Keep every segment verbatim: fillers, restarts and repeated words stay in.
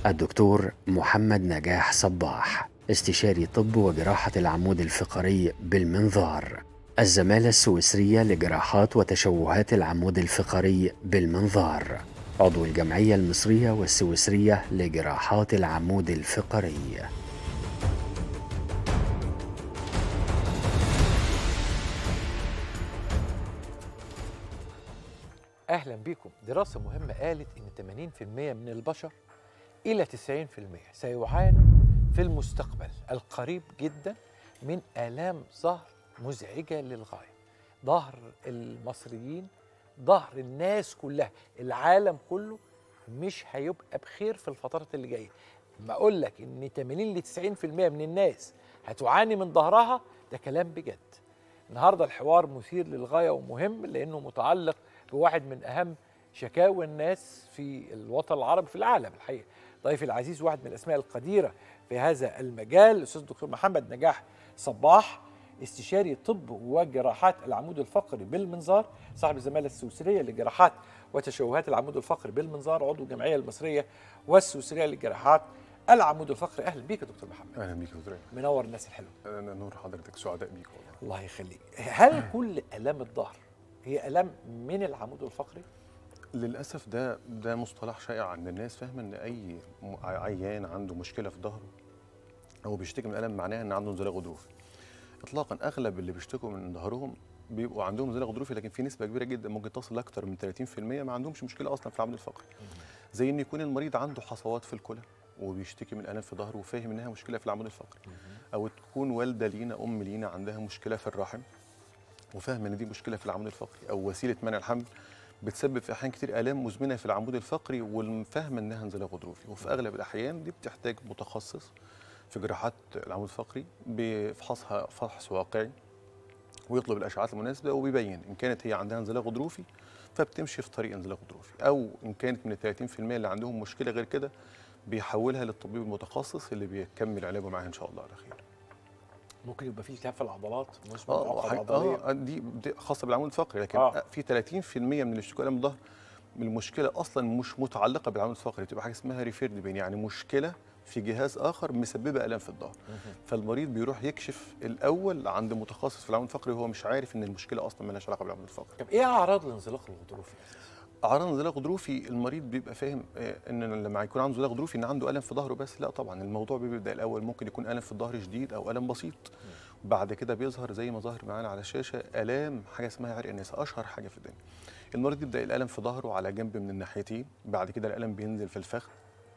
الدكتور محمد نجاح صباح، استشاري طب وجراحة العمود الفقري بالمنظار. الزمالة السويسرية لجراحات وتشوهات العمود الفقري بالمنظار، عضو الجمعية المصرية والسويسرية لجراحات العمود الفقري. أهلا بكم. دراسة مهمة قالت إن ثمانين بالمئة من البشر إلى تسعين بالمئة سيعانوا في المستقبل القريب جدا من آلام ظهر مزعجة للغاية. ظهر المصريين، ظهر الناس كلها، العالم كله مش هيبقى بخير في الفترات اللي جاية. لما أقول لك إن ثمانين ل تسعين بالمئة من الناس هتعاني من ظهرها، ده كلام بجد. النهارده الحوار مثير للغاية ومهم لأنه متعلق بواحد من أهم شكاوى الناس في الوطن العربي في العالم الحقيقة. ضيفي العزيز واحد من الأسماء القديرة في هذا المجال، الأستاذ الدكتور محمد نجاح صباح، استشاري طب وجراحات العمود الفقري بالمنظار، صاحب الزمالة السويسرية لجراحات وتشوهات العمود الفقري بالمنظار، عضو الجمعية المصرية والسويسرية لجراحات العمود الفقري. أهلا بيك يا دكتور محمد. اهلا بيك يا دكتور. منور الناس الحلوة. انا نور حضرتك، سعداء بيك والله. الله يخليك. هل كل آلام الظهر هي آلام من العمود الفقري؟ للاسف ده ده مصطلح شائع عند الناس، فاهمه ان اي م- عيان عنده مشكله في ظهره او بيشتكي من الم معناها ان عنده انزلاق غضروفي. اطلاقا اغلب اللي بيشتكوا من ظهرهم بيبقوا عندهم انزلاق غضروفي، لكن في نسبه كبيره جدا ممكن تصل لاكثر من ثلاثين بالمئة ما عندهمش مشكله اصلا في العمود الفقري. زي ان يكون المريض عنده حصوات في الكلى وبيشتكي من الام في ظهره وفاهم انها مشكله في العمود الفقري، او تكون والده لينا ام لينا عندها مشكله في الرحم وفاهم ان دي مشكله في العمود الفقري، او وسيله منع الحمل بتسبب في احيان كتير الام مزمنه في العمود الفقري والفهم انها انزلاق غضروفي. وفي اغلب الاحيان دي بتحتاج متخصص في جراحات العمود الفقري بيفحصها فحص واقعي ويطلب الاشعاعات المناسبه وبيبين ان كانت هي عندها انزلاق غضروفي فبتمشي في طريق انزلاق غضروفي، او ان كانت من ال ثلاثين بالمئة اللي عندهم مشكله غير كده بيحولها للطبيب المتخصص اللي بيكمل علاجه معاها ان شاء الله على خير. ممكن يبقى فيه التهاب في العضلات، مش اه عقد حي- عضليه. اه دي دي خاصه بالعمود الفقري، لكن آه. آه. في ثلاثين بالمئة من اللي اشتكوا الم الظهر من المشكله اصلا مش متعلقه بالعمود الفقري، بتبقى حاجه اسمها ريفيرد بين، يعني مشكله في جهاز اخر مسببه الام في الظهر. فالمريض بيروح يكشف الاول عند متخصص في العمود الفقري وهو مش عارف ان المشكله اصلا مالهاش علاقه بالعمود الفقري. طب ايه اعراض الانزلاق الغضروفي؟ اعراض انزلاق غضروفي المريض بيبقى فاهم آه، ان لما يكون عنده انزلاق غضروفي ان عنده الم في ظهره بس، لا طبعا الموضوع بيبدا الاول ممكن يكون الم في الظهر شديد او الم بسيط. بعد كده بيظهر زي ما ظهر معانا على الشاشه الام حاجه اسمها عرق النسا، اشهر حاجه في الدنيا. المريض يبدا الالم في ظهره على جنب من الناحيتين، بعد كده الالم بينزل في الفخذ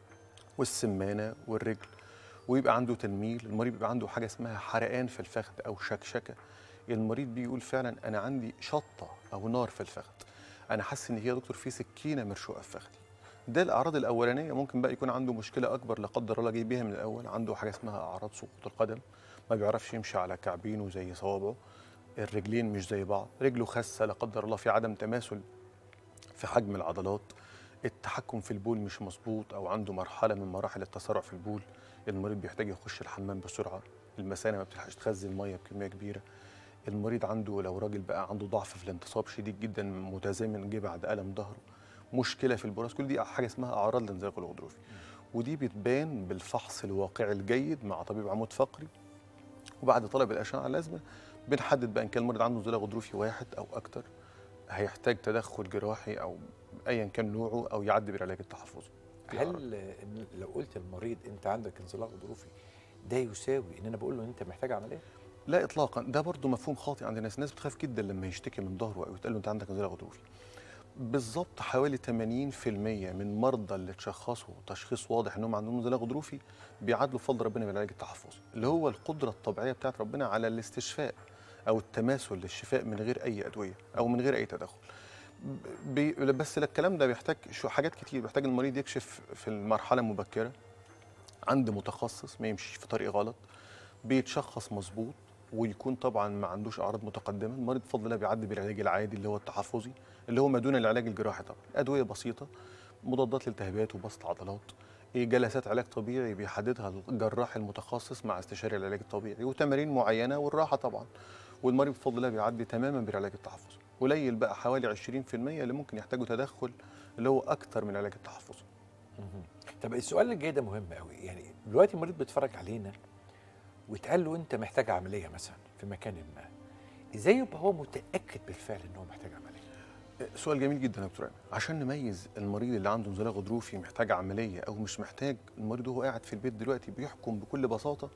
والسمانه والرجل ويبقى عنده تنميل. المريض بيبقى عنده حاجه اسمها حرقان في الفخذ او شكشكه. المريض بيقول فعلا انا عندي شطه او نار في الفخذ، انا حاسس ان هي يا دكتور في سكينه مرشوقه في فخذي. ده الاعراض الاولانيه. ممكن بقى يكون عنده مشكله اكبر لا قدر الله جاي بيها من الاول، عنده حاجه اسمها اعراض سقوط القدم، ما بيعرفش يمشي على كعبينه زي صوابعه، الرجلين مش زي بعض، رجله خاسه لا قدر الله، في عدم تماثل في حجم العضلات، التحكم في البول مش مظبوط او عنده مرحله من مراحل التسارع في البول، المريض بيحتاج يخش الحمام بسرعه، المثانه ما بتلحقش تخزن ميه بكميه كبيره. المريض عنده لو راجل بقى عنده ضعف في الانتصاب شديد جدا متزامن جه بعد الم ظهره، مشكله في البراز، كل دي حاجه اسمها اعراض الانزلاق الغضروفي. ودي بتبان بالفحص الواقعي الجيد مع طبيب عمود فقري، وبعد طلب الاشعه اللازمه بنحدد بقى ان كان المريض عنده انزلاق غضروفي واحد او اكتر هيحتاج تدخل جراحي او ايا كان نوعه او يعدي بالعلاج التحفظي. هل إن لو قلت للمريض انت عندك انزلاق غضروفي ده يساوي ان انا بقول له انت محتاج عمليه؟ لا اطلاقا، ده برضه مفهوم خاطئ عند الناس. الناس بتخاف جدا لما يشتكي من ظهره او يتقال له انت عندك انزلاق غضروفي. بالظبط حوالي ثمانين بالمئة من مرضى اللي اتشخصوا تشخيص واضح انهم عندهم انزلاق غضروفي بيعادلوا بفضل ربنا بالعلاج التحفظي، اللي هو القدره الطبيعيه بتاعت ربنا على الاستشفاء او التماثل للشفاء من غير اي ادويه او من غير اي تدخل. بي بس الكلام ده بيحتاج شو حاجات كتير، بيحتاج المريض يكشف في المرحله المبكره عند متخصص، ما يمشيش في طريق غلط، بيتشخص مظبوط ويكون طبعا ما عندوش اعراض متقدمه. المريض بفضل الله بيعدي بالعلاج العادي اللي هو التحفظي اللي هو ما دون العلاج الجراحي، طبعا ادويه بسيطه، مضادات للالتهابات وبسط عضلات، إيه جلسات علاج طبيعي بيحددها الجراح المتخصص مع استشاري العلاج الطبيعي، وتمارين معينه والراحه طبعا. والمريض بفضل الله بيعدي تماما بالعلاج التحفظي. قليل بقى حوالي عشرين بالمئة اللي ممكن يحتاجوا تدخل اللي هو اكتر من العلاج التحفظي. طب السؤال اللي جاي ده مهم قوي، يعني دلوقتي المريض بيتفرج علينا واتقال له انت محتاج عمليه مثلا في مكان ما، ازاي يبقى هو متاكد بالفعل ان هو محتاج عمليه؟ سؤال جميل جدا يا دكتور أيمن. عشان نميز المريض اللي عنده انزلاق غضروفي محتاج عمليه او مش محتاج، المريض وهو قاعد في البيت دلوقتي بيحكم بكل بساطه،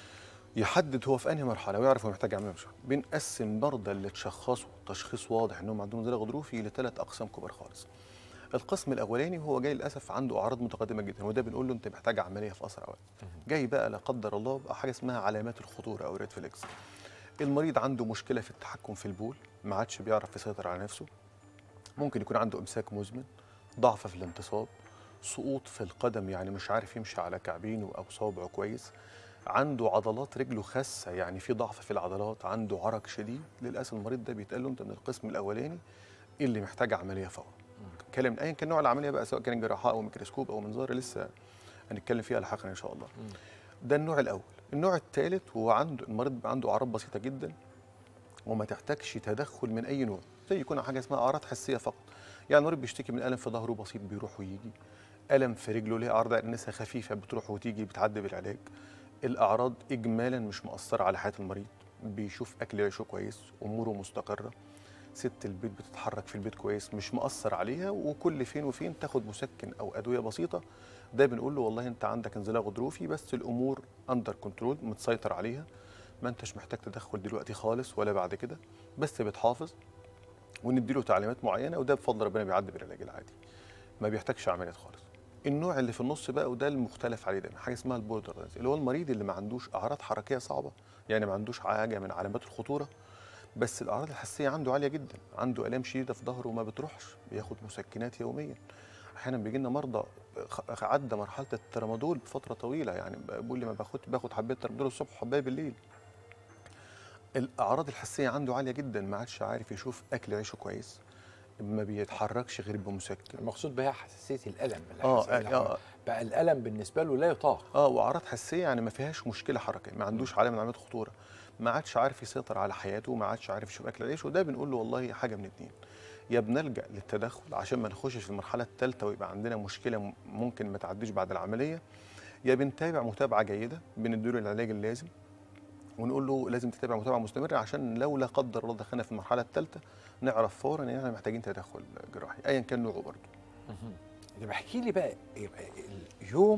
يحدد هو في انهي مرحله ويعرف هو محتاج عمليه مش. بنقسم المرضى اللي اتشخصوا تشخيص واضح انهم عندهم انزلاق غضروفي لثلاث اقسام كبار خالص. القسم الاولاني هو جاي للاسف عنده اعراض متقدمه جدا، وده بنقول له انت محتاج عمليه في اسرع وقت. جاي بقى لا قدر الله بقى حاجه اسمها علامات الخطوره او ريد فليكس. المريض عنده مشكله في التحكم في البول، ما عادش بيعرف يسيطر على نفسه، ممكن يكون عنده امساك مزمن، ضعف في الانتصاب، سقوط في القدم يعني مش عارف يمشي على كعبينه او صوابعه كويس، عنده عضلات رجله خاسه يعني في ضعف في العضلات، عنده عرق شديد. للاسف المريض ده بيتقال له انت من القسم الاولاني اللي محتاج عمليه فورا. كلام ايا كان نوع العمليه بقى، سواء كان جراحه او ميكروسكوب او منظار، لسه هنتكلم فيها لاحقا ان شاء الله. ده النوع الاول. النوع الثالث هو عنده المريض عنده اعراض بسيطه جدا وما تحتاجش تدخل من اي نوع، زي يكون حاجه اسمها اعراض حسيه فقط. يعني المريض بيشتكي من الم في ظهره بسيط بيروح ويجي، الم في رجله ليه اعراض انسه خفيفه بتروح وتيجي بتعدي بالعلاج. الاعراض اجمالا مش مؤثره على حياه المريض، بيشوف اكل عيشه كويس، اموره مستقره، ست البيت بتتحرك في البيت كويس مش مؤثر عليها، وكل فين وفين تاخد مسكن او ادويه بسيطه. ده بنقول له والله انت عندك انزلاق غضروفي بس الامور اندر كنترول متسيطر عليها، ما انتش محتاج تدخل دلوقتي خالص ولا بعد كده، بس بتحافظ ونديله تعليمات معينه، وده بفضل ربنا بيعدي بالعلاج العادي، ما بيحتاجش عمليات خالص. النوع اللي في النص بقى وده المختلف عليه دايما حاجه اسمها البوردر، اللي هو المريض اللي ما عندوش اعراض حركيه صعبه، يعني ما عندوش حاجه من علامات الخطوره، بس الاعراض الحسيه عنده عاليه جدا، عنده الام شديده في ظهره وما بتروحش، بياخد مسكنات يوميا. احيانا بيجي لنا مرضى عدى مرحله الترامادول بفتره طويله، يعني بيقول لي ما باخد باخد حبايه ترامادول الصبح وحبايه بالليل. الاعراض الحسيه عنده عاليه جدا، ما عادش عارف يشوف اكل عيشه كويس، ما بيتحركش غير بمسكن. المقصود بها حساسيه الالم. اه اه بقى الالم بالنسبه له لا يطاق. اه واعراض حسيه يعني ما فيهاش مشكله حركيه، ما عندوش علامه من علامات خطوره، ما عادش عارف يسيطر على حياته، ما عادش عارف يشوف اكل عيشه. وده بنقول له والله حاجه من اتنين، يا بنلجا للتدخل عشان ما نخشش في المرحله الثالثه ويبقى عندنا مشكله ممكن ما تعديش بعد العمليه، يا بنتابع متابعه جيده، بنديله العلاج اللازم ونقول له لازم تتابع متابعه مستمره عشان لو لا قدر الله دخلنا في المرحله الثالثه نعرف فورا ان احنا محتاجين تدخل جراحي ايا كان نوعه برضه. طب احكي لي بقى يوم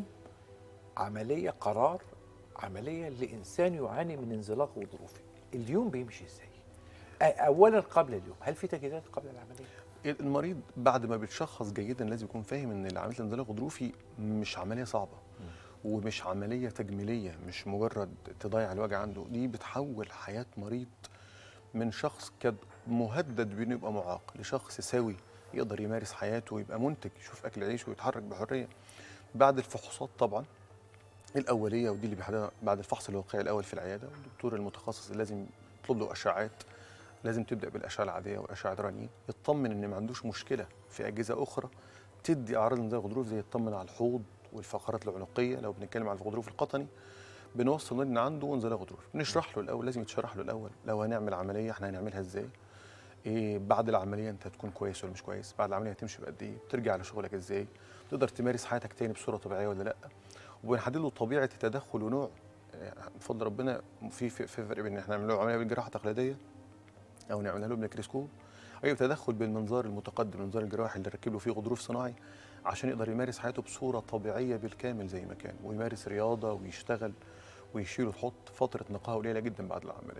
عمليه، قرار عمليه لانسان يعاني من انزلاق غضروفي، اليوم بيمشي ازاي؟ اولا قبل اليوم، هل في تجهيزات قبل العمليه؟ المريض بعد ما بيتشخص جيدا لازم يكون فاهم ان عمليه الانزلاق الغضروفي مش عمليه صعبه ومش عمليه تجميليه، مش مجرد تضيع الوجع عنده، دي بتحول حياه مريض من شخص كان مهدد بانه يبقى معاق لشخص سوي يقدر يمارس حياته ويبقى منتج، يشوف اكل عيشه ويتحرك بحريه. بعد الفحوصات طبعا الاوليه، ودي اللي بيحددها بعد الفحص الواقعي الاول في العياده، والدكتور المتخصص لازم يطلب له اشعاعات، لازم تبدا بالاشعه العاديه واشعه رنين، يطمن ان ما عندوش مشكله في اجهزه اخرى تدي اعراض انزلاق غضروفي، زي يطمن على الحوض والفقرات العنقيه. لو بنتكلم على الغضروف القطني بنوصل المريض ان عنده انزلاق غضروفي، بنشرح له الاول، لازم يتشرح له الاول لو هنعمل عمليه احنا هنعملها ازاي، إيه بعد العمليه انت هتكون كويس ولا مش كويس، بعد العمليه هتمشي بقد ايه، ترجع لشغلك ازاي، تقدر تمارس حياتك تاني بصوره طبيعيه ولا لا، وبنحدد له طبيعه التدخل ونوع. بفضل ربنا في في فرق بين ان احنا نعمل له عمليه بالجراحه تقليديه او نعملها له بميكروسكوب، اي تدخل بالمنظار المتقدم، المنظار الجراحي اللي ركب له فيه غضروف صناعي عشان يقدر يمارس حياته بصوره طبيعيه بالكامل زي ما كان، ويمارس رياضه ويشتغل ويشيل وتحط فتره نقاهه قليله جدا بعد العمليه.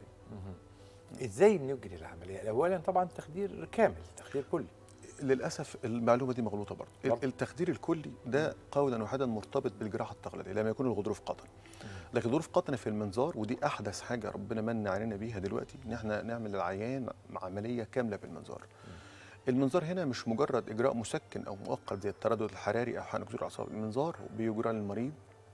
ازاي نجري العمليه؟ اولا طبعا تخدير كامل، تخدير كلي. للاسف المعلومه دي مغلوطه برضه، التخدير الكلي ده قولا واحدا مرتبط بالجراحه التقليديه لما يكون الغضروف قطني. لكن الغضروف قطني في المنظار، ودي احدث حاجه ربنا من علينا بيها دلوقتي، ان احنا نعمل للعيان عمليه كامله بالمنظار. المنظار هنا مش مجرد اجراء مسكن او مؤقت زي التردد الحراري او حقن جذور الاعصاب، المنظار بيجرى للمريض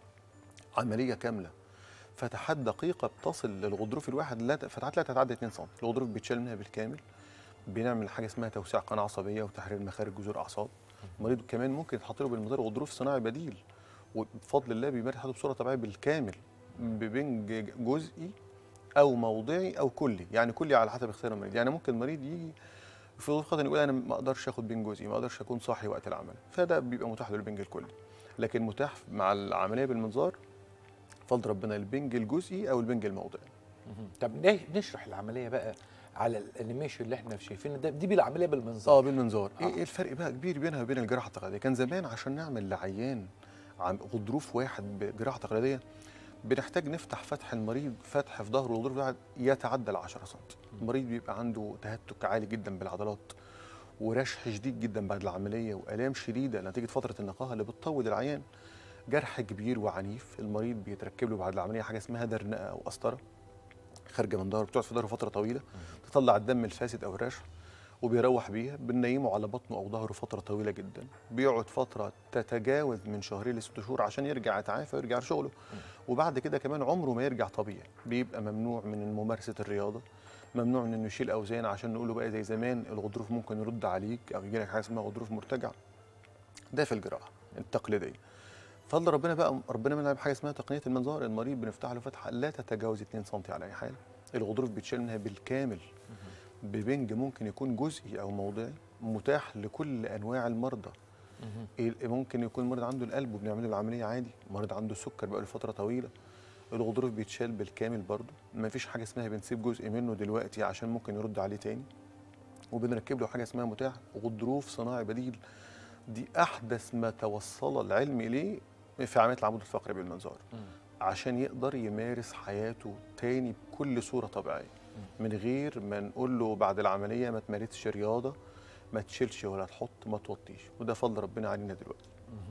عمليه كامله، فتحات دقيقه بتصل للغضروف الواحد، لا فتحات لا تتعدى اتنين سم، الغضروف بيتشال منها بالكامل. بنعمل حاجه اسمها توسيع قناه عصبيه وتحرير مخارج جذور اعصاب. المريض كمان ممكن يتحط له بالمنظار غضروف صناعي بديل، وبفضل الله بيمارس حياته بصوره طبيعيه بالكامل، ببنج جزئي او موضعي او كلي، يعني كلي على حسب اختيار المريض. يعني ممكن المريض يجي في غضروف قطني يقول انا ما اقدرش اخد بنج جزئي، ما اقدرش اكون صاحي وقت العمل، فده بيبقى متاح له البنج الكلي. لكن متاح مع العمليه بالمنظار فضل ربنا البنج الجزئي او البنج الموضعي. طب نشرح العمليه بقى على الانيميشن اللي احنا شايفينه ده، دي بالعمليه بالمنظار. اه بالمنظار. آه. ايه الفرق بقى كبير بينها وبين الجراحه التقليديه؟ كان زمان عشان نعمل لعيان غضروف واحد بجراحه تقليديه بنحتاج نفتح فتح المريض فتح في ظهره والغضروف واحد يتعدى ال عشرة سم. المريض بيبقى عنده تهتك عالي جدا بالعضلات ورشح شديد جدا بعد العمليه والام شديده نتيجه فتره النقاهه اللي بتطول العيان، جرح كبير وعنيف. المريض بيتركب له بعد العمليه حاجه اسمها درنقه او قسطره خارجه من ظهره بتقعد في ظهره فتره طويله تطلع الدم الفاسد او الرشح وبيروح بيها. بننيمه على بطنه او ظهره فتره طويله جدا، بيقعد فتره تتجاوز من شهرين لست شهور عشان يرجع يتعافى ويرجع لشغله. وبعد كده كمان عمره ما يرجع طبيعي، بيبقى ممنوع من ممارسه الرياضه، ممنوع من انه يشيل اوزان عشان نقول له بقى زي زمان الغضروف ممكن يرد عليك او يجي لك حاجه اسمها غضروف مرتجع. ده في الجراحه التقليديه. فضل ربنا بقى ربنا منها بحاجه اسمها تقنيه المنظار. المريض بنفتح له فتحه لا تتجاوز اتنين سم على اي حال، الغضروف بيتشال منها بالكامل ببنج ممكن يكون جزئي او موضعي متاح لكل انواع المرضى. ممكن يكون مريض عنده القلب وبنعمل له العمليه عادي، مريض عنده السكر بقى له فتره طويله الغضروف بيتشال بالكامل برضه، ما فيش حاجه اسمها بنسيب جزء منه دلوقتي عشان ممكن يرد عليه تاني. وبنركب له حاجه اسمها متاح غضروف صناعي بديل، دي احدث ما توصل العلم اليه في عمليه العمود الفقري بالمنظار عشان يقدر يمارس حياته تاني بكل صوره طبيعيه من غير ما نقول له بعد العمليه ما تمارسش رياضه، ما تشيلش ولا تحط، ما توطيش. وده فضل ربنا علينا دلوقتي.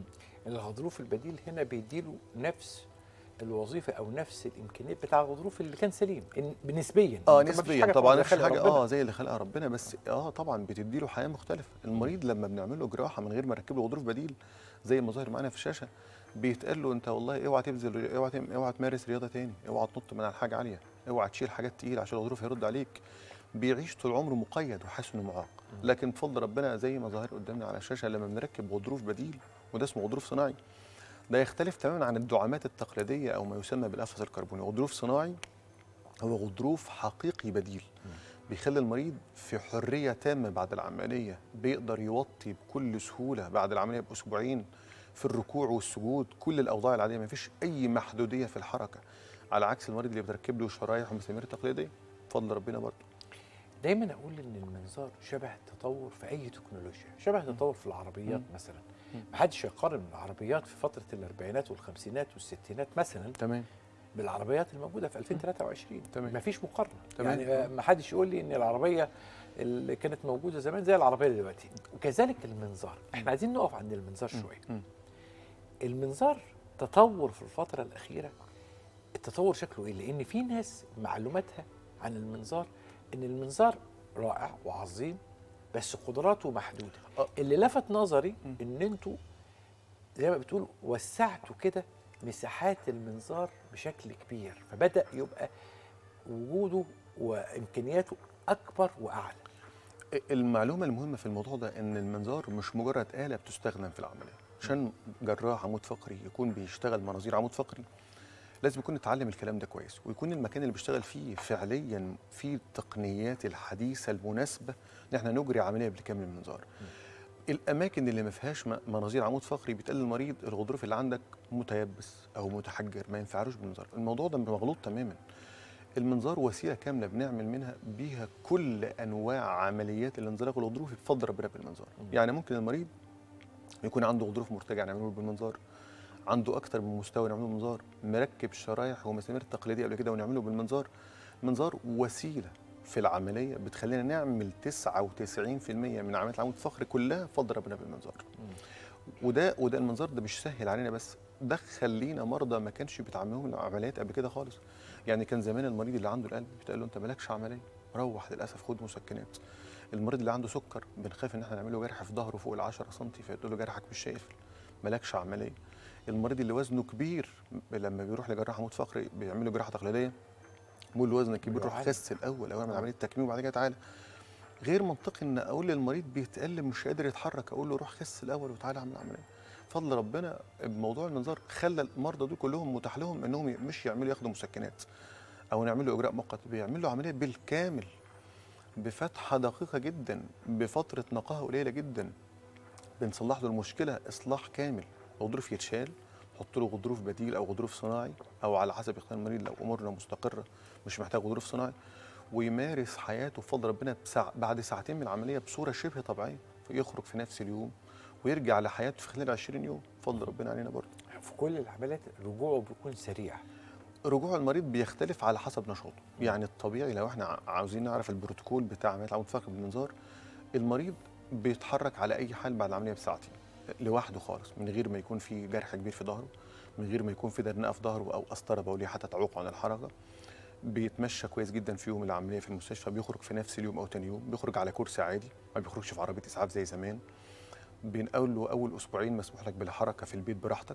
الغضروف البديل هنا بيديله نفس الوظيفه او نفس الامكانيات بتاع الغضروف اللي كان سليم نسبيا. اه نسبيا طبعا مفيش حاجه اه زي اللي خلقها ربنا، بس اه طبعا بتدي له حياه مختلفه. المريض لما بنعمل له جراحه من غير ما نركب له غضروف بديل زي ما ظاهر معانا في الشاشه بيتقال له انت والله اوعى تبذل، اوعى اوعى تمارس رياضه تاني، اوعى تنط من على حاجه عاليه، اوعى تشيل حاجات تقيله عشان الغضروف هيرد عليك. بيعيش طول عمره مقيد وحاسس انه معاق. لكن بفضل ربنا زي ما ظاهر قدامنا على الشاشه لما بنركب غضروف بديل وده اسمه غضروف صناعي، ده يختلف تماما عن الدعامات التقليديه او ما يسمى بالقفص الكربوني. غضروف صناعي هو غضروف حقيقي بديل بيخلي المريض في حريه تامه بعد العمليه، بيقدر يوطي بكل سهوله بعد العمليه باسبوعين في الركوع والسجود، كل الاوضاع العاديه ما فيش اي محدوديه في الحركه، على عكس المريض اللي بتركب له شرايح ومسامير تقليديه بفضل ربنا. برضه دايما اقول ان المنظار شبه التطور في اي تكنولوجيا، شبه التطور في العربيات م. مثلا. ما حدش يقارن العربيات في فتره الاربعينات والخمسينات والستينات مثلا تمام بالعربيات الموجوده في ألفين وثلاثة وعشرين. تمام. ما فيش مقارنه. تمام. يعني ما حدش يقول لي ان العربيه اللي كانت موجوده زمان زي العربيه دلوقتي. وكذلك المنظار، احنا عايزين نقف عند المنظار شويه. م. المنظار تطور في الفتره الاخيره، التطور شكله ايه؟ لان في ناس معلوماتها عن المنظار ان المنظار رائع وعظيم بس قدراته محدوده. أه. اللي لفت نظري م. ان انتوا زي ما بتقولوا وسعتوا كده مساحات المنظار بشكل كبير، فبدأ يبقى وجوده وامكانياته اكبر واعلى. المعلومه المهمه في الموضوع ده ان المنظار مش مجرد آلة بتستخدم في العمليه. عشان جراح عمود فقري يكون بيشتغل مناظير عمود فقري لازم يكون اتعلم الكلام ده كويس، ويكون المكان اللي بيشتغل فيه فعليا فيه التقنيات الحديثه المناسبه ان احنا نجري عمليه بالكامل المنظار. م. الاماكن اللي ما فيهاش مناظير عمود فقري بتقول للمريض الغضروف اللي عندك متيبس او متحجر ما ينفعلوش بالمنظار. الموضوع ده مغلوط تماما. المنظار وسيله كامله بنعمل منها بيها كل انواع عمليات الانزلاق الغضروفي بفضل ربنا بالمنظار. م. يعني ممكن المريض يكون عنده غضروف مرتجع نعمله بالمنظار، عنده اكتر من مستوى نعمله بالمنظار، مركب شرايح ومسامير تقليديه قبل كده ونعمله بالمنظار. المنظار وسيله في العمليه بتخلينا نعمل تسعة وتسعين بالمية من عمليات العمود الفقري كلها بفضل ربنا بالمنظار. وده وده المنظار ده مش سهل علينا، بس دخل لينا مرضى ما كانش بيتعملوا عمليات قبل كده خالص. يعني كان زمان المريض اللي عنده القلب بيتقال له انت مالكش عمليه، روح للاسف خد مسكنات. المريض اللي عنده سكر بنخاف ان احنا نعمل له جرح في ظهره فوق ال عشرة سم فيقول له جرحك مش شايف، مالكش عمليه. المريض اللي وزنه كبير لما بيروح لجراح عمود فقري بيعمل له جراحه تقليديه بيقول له وزنك كبير روح خس الاول او اعمل عمليه تكميم وبعد كده تعالى. غير منطقي ان اقول للمريض بيتألم مش قادر يتحرك اقول له روح خس الاول وتعالى اعمل عمليه. فضل ربنا بموضوع المنظار خلى المرضى دول كلهم متاح لهم انهم مش يعملوا ياخدوا مسكنات او نعمل له اجراء مؤقت، بيعملوا عمليه بالكامل بفتحه دقيقه جدا بفتره نقاهه قليله جدا، بنصلح له المشكله اصلاح كامل الغضروف يتشال، نحط له غضروف بديل او غضروف صناعي، او على حسب اختيار المريض لو امورنا مستقره مش محتاج غضروف صناعي، ويمارس حياته بفضل ربنا بساعة بعد ساعتين من العمليه بصوره شبه طبيعيه، فيخرج في نفس اليوم ويرجع لحياته في خلال عشرين يوم بفضل ربنا علينا برضه. في كل العمليات رجوعه بيكون سريع. رجوع المريض بيختلف على حسب نشاطه، يعني الطبيعي لو احنا عاوزين نعرف البروتوكول بتاع عمليه العمود الفقري بالمنظار، المريض بيتحرك على اي حال بعد العمليه بساعتين لوحده خالص، من غير ما يكون في جرح كبير في ظهره، من غير ما يكون في درنقه في ظهره او قسطره بوليه حتى تعوقه عن الحركه. بيتمشى كويس جدا في يوم العمليه في المستشفى، بيخرج في نفس اليوم او تاني يوم، بيخرج على كرسي عادي، ما بيخرجش في عربيه اسعاف زي زمان. بنقول له اول اسبوعين مسموح لك بالحركه في البيت براحتك،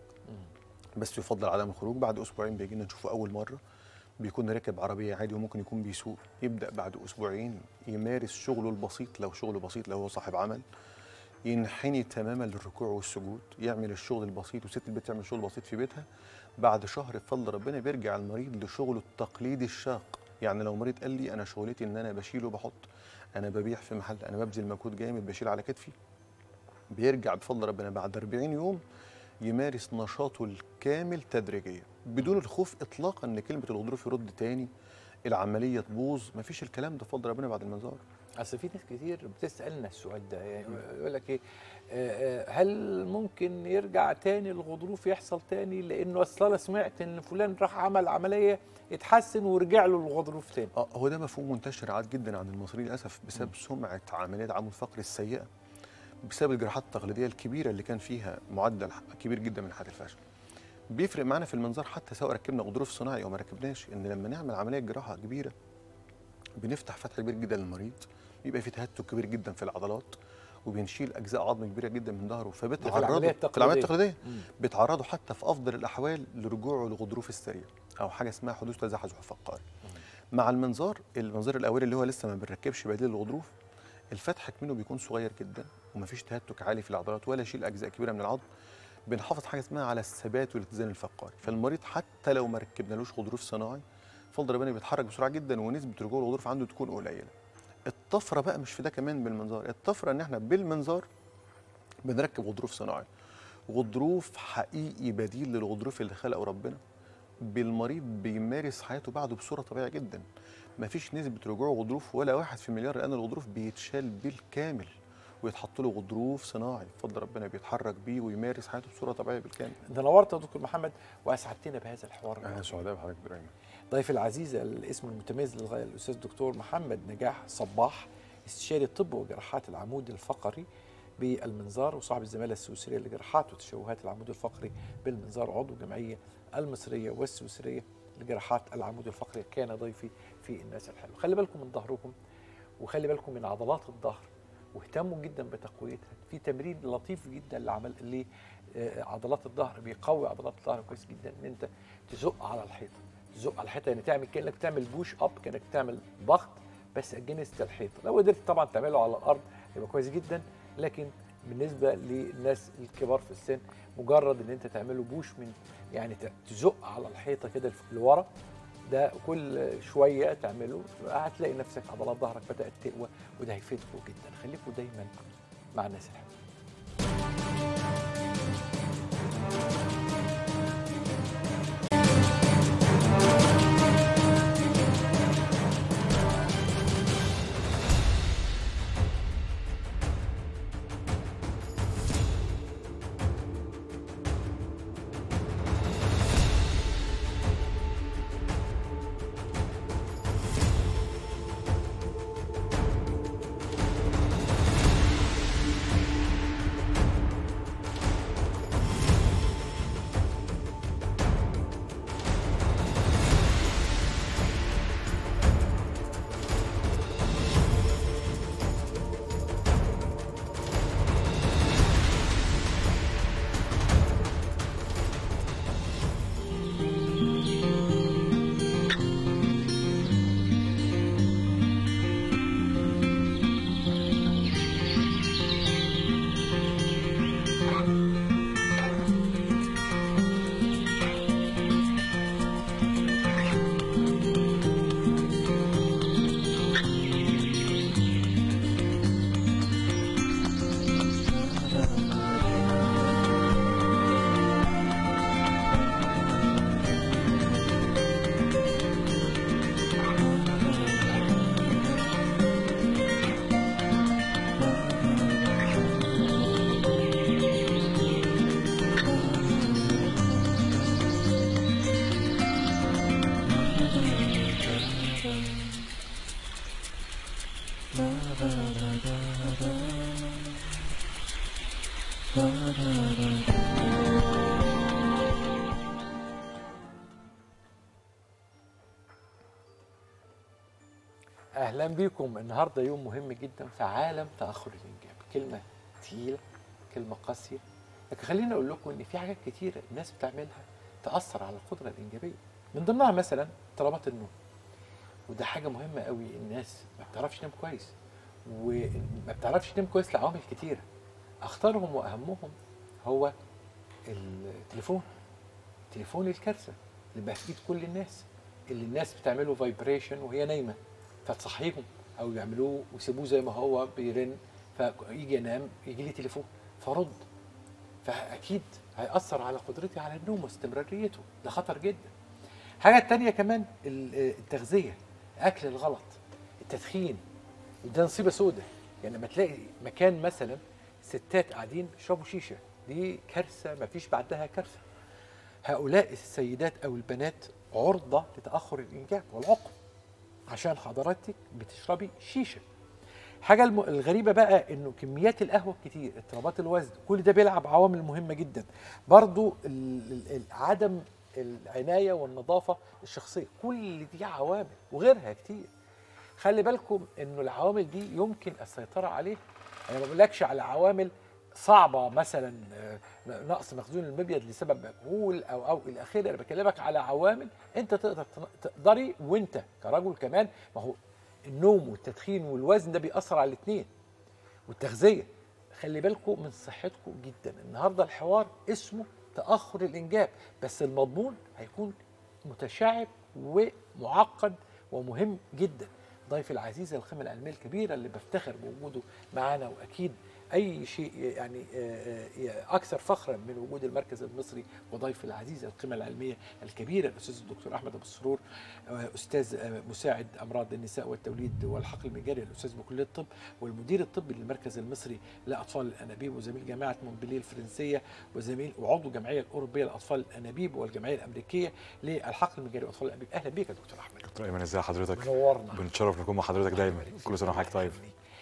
بس يفضل عدم الخروج. بعد اسبوعين بيجي لنا نشوفه اول مره، بيكون راكب عربيه عادي وممكن يكون بيسوق. يبدا بعد اسبوعين يمارس شغله البسيط لو شغله بسيط، لو هو صاحب عمل ينحني تماما للركوع والسجود، يعمل الشغل البسيط، وست البيت تعمل شغل بسيط في بيتها. بعد شهر بفضل ربنا بيرجع المريض لشغله التقليدي الشاق. يعني لو مريض قال لي انا شغلتي ان انا بشيل وبحط، انا ببيع في محل، انا ببذل مجهود جامد بشيل على كتفي، بيرجع بفضل ربنا بعد أربعين يوم يمارس نشاطه الكامل تدريجيا بدون الخوف اطلاقا ان كلمه الغضروف يرد تاني، العمليه تبوظ، مفيش الكلام ده بفضل ربنا بعد المنظار. اصل في ناس كتير بتسالنا السؤال ده، يعني يقول لك ايه، آه، هل ممكن يرجع تاني الغضروف يحصل تاني؟ لانه اصل انا سمعت ان فلان راح عمل عمليه اتحسن ورجع له الغضروف تاني. اه هو ده مفهوم منتشر عاد جدا عند المصريين للاسف بسبب سمعه عمليات العمود الفقري السيئه، بسبب الجراحات التقليديه الكبيره اللي كان فيها معدل كبير جدا من حالات الفشل. بيفرق معانا في المنظار حتى سواء ركبنا غضروف صناعي او ما ركبناش، ان لما نعمل عمليه جراحه كبيره بنفتح فتح كبير جدا للمريض، بيبقى في تهتك كبير جدا في العضلات، وبنشيل اجزاء عظم كبيره جدا من ظهره، فبتعرضه في العمليه التقليديه بتعرضه حتى في افضل الاحوال لرجوعه للغضروف السريع او حاجه اسمها حدوث تزحزح فقاري. مع المنظار، المنظار الاولي اللي هو لسه ما بنركبش بديل للغضروف، الفتح منه بيكون صغير جدا ومفيش تهتك عالي في العضلات ولا شيل اجزاء كبيره من العظم، بنحافظ حاجه اسمها على الثبات والاتزان الفقاري، فالمريض حتى لو ما ركبنالوش غضروف صناعي فضل ربنا بيتحرك بسرعه جدا ونسبه رجوع الغضروف عنده تكون قليله. الطفره بقى مش في ده كمان بالمنظار، الطفره ان احنا بالمنظار بنركب غضروف صناعي، غضروف حقيقي بديل للغضروف اللي خلقه ربنا، بالمريض بيمارس حياته بعده بصوره طبيعيه جدا، مفيش نسبه رجوع غضروف ولا واحد في مليار، لان الغضروف بيتشال بالكامل ويتحط له غضروف صناعي بفضل ربنا بيتحرك بيه ويمارس حياته بصوره طبيعيه بالكامل. انت نورت يا دكتور محمد واسعدتنا بهذا الحوار. انا سعداء بحضرتك دكتور ايمن. ضيفي العزيز الاسم المتميز للغايه الاستاذ الدكتور محمد نجاح صباح، استشاري الطب وجراحات العمود الفقري بالمنظار وصاحب الزماله السويسريه لجراحات وتشوهات العمود الفقري بالمنظار، عضو الجمعيه المصريه والسويسريه لجراحات العمود الفقري، كان ضيفي في الناس الحلوه. خلي بالكم من ظهركم وخلي بالكم من عضلات الظهر واهتموا جدا بتقويتها. في تمرين لطيف جدا لعمل لعضلات الظهر بيقوي عضلات الظهر كويس جدا، ان انت تزق على الحيطه، تزق على الحيطه يعني تعمل كانك تعمل بوش اب، كانك تعمل ضغط بس اجنست الحيطه. لو قدرت طبعا تعمله على الارض يبقى كويس جدا، لكن بالنسبه للناس الكبار في السن مجرد ان انت تعمله بوش من يعني تزق على الحيطه كده لورا، ده كل شويه تعمله هتلاقي نفسك عضلات ظهرك بدات تقوى، وده هيفيدكم جدا. خليكم دايما مع الناس الحلوه. اهلا بيكم. النهارده يوم مهم جدا في عالم تاخر الانجاب. كلمه تقيله، كلمه قاسيه، لكن خليني اقول لكم ان في حاجات كتيره الناس بتعملها تاثر على القدره الانجابيه. من ضمنها مثلا اضطرابات النوم، وده حاجه مهمه قوي. الناس ما بتعرفش تنام كويس، وما بتعرفش تنام كويس لعوامل كتيره، اخطرهم واهمهم هو التليفون. التليفون الكارثه اللي بقى في ايد كل الناس، اللي الناس بتعمله فايبريشن وهي نايمه، فتصحيهم او يعملوه ويسيبوه زي ما هو بيرن، فيجي ينام يجي لي تليفون فرد، فاكيد هيأثر على قدرتي على النوم واستمراريته. ده خطر جدا. حاجه تانية كمان التغذيه، اكل الغلط، التدخين، وده نصيبه سودة. يعني لما تلاقي مكان مثلا ستات قاعدين يشربوا شيشه، دي كارثه ما فيش بعدها كارثه. هؤلاء السيدات او البنات عرضه لتاخر الانجاب والعقم عشان حضرتك بتشربي شيشه. حاجه الم... الغريبه بقى انه كميات القهوه الكتير، اضطرابات الوزن، كل ده بيلعب عوامل مهمه جدا. برضو ال... ال... عدم العنايه والنظافه الشخصيه، كل دي عوامل وغيرها كتير. خلي بالكم انه العوامل دي يمكن السيطره عليها. انا ما بقولكش على عوامل صعبه مثلا نقص مخزون المبيض لسبب مجهول او او الى اخره. انا بكلمك على عوامل انت تقدر تقدري، وانت كرجل كمان. ما هو النوم والتدخين والوزن ده بيأثر على الاثنين، والتغذيه. خلي بالكم من صحتكم جدا. النهارده الحوار اسمه تأخر الانجاب، بس المضمون هيكون متشعب ومعقد ومهم جدا. ضيفي العزيز القيمه العلميه الكبيره اللي بفتخر بوجوده معانا، واكيد اي شيء يعني اكثر فخرا من وجود المركز المصري وضيفي العزيز القيمه العلميه الكبيره الاستاذ الدكتور احمد ابو السرور، استاذ مساعد امراض النساء والتوليد والحقل المجاري، الاستاذ بكليه الطب والمدير الطبي للمركز المصري لاطفال الانابيب، وزميل جامعه مونبليه الفرنسيه، وزميل وعضو الجمعيه الاوروبيه لاطفال الانابيب والجمعيه الامريكيه للحقل المجاري واطفال الانابيب. اهلا بك يا دكتور احمد. دكتور ايمن، ازي حضرتك؟ منورنا. بنتشرف نكون مع حضرتك دايما. كل سنه وحضرتك طيب.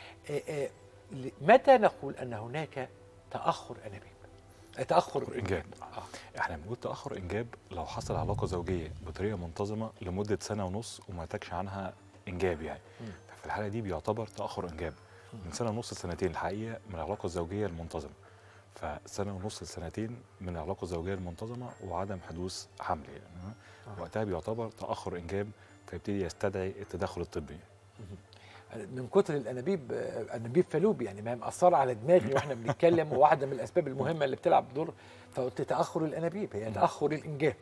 متى نقول ان هناك تاخر انابيب؟ تاخر انجاب. آه. احنا بنقول تاخر انجاب لو حصل علاقه زوجيه بطريقه منتظمه لمده سنه ونص وما نتجش عنها انجاب يعني. م. ففي الحاله دي بيعتبر تاخر انجاب. م. من سنه ونص لسنتين الحقيقه من العلاقه الزوجيه المنتظمه. فسنه ونص لسنتين من العلاقه الزوجيه المنتظمه وعدم حدوث حمل يعني. آه. وقتها بيعتبر تاخر انجاب، فيبتدي يستدعي التدخل الطبي. م. من كتر الانابيب، انابيب فالوب يعني ما هي مأثره على دماغي واحنا بنتكلم، وواحده من الاسباب المهمه اللي بتلعب دور، فقلت تاخر الانابيب هي تاخر الانجاب.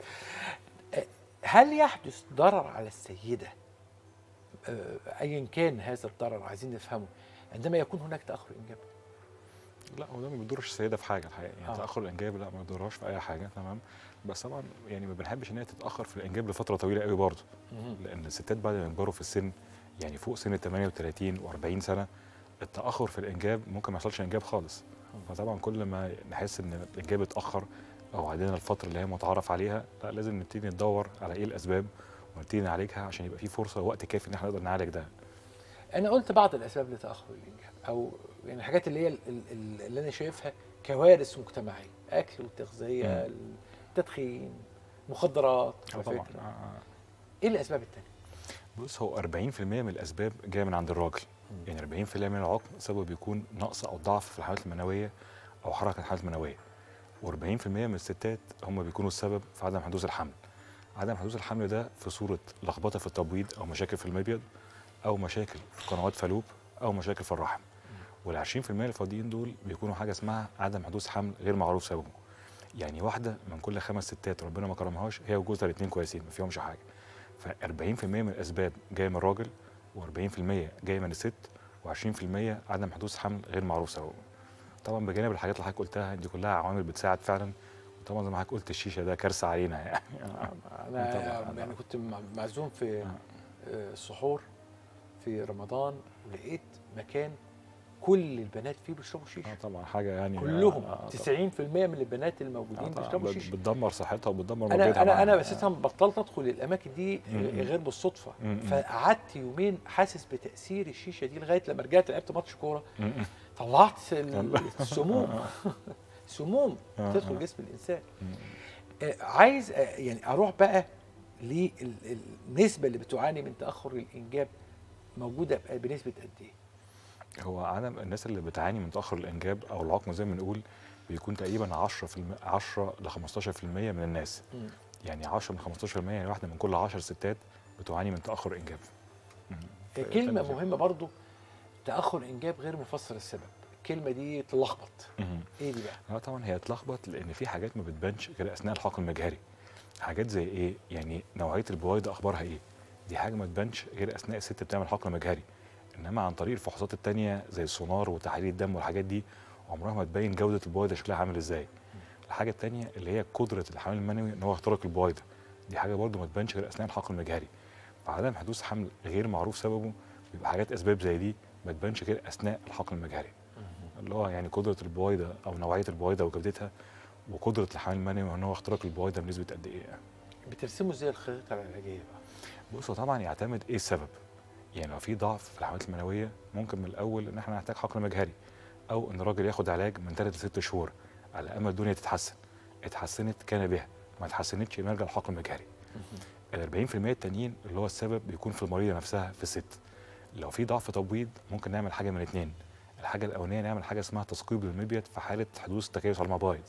هل يحدث ضرر على السيده ايا كان هذا الضرر؟ عايزين نفهمه عندما يكون هناك تاخر انجاب. لا، هو ده ما بيضرش السيده في حاجه الحقيقه يعني. آه. تاخر الانجاب لا ما بيضرهاش في اي حاجه، تمام. بس طبعا يعني ما بنحبش ان هي تتاخر في الانجاب لفتره طويله قوي برضه، لان الستات بعد ما يكبروا في السن يعني فوق سن ثمانية وثلاثين وأربعين سنه التاخر في الانجاب ممكن ما يحصلش انجاب خالص. فطبعا كل ما نحس ان الانجاب اتاخر او عدينا الفتره اللي هي متعارف عليها، لا لازم نبتدي ندور على ايه الاسباب ونبتدي نعالجها عشان يبقى في فرصه ووقت كافي ان احنا نقدر نعالج ده. انا قلت بعض الاسباب لتاخر الانجاب، او يعني الحاجات اللي هي اللي انا شايفها كوارث مجتمعيه: اكل والتغذيه، التدخين، مخدرات. طبعا. ايه الاسباب الثانيه؟ بص، هو أربعين في المية من الاسباب جايه من عند الراجل. م. يعني أربعين في المية من العقم سبب بيكون نقص او ضعف في الحالات المنويه او حركه الحالات المنويه، وأربعين في المية من الستات هم بيكونوا السبب في عدم حدوث الحمل. عدم حدوث الحمل ده في صوره لخبطه في التبويض او مشاكل في المبيض او مشاكل في قنوات فالوب او مشاكل في الرحم. وال عشرين في المية الفاضيين دول بيكونوا حاجه اسمها عدم حدوث حمل غير معروف سببه. يعني واحده من كل خمس ستات ربنا ما كرمهاش هي وجوزها الاثنين كويسين ما فيهمش حاجه. ف أربعين في المية من الاسباب جايه من الراجل، وأربعين في المية جايه من الست، وعشرين في المية عدم حدوث حمل غير معروف سببه. طبعا بجانب الحاجات اللي حضرتك قلتها دي كلها عوامل بتساعد فعلا. وطبعا زي ما حضرتك قلت الشيشه ده كارثه علينا يعني. انا يعني كنت معزوم في السحور في رمضان، ولقيت مكان كل البنات فيه بيشربوا شيشه. اه طبعا حاجه يعني كلهم آه تسعين في المية من البنات الموجودين آه بيشربوا بت- شيشه. بتدمر صحتها وبتدمر انا موجودها انا انا معاها. اساسا بطلت ادخل الاماكن دي غير بالصدفه، م- م. فقعدت يومين حاسس بتاثير الشيشه دي لغايه لما رجعت لعبت ماتش كوره م- م. طلعت ال- السموم سموم آه، تدخل آه. جسم الانسان. آه، عايز آه، يعني اروح بقى للنسبه اللي بتعاني من تاخر الانجاب موجوده بنسبه قد ايه؟ هو عدم الناس اللي بتعاني من تاخر الانجاب او العقم زي ما بنقول بيكون تقريبا عشرة في المية عشرة ل خمستاشر في المية من الناس. مم. يعني عشرة من خمستاشر في المية يعني واحده من كل عشر ستات بتعاني من تاخر انجاب. مم. كلمه ف- مهمه برضو، تاخر انجاب غير مفسر السبب، الكلمه دي تلخبط. مم. ايه دي بقى؟ اه طبعا هي اتلخبط لان في حاجات ما بتبانش غير اثناء الحقن المجهري. حاجات زي ايه؟ يعني نوعيه البويضه اخبارها ايه؟ دي حاجه ما تبانش غير اثناء الست بتعمل حقن مجهري. انما عن طريق الفحوصات التانية زي السونار وتحاليل الدم والحاجات دي عمرها ما تبين جوده البويضه شكلها عامل ازاي. الحاجه التانية اللي هي قدره الحمل المنوي ان هو يخترق البويضه، دي حاجه برده ما تبانش غير اثناء الحقن المجهري. فعدم حدوث حمل غير معروف سببه بيبقى حاجات اسباب زي دي ما تبانش غير اثناء الحقن المجهري. اللي هو يعني قدره البويضه او نوعيه البويضه وجودتها وقدره الحمل المنوي ان هو يخترق البويضه بنسبه قد ايه. بترسموا ازاي الخريطه العلاجيه بقى؟ بصوا طبعا يعتمد ايه السبب. يعني لو في ضعف في الحملات المنويه ممكن من الاول ان احنا نحتاج حقن مجهري، او ان الراجل ياخد علاج من ثلاث لست شهور على امل الدنيا تتحسن. اتحسنت كان بها، ما اتحسنتش نرجع للحقن المجهري. ال أربعين في المية التانيين اللي هو السبب بيكون في المريضه نفسها في الست. لو في ضعف تبويض ممكن نعمل حاجه من اثنين. الحاجه الاولانيه نعمل حاجه اسمها تثقيب للمبيض في حاله حدوث تكيس على المبايض،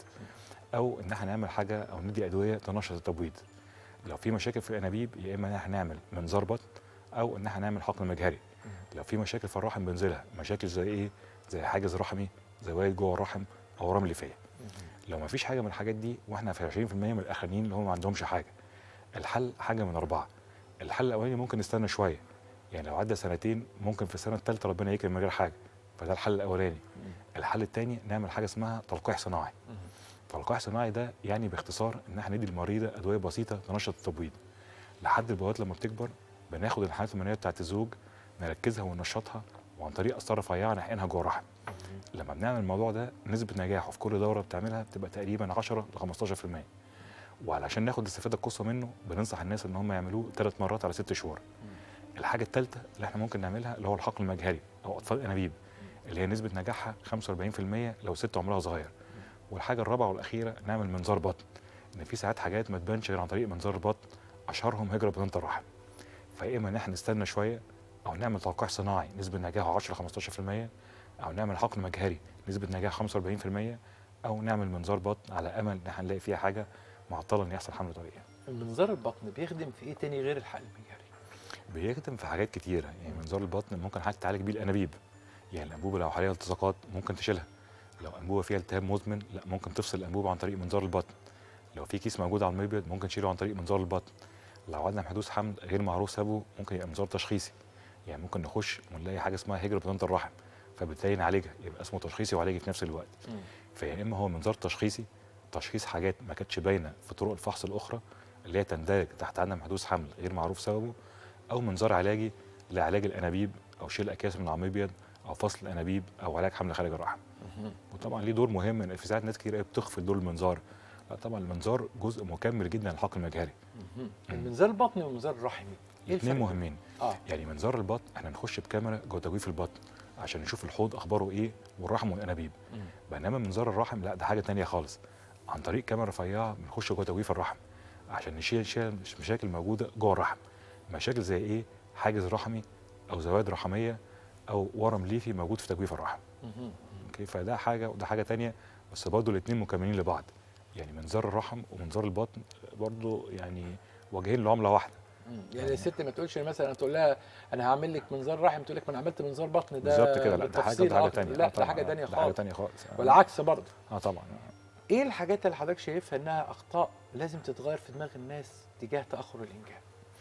او ان احنا نعمل حاجه او ندي ادويه تنشط التبويض. لو في مشاكل في الانابيب يا اما ان احنا نعمل منظار بطن او ان احنا نعمل حقن مجهري. لو في مشاكل في الرحم بنزلها، مشاكل زي ايه؟ زي حاجز رحمي، زوايد جوه الرحم، او ورم ليفيه. لو ما فيش حاجه من الحاجات دي واحنا في عشرين في المية من الاخرين اللي هم ما عندهمش حاجه، الحل حاجه من اربعه. الحل الاولاني ممكن نستنى شويه، يعني لو عدى سنتين ممكن في السنه الثالثه ربنا يكرم من غير حاجه، فده الحل الاولاني. الحل الثاني نعمل حاجه اسمها تلقيح صناعي. تلقيح صناعي ده يعني باختصار ان احنا ندي للمريضه ادويه بسيطه تنشط التبويض. لحد البويضات لما بتكبر بناخد الحالات المنويه بتاعت الزوج نركزها وننشطها، وعن طريق اسطره رفيعه نحقنها جوه الرحم. لما بنعمل الموضوع ده نسبه نجاحه في كل دوره بتعملها بتبقى تقريبا عشرة ل خمستاشر في المية. وعلشان ناخد الاستفاده القصوى منه بننصح الناس ان هم يعملوه ثلاث مرات على ست شهور. الحاجه الثالثه اللي احنا ممكن نعملها اللي هو الحقن المجهري او اطفال الانابيب، اللي هي نسبه نجاحها خمسة وأربعين في المية لو ست عمرها صغير. والحاجه الرابعه والاخيره نعمل منظار بطن، ان في ساعات حاجات ما تبانش غير عن طريق منظار البطن، اشهرهم هجره بطانه الرحم. فيا اما ان احنا نستنى شويه او نعمل تلقيح صناعي نسبه نجاحه عشرة خمستاشر في المية، او نعمل حقن مجهري نسبه نجاح خمسة وأربعين في المية، او نعمل منظار بطن على امل ان احنا نلاقي فيها حاجه معطله ان يحصل حمل طبيعي. المنظار البطن بيخدم في ايه تاني غير الحقن المجهري؟ بيخدم في حاجات كتيره. يعني منظار البطن ممكن حتى تعالج بيه الانابيب. يعني الانبوبه لو عليها التصاقات ممكن تشيلها. لو انبوبه فيها التهاب مزمن لا ممكن تفصل الانبوبه عن طريق منظار البطن. لو في كيس موجود على المبيض ممكن تشيله عن طريق منظار البطن. لو عندنا حدوث حمل غير معروف سببه ممكن يبقى منظار تشخيصي. يعني ممكن نخش ونلاقي حاجه اسمها هجره بطانه الرحم، فبالتالي نعالجها، يبقى اسمه تشخيصي وعلاجي في نفس الوقت. فيا اما هو منظار تشخيصي تشخيص حاجات ما كانتش باينه في طرق الفحص الاخرى اللي هي تندرج تحت عدم حدوث حمل غير معروف سببه، او منظار علاجي لعلاج الانابيب او شيل اكياس من على المبيض او فصل الانابيب او علاج حمل خارج الرحم. وطبعا ليه دور مهم ان في ساعات ناس كتير بتغفل دور المنظار. لا طبعا المنظار جزء مكمل جدا للحقن المجهري. المنظار البطني والمنظار الرحمي ايه الاثنين الفرق؟ مهمين. اه يعني منظار البطن احنا نخش بكاميرا جوه تجويف البطن عشان نشوف الحوض اخباره ايه والرحم والانابيب. بينما منظار الرحم لا ده حاجه ثانيه خالص. عن طريق كاميرا رفيعه بنخش جوه تجويف الرحم عشان نشيل شيل مشاكل موجوده جوه الرحم. مشاكل زي ايه؟ حاجز رحمي او زوائد رحميه او ورم ليفي موجود في تجويف الرحم. اوكي فده حاجه وده حاجه ثانيه، بس برضه الاثنين مكملين لبعض. يعني منظار الرحم ومنظار البطن برضه يعني وجهين لعمله واحده. يعني الست ما تقولش مثلا تقول لها انا هعمل لك منظار رحم تقول لك ما انا عملت منظار بطن، ده بالظبط كده. لا ده حاجه وده حاجه ثانيه. لا ده حاجه ثانيه خالص. حاجه خالص. ثانيه خالص. والعكس برضه. اه طبعا. ايه الحاجات اللي حضرتك شايفها انها اخطاء لازم تتغير في دماغ الناس تجاه تاخر الانجاب؟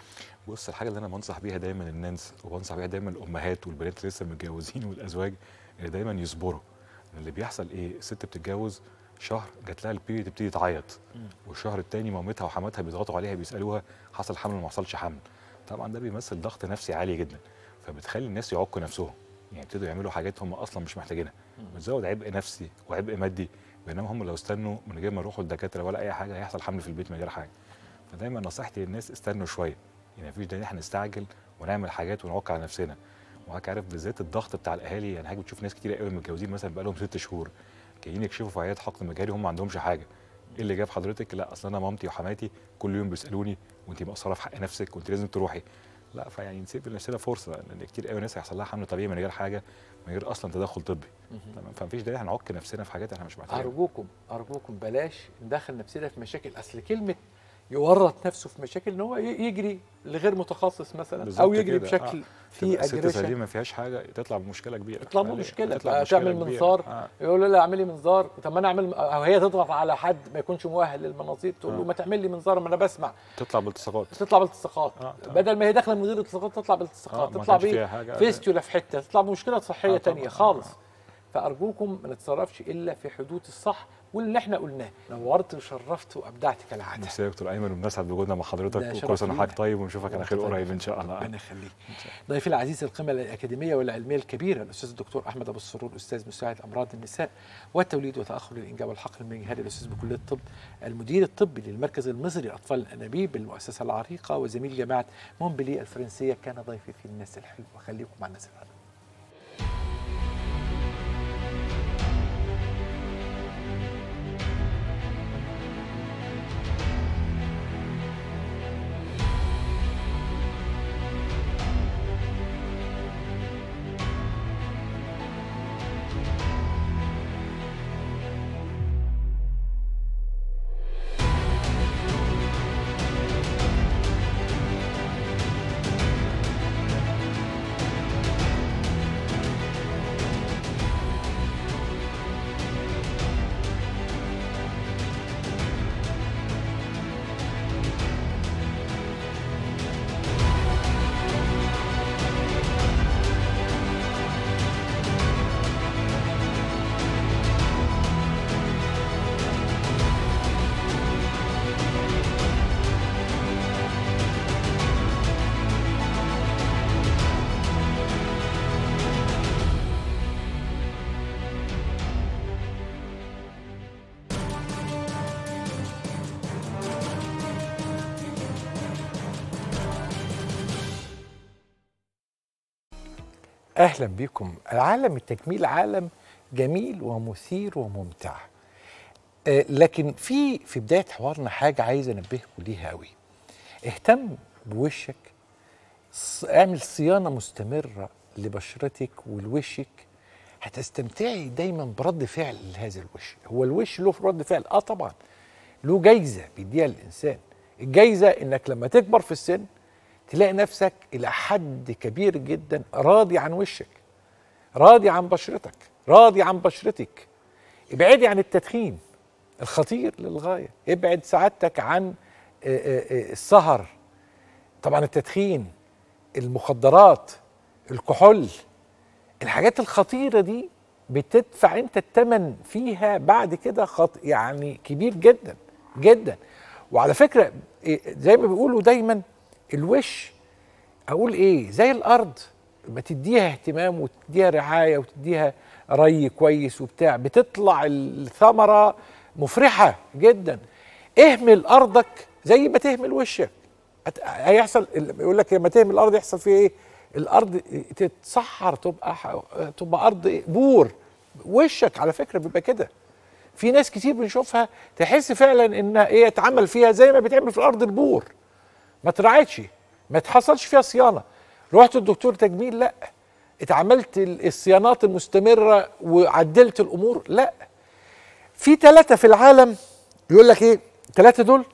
بص الحاجه اللي انا بنصح بيها دايما الناس وبنصح بيها دايما الامهات والبنات اللي لسه متجوزين والازواج اللي دايما يصبروا. اللي بيحصل ايه؟ الست بتتجوز شهر جات لها البيريد تبتدي تعيط، والشهر الثاني مامتها وحماتها بيضغطوا عليها بيسالوها حصل حمل ولا ما حصلش حمل. طبعا ده بيمثل ضغط نفسي عالي جدا، فبتخلي الناس يعكوا نفسهم. يعني ابتدوا يعملوا حاجات هم اصلا مش محتاجينها، بتزود عبء نفسي وعبء مادي، بينما هم لو استنوا من غير ما يروحوا الدكاتره ولا اي حاجه هيحصل حمل في البيت من غير حاجه. فدايما نصيحتي للناس استنوا شويه، يعني مفيش داعي احنا نستعجل ونعمل حاجات ونعك على نفسنا. وحضرتك عارف بالذات الضغط بتاع الاهالي، يعني حضرتك بتشوف ناس كتير قوي متجوزين مثلا بقى لهم ست شهور جايين يكشفوا في عيادة حقن مجهري هم ما عندهمش حاجه. ايه اللي جاب حضرتك؟ لا اصل انا مامتي وحماتي كل يوم بيسالوني وانت مقصره في حق نفسك وانت لازم تروحي. لا فيعني نسيب لنفسنا فرصه، لان كتير قوي ناس هيحصل لها حمل طبيعي من غير حاجه، من غير اصلا تدخل طبي. تمام، فمفيش داعي هنعك نفسنا في حاجات احنا مش محتاجينها. ارجوكم ارجوكم بلاش ندخل نفسنا في مشاكل. اصل كلمه يورط نفسه في مشاكل ان هو يجري لغير متخصص مثلا او يجري كده. بشكل آه. فيه اجريشن. الست دي ما فيهاش حاجه تطلع بمشكله كبيره. تطلع بمشكله تعمل منظار. آه. يقول له لا اعملي منظار. طب ما انا اعمل، او هي تضغط على حد ما يكونش مؤهل للمناظير تقول له آه. ما تعمل لي منظار ما انا بسمع. تطلع بالتصاقات. تطلع بالتصاقات. آه. بدل ما هي داخله من غير التصاقات تطلع بالتصاقات. آه. تطلع بفيستولا في حته، تطلع بمشكله صحيه آه. ثانيه خالص. آه. فارجوكم ما نتصرفش الا في حدود الصح واللي احنا قلناه. نورت وشرفت وابدعت كالعاده. ميرسي يا دكتور ايمن، وبنسعد بوجودنا مع حضرتك، وكل سنه وحضرتك طيب، ونشوفك على خير قريب ان شاء الله. ربنا يخليك. ضيفي العزيز القيمه الاكاديميه والعلميه الكبيره الاستاذ الدكتور احمد ابو السرور، استاذ مساعد امراض النساء والتوليد وتاخر الانجاب والحقن المجهري، الاستاذ بكليه الطب، المدير الطبي للمركز المصري لاطفال الانابيب بالمؤسسه العريقه، وزميل جامعه مونبلي الفرنسيه. كان ضيفي في الناس الحلوه. خليكم مع الناس الحلوه. أهلا بكم. العالم التجميل عالم جميل ومثير وممتع، آه لكن في في بداية حوارنا حاجة عايز أنبهكم ليها قوي. اهتم بوشك، اعمل صيانة مستمرة لبشرتك ولوشك، هتستمتعي دايما برد فعل لهذا الوش. هو الوش له رد فعل؟ اه طبعا له جايزة بيديها الإنسان. الجايزة إنك لما تكبر في السن تلاقي نفسك إلى حد كبير جدا راضي عن وشك، راضي عن بشرتك، راضي عن بشرتك. ابعدي عن التدخين الخطير للغاية، ابعد سعادتك عن السهر، طبعا التدخين، المخدرات، الكحول، الحاجات الخطيرة دي بتدفع انت الثمن فيها بعد كده خط يعني كبير جدا جدا. وعلى فكرة زي ما بيقولوا دايما الوش اقول ايه زي الارض، ما تديها اهتمام وتديها رعايه وتديها ري كويس وبتاع بتطلع الثمره مفرحه جدا. اهمل ارضك زي ما تهمل وشك، هيحصل يقول لك لما تهمل الارض يحصل فيها ايه؟ الارض تتسحر، تبقى تبقى ارض بور. وشك على فكره بيبقى كده. في ناس كتير بنشوفها تحس فعلا ان ايه اتعمل فيها زي ما بيتعمل في الارض البور، ما اترعتش، ما اتحصلش فيها صيانه. رحت الدكتور تجميل؟ لا. اتعملت الصيانات المستمره وعدلت الامور؟ لا. في ثلاثه في العالم يقول لك ايه؟ الثلاثه دول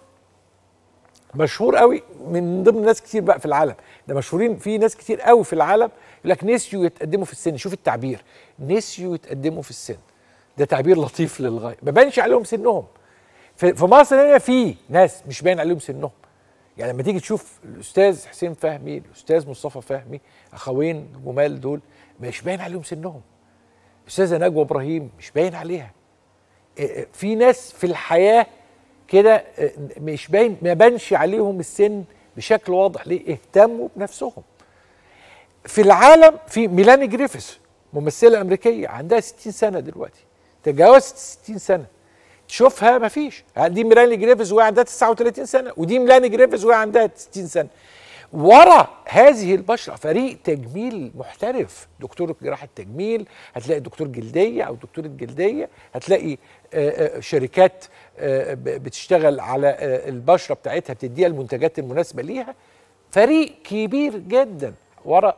مشهور قوي من ضمن ناس كتير بقى في العالم، ده مشهورين في ناس كتير قوي في العالم يقول لك نسيوا يتقدموا في السن. شوف التعبير، نسيوا يتقدموا في السن، ده تعبير لطيف للغايه، ما بانش عليهم سنهم. في مصر هنا في ناس مش باين عليهم سنهم، يعني لما تيجي تشوف الاستاذ حسين فهمي، الاستاذ مصطفى فهمي، اخوين جمال دول مش باين عليهم سنهم. الاستاذه نجوى ابراهيم مش باين عليها. في ناس في الحياه كده مش باين، ما بانش عليهم السن بشكل واضح. ليه؟ اهتموا بنفسهم. في العالم في ميلاني جريفيث ممثله امريكيه عندها ستين سنه دلوقتي، تجاوزت ستين سنه، تشوفها مفيش. دي ميلاني جريفز وهي عندها تسعة وثلاثين سنه، ودي ميلاني جريفز وهي عندها ستين سنه. ورا هذه البشره فريق تجميل محترف، دكتور جراحه تجميل، هتلاقي دكتور جلديه او دكتوره جلديه، هتلاقي شركات بتشتغل على البشره بتاعتها بتديها المنتجات المناسبه ليها. فريق كبير جدا ورا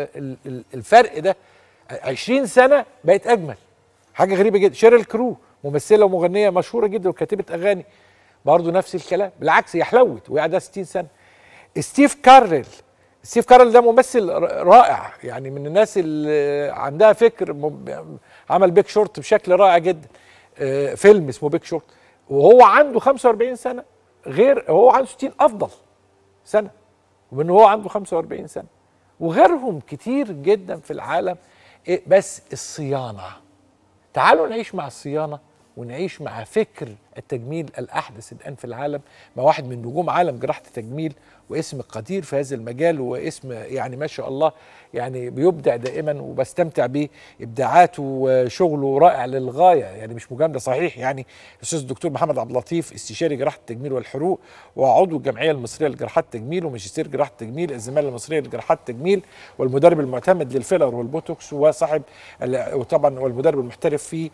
الفرق ده. عشرين سنه بقت اجمل، حاجه غريبه جدا. شيريل كرو ممثله ومغنيه مشهوره جدا وكاتبه اغاني، برضه نفس الكلام، بالعكس هي حلوت وهي عندها ستين سنه. ستيف كارل، ستيف كارل ده ممثل رائع، يعني من الناس اللي عندها فكر، عمل بيك شورت بشكل رائع جدا، فيلم اسمه بيك شورت، وهو عنده خمسة وأربعين سنه، غير هو عنده ستين افضل سنه ومن هو عنده خمسة وأربعين سنه، وغيرهم كتير جدا في العالم. بس الصيانه، تعالوا نعيش مع الصيانه ونعيش مع فكر التجميل الأحدث الآن في العالم، مع واحد من نجوم عالم جراحة التجميل واسم قدير في هذا المجال، واسم يعني ما شاء الله يعني بيبدع دائما وبستمتع بإبداعاته وشغله رائع للغاية، يعني مش مجاملة صحيح. يعني الأستاذ الدكتور محمد عبد اللطيف، استشاري جراحة التجميل والحروق وعضو الجمعية المصرية لجراحات التجميل وماجستير جراحة التجميل، الزمالة المصرية لجراحات التجميل، والمدرب المعتمد للفيلر والبوتوكس، وصاحب وطبعا والمدرب المحترف في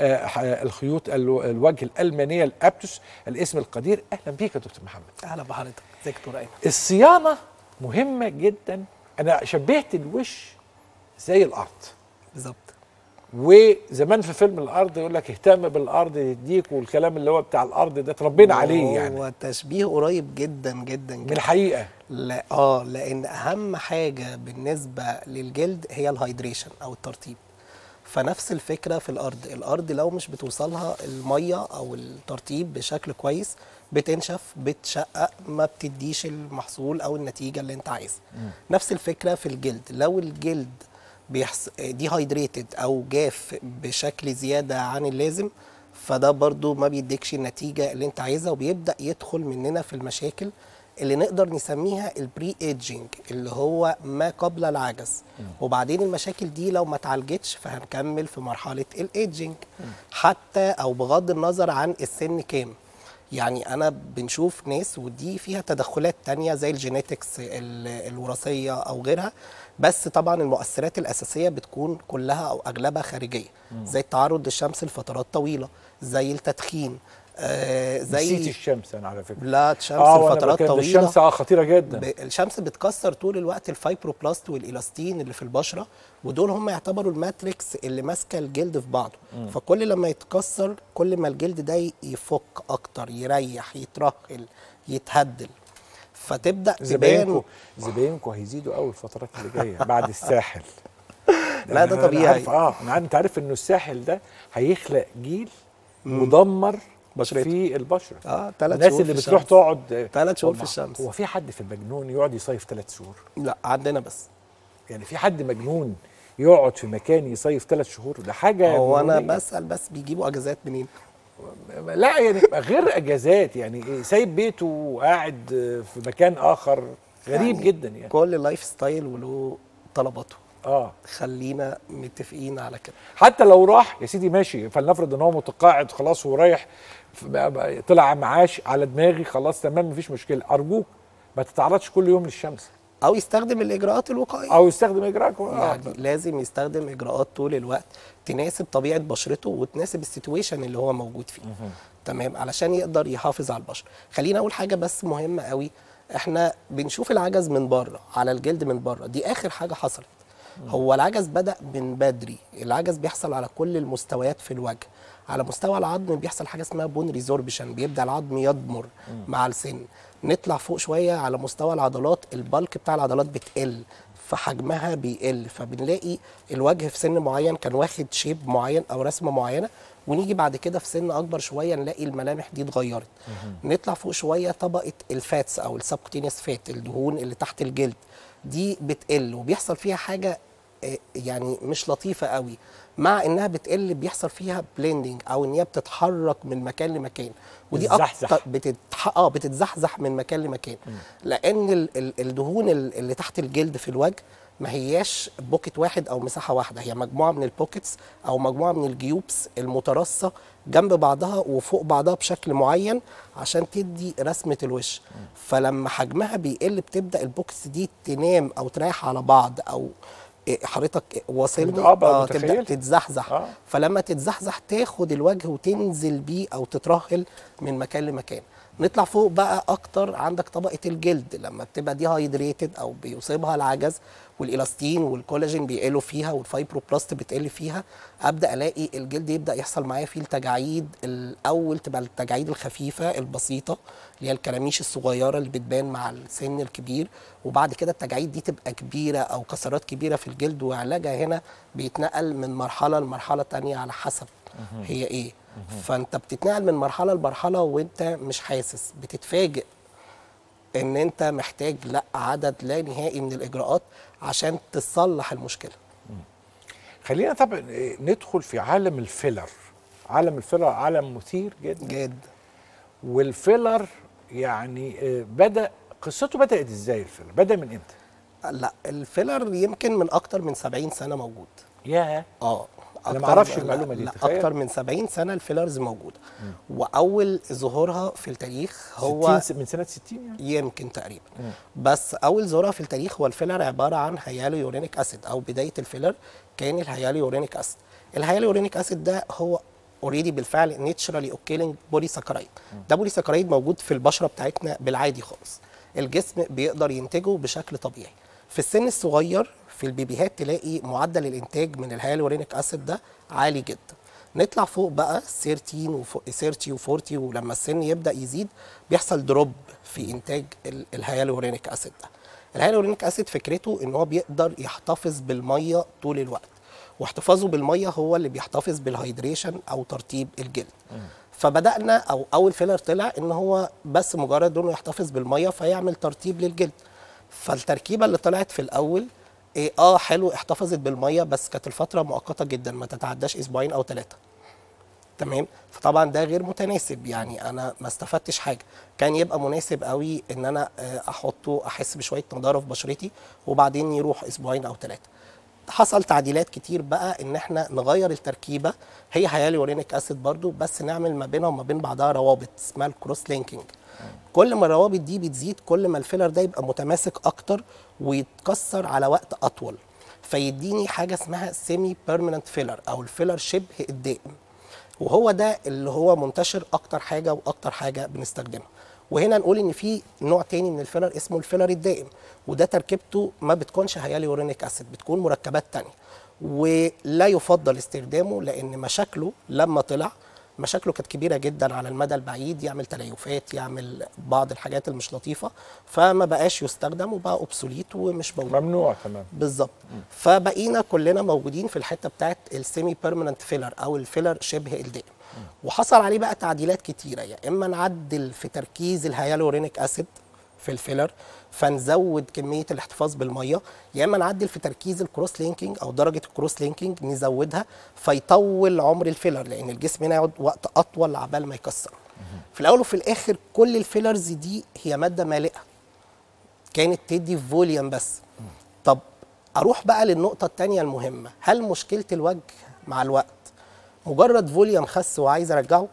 الخيوط الوجه الألمانية الابتوس، الاسم القدير. اهلا بيك يا دكتور محمد. اهلا بحضرتك. ازيك يا دكتور ايمن؟ الصيانه مهمه جدا. انا شبهت الوش زي الارض بالظبط، وزمان في فيلم الارض يقول لك اهتم بالارض يديك، والكلام اللي هو بتاع الارض ده اتربينا عليه، يعني هو تشبيه قريب جدا جدا من الحقيقه. لا اه لان اهم حاجه بالنسبه للجلد هي الهايدريشن او الترطيب. فنفس الفكره في الارض، الارض لو مش بتوصلها الميه او الترطيب بشكل كويس بتنشف، بتشقق، ما بتديش المحصول او النتيجه اللي انت عايزها. نفس الفكره في الجلد، لو الجلد بيحص... دي هايدريتد او جاف بشكل زياده عن اللازم، فده برضو ما بيديكش النتيجه اللي انت عايزها، وبيبدا يدخل مننا في المشاكل اللي نقدر نسميها البري ايجينج، اللي هو ما قبل العجز. وبعدين المشاكل دي لو ما اتعالجتش فهنكمل في مرحله الايجينج، حتى او بغض النظر عن السن كام. يعني انا بنشوف ناس ودي فيها تدخلات تانية زي الجينيتكس الوراثيه او غيرها، بس طبعا المؤثرات الاساسيه بتكون كلها او اغلبها خارجيه، زي التعرض للشمس لفترات طويله، زي التدخين، آه زي نسيت الشمس. انا على فكره لا الشمس آه لفترات طويله، الشمس اه خطيره جدا. الشمس بتكسر طول الوقت الفايبروبلاست والالاستين اللي في البشره، ودول هم يعتبروا الماتريكس اللي ماسكه الجلد في بعضه. مم. فكل لما يتكسر كل ما الجلد ده يفك اكتر، يريح، يترهل، يتهدل، فتبدا زباينكم زباينكم هيزيدوا قوي الفترات اللي جايه بعد الساحل. لا ده طبيعي. عارف اه انا انت عارف انه الساحل ده هيخلق جيل مدمر بشرته في البشره. اه ثلاث شهور الناس اللي بتروح تقعد ثلاث شهور في الشمس. هو في حد في المجنون يقعد يصيف ثلاث شهور؟ لا عندنا بس. يعني في حد مجنون يقعد في مكان يصيف ثلاث شهور؟ ده حاجه. هو انا بسال بس بيجيبوا اجازات منين؟ لا يعني غير اجازات، يعني سايب بيته وقاعد في مكان اخر غريب يعني جدا. يعني كل لايف ستايل وله طلباته. اه خلينا متفقين على كده. حتى لو راح يا سيدي ماشي، فلنفرض ان هو متقاعد خلاص ورايح طلع معاش على دماغي خلاص تمام مفيش مشكله، ارجوك ما تتعرضش كل يوم للشمس، او يستخدم الاجراءات الوقائيه، او يستخدم اجراءات يعني آه. لازم يستخدم اجراءات طول الوقت تناسب طبيعه بشرته وتناسب السيتويشن اللي هو موجود فيه. مه. تمام، علشان يقدر يحافظ على البشره. خلينا اقول حاجه بس مهمه قوي، احنا بنشوف العجز من بره على الجلد من بره، دي اخر حاجه حصلت. هو العجز بدأ من بدري، العجز بيحصل على كل المستويات في الوجه. على مستوى العظم بيحصل حاجه اسمها بون ريزوربشن، بيبدا العظم يضمر مع السن. نطلع فوق شويه على مستوى العضلات، البلك بتاع العضلات بتقل فحجمها بيقل، فبنلاقي الوجه في سن معين كان واخد شيب معين او رسمه معينه، ونيجي بعد كده في سن اكبر شويه نلاقي الملامح دي اتغيرت. نطلع فوق شويه طبقه الفاتس او السبكوتينيوس فات، الدهون اللي تحت الجلد دي بتقل، وبيحصل فيها حاجه يعني مش لطيفه قوي، مع انها بتقل بيحصل فيها بليندنج او ان هي بتتحرك من مكان لمكان، ودي اكتر بتتح... اه بتتزحزح من مكان لمكان. م. لان ال... ال... الدهون اللي تحت الجلد في الوجه ما هياش بوكت واحد او مساحه واحده، هي مجموعه من البوكتس او مجموعه من الجيوبس المترصه جنب بعضها وفوق بعضها بشكل معين عشان تدي رسمه الوش. فلما حجمها بيقل بتبدا البوكتس دي تنام او تريح على بعض، او حضرتك واصلني اه آه تبدا تتزحزح. آه. فلما تتزحزح تاخد الوجه وتنزل بيه او تترهل من مكان لمكان. نطلع فوق بقى اكتر، عندك طبقه الجلد لما بتبقى دي هايدريتد او بيصيبها العجز والالاستين والكولاجين بيقلوا فيها والفايبروبلاست بتقل فيها، ابدا الاقي الجلد يبدا يحصل معايا فيه التجاعيد. الاول تبقى التجاعيد الخفيفه البسيطه اللي هي الكلاميش الصغيره اللي بتبان مع السن الكبير، وبعد كده التجاعيد دي تبقى كبيره او كسرات كبيره في الجلد، وعلاجها هنا بيتنقل من مرحله لمرحله تانية على حسب هي ايه. فانت بتتنقل من مرحله لمرحله وانت مش حاسس، بتتفاجئ ان انت محتاج لا عدد لا نهائي من الاجراءات عشان تصلح المشكله. خلينا طبعا ندخل في عالم الفيلر. عالم الفيلر عالم مثير جدا جدا. والفيلر يعني بدا قصته بدات ازاي؟ الفيلر بدا من امتى؟ لا الفيلر يمكن من اكتر من سبعين سنه موجود. ياه. اه انا ما اعرفش المعلومه دي. لا تخيل. اكتر من سبعين سنه الفيلرز موجوده. مم. واول ظهورها في التاريخ هو ستين من سنه ستين يعني يمكن تقريبا. مم. بس اول ظهورها في التاريخ هو الفيلر عباره عن هيالورونيك اسيد، او بدايه الفيلر كان الهيالورونيك اسيد. الهيالورونيك اسيد ده هو اوريدي بالفعل نيتشرالي اوكيلينج بولي ساكرايد. ده بولي ساكرايد موجود في البشره بتاعتنا بالعادي خالص، الجسم بيقدر ينتجه بشكل طبيعي. في السن الصغير في البيبيهات تلاقي معدل الانتاج من الهيالورونيك اسيد ده عالي جدا. نطلع فوق بقى ثلاثين وفوق ثلاثين و40، ولما السن يبدا يزيد بيحصل دروب في انتاج الهيالورونيك اسيد ده. الهيالورونيك اسيد فكرته ان هو بيقدر يحتفظ بالميه طول الوقت، واحتفاظه بالميه هو اللي بيحتفظ بالهيدريشن او ترطيب الجلد. م. فبدانا او اول فيلر طلع ان هو بس مجرد انه يحتفظ بالميه فيعمل ترطيب للجلد. فالتركيبه اللي طلعت في الاول إيه اه حلو احتفظت بالميه، بس كانت الفتره مؤقته جدا ما تتعداش اسبوعين او ثلاثه. تمام. فطبعا ده غير متناسب، يعني انا ما استفدتش حاجه. كان يبقى مناسب قوي ان انا احطه احس بشويه نضاره في بشرتي وبعدين يروح اسبوعين او ثلاثه. حصل تعديلات كتير بقى ان احنا نغير التركيبه، هي هيالورونيك اسيد برضو بس نعمل ما بينها وما بين بعضها روابط اسمها الكروس لينكينج. كل ما الروابط دي بتزيد كل ما الفيلر ده يبقى متماسك اكتر ويتكسر على وقت اطول، فيديني حاجه اسمها سيمي بيرمننت فيلر او الفيلر شبه الدائم، وهو ده اللي هو منتشر اكتر حاجه واكتر حاجه بنستخدمها. وهنا نقول ان في نوع تاني من الفيلر اسمه الفيلر الدائم، وده تركيبته ما بتكونش هيالورونيك اسيد، بتكون مركبات تانية، ولا يفضل استخدامه لان مشاكله لما طلع مشاكله كانت كبيره جدا على المدى البعيد، يعمل تليفات، يعمل بعض الحاجات اللي مش لطيفه، فما بقاش يستخدم وبقى اوبسوليت ومش موجود. ممنوع تمام. بالظبط. فبقينا كلنا موجودين في الحته بتاعت السيمي بيرمننت فيلر او الفيلر شبه الدائم. وحصل عليه بقى تعديلات كتيره، يا يعني اما نعدل في تركيز الهيالورونيك اسيد في الفيلر فنزود كميه الاحتفاظ بالميه، يا اما نعدل في تركيز الكروس لينكينج او درجه الكروس لينكينج نزودها فيطول عمر الفيلر، لان الجسم هنا يقعد وقت اطول عبال ما يكسر. في الاول وفي الاخر كل الفيلرز دي هي ماده مالئه كانت تدي فوليوم بس. طب اروح بقى للنقطه الثانيه المهمه، هل مشكله الوجه مع الوقت مجرد فوليوم خس وعايز ارجعه،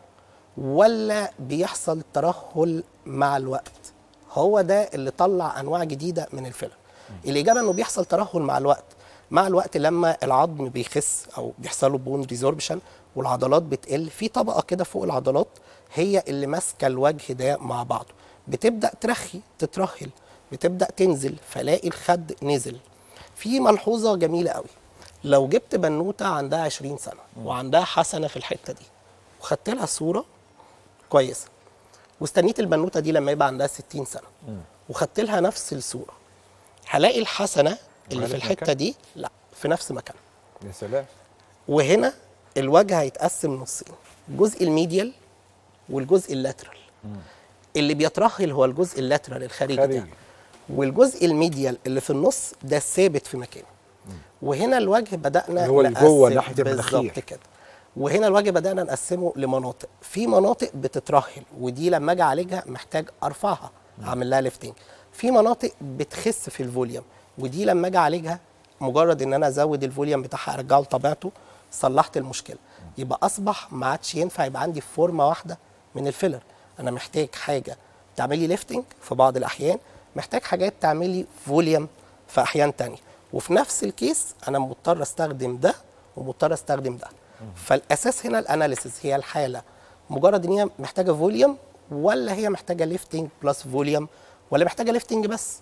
ولا بيحصل ترهل مع الوقت؟ هو ده اللي طلع انواع جديده من الفيلر. الاجابه انه بيحصل ترهل مع الوقت. مع الوقت لما العظم بيخس او بيحصل له بون ريزوربشن والعضلات بتقل، في طبقه كده فوق العضلات هي اللي ماسكه الوجه ده مع بعضه، بتبدا ترخي تترهل، بتبدا تنزل، فلاقي الخد نزل. في ملحوظه جميله قوي، لو جبت بنوته عندها عشرين سنه وعندها حسنه في الحته دي وخدت لها صوره كويسه واستنيت البنوته دي لما يبقى عندها ستين سنه وخدت لها نفس الصوره، هلاقي الحسنه اللي في الحته مكان؟ دي لا في نفس مكانها. يا سلام. وهنا الوجه هيتقسم نصين، الجزء الميديال والجزء اللاترال. اللي بيترهل هو الجزء اللاترال الخارجي ده، والجزء الميديال اللي في النص ده ثابت في مكانه. وهنا الوجه بدأنا هو اللي جوه ناحيه المناخير بالظبط كده. وهنا الوجه بدأنا نقسمه لمناطق، في مناطق بتترهل ودي لما اجي اعالجها محتاج ارفعها اعمل لها ليفتنج، في مناطق بتخس في الفوليوم ودي لما اجي اعالجها مجرد ان انا ازود الفوليوم بتاعها ارجعه لطبيعته، صلحت المشكله. يبقى اصبح ما عادش ينفع يبقى عندي فورمه واحده من الفيلر، انا محتاج حاجه تعمل لي ليفتنج في بعض الاحيان، محتاج حاجات تعمل لي فوليوم في احيان تانية، وفي نفس الكيس انا مضطر استخدم ده ومضطر استخدم ده. فالاساس هنا الاناليسيس، هي الحاله مجرد ان هي محتاجه فوليوم ولا هي محتاجه ليفتنج بلس فوليوم ولا محتاجه ليفتنج بس.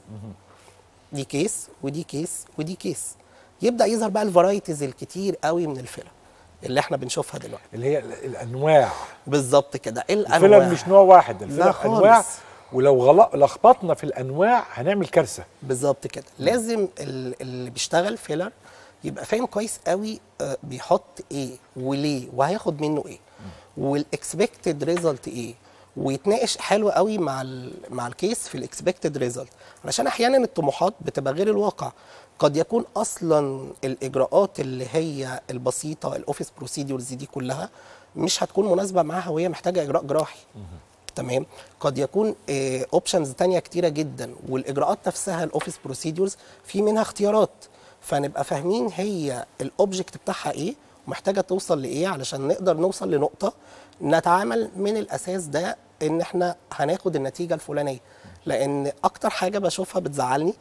دي كيس ودي كيس ودي كيس. يبدا يظهر بقى الفرايتيز الكتير قوي من الفيلر اللي احنا بنشوفها دلوقتي، اللي هي الانواع بالظبط كده. ايه الانواع؟ الفيلر مش نوع واحد، الفيلر لا انواع، خالص. ولو غلط لخبطنا في الانواع هنعمل كارثه. بالظبط كده. لازم ال- اللي بيشتغل فيلر يبقى فاهم كويس قوي آه، بيحط ايه وليه وهياخد منه ايه والاكسبكتد ريزلت ايه، ويتناقش حلو قوي مع ال مع الكيس في الاكسبكتد ريزلت، علشان احيانا الطموحات بتبقى غير الواقع. قد يكون اصلا الاجراءات اللي هي البسيطه الاوفيس بروسيدورز دي كلها مش هتكون مناسبه معاها وهي محتاجه اجراء جراحي. تمام. قد يكون اوبشنز تانية كتيره جدا، والاجراءات نفسها الاوفيس بروسيدورز في منها اختيارات، فنبقى فاهمين هي الاوبجكت بتاعها ايه ومحتاجه توصل لايه علشان نقدر نوصل لنقطه نتعامل من الاساس ده ان احنا هناخد النتيجه الفلانيه. لان اكتر حاجه بشوفها بتزعلني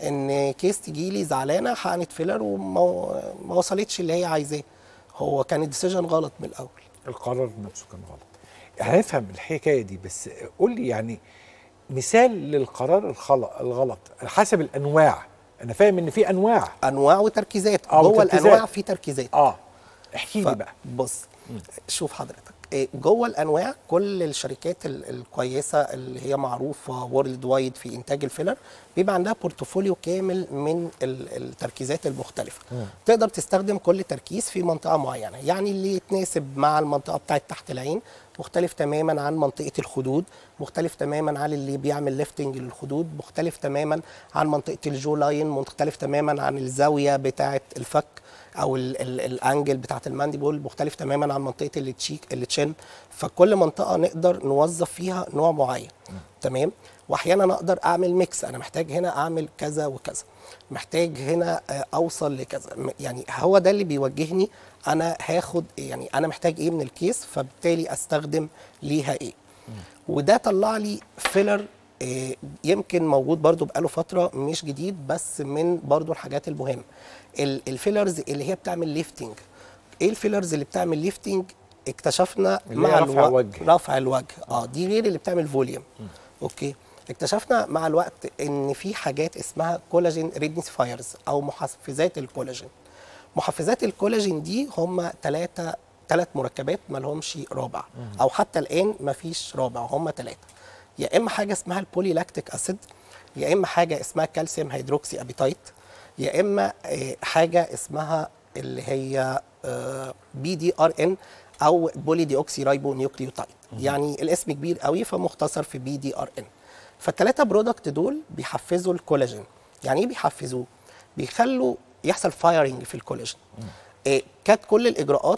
ان كيس تجي لي زعلانه حقنت فيلر وما ما وصلتش اللي هي عايزاه، هو كان الديسيجن غلط من الاول. القرار نفسه كان غلط. هنفهم الحكايه دي، بس قول لي يعني مثال للقرار الخلق الغلط حسب الانواع. انا فاهم ان في انواع انواع وتركيزات. آه جوه وتركيزات. الانواع في تركيزات. اه احكي لي بقى. بص شوف حضرتك، إيه، جوه الانواع كل الشركات ال- الكويسه اللي هي معروفه وورلد وايد في انتاج الفيلر بيبقى عندها بورتفوليو كامل من ال- التركيزات المختلفه. مم. تقدر تستخدم كل تركيز في منطقه معينه، يعني اللي يتناسب مع المنطقه بتاعت تحت العين مختلف تماما عن منطقه الخدود، مختلف تماما عن اللي بيعمل ليفتنج للخدود، مختلف تماما عن منطقه الجو لاين، مختلف تماما عن الزاويه بتاعت الفك او ال ال الانجل بتاعت المانديبول، مختلف تماما عن منطقه التشيك التشين. فكل منطقه نقدر نوظف فيها نوع معين. تمام. واحيانا اقدر اعمل ميكس، انا محتاج هنا اعمل كذا وكذا، محتاج هنا آه، اوصل لكذا. م- يعني هو ده اللي بيوجهني انا هاخد يعني انا محتاج ايه من الكيس، فبالتالي استخدم ليها ايه. وده طلع لي فيلر آه، يمكن موجود برضو بقاله فتره مش جديد، بس من برضو الحاجات المهمه ال- الفيلرز اللي هي بتعمل ليفتنج. ايه الفيلرز اللي بتعمل ليفتنج؟ اكتشفنا اللي مع هي رفع الوقت الوجه. رفع الوجه اه دي غير اللي بتعمل فوليوم. اوكي. اكتشفنا مع الوقت ان في حاجات اسمها كولاجين ريدنسفايرز او محفزات الكولاجين. محفزات الكولاجين دي هم ثلاثه ثلاث مركبات ما لهمش رابع، او حتى الان ما فيش رابع، هم ثلاثه. يا اما حاجه اسمها البولي لاكتيك اسيد، يا اما حاجه اسمها كالسيوم هيدروكسي ابيتايت، يا اما آه، حاجه اسمها اللي هي بي دي ار ان او بولي دي اوكسي رايبو نيوكليوتايد. يعني الاسم كبير قوي فمختصر في بي دي ار ان. فالثلاثه برودكت دول بيحفزوا الكولاجين. يعني ايه بيحفزوه؟ بيخلوا يحصل فايرنج في الكولاجين. إيه، كانت كل الاجراءات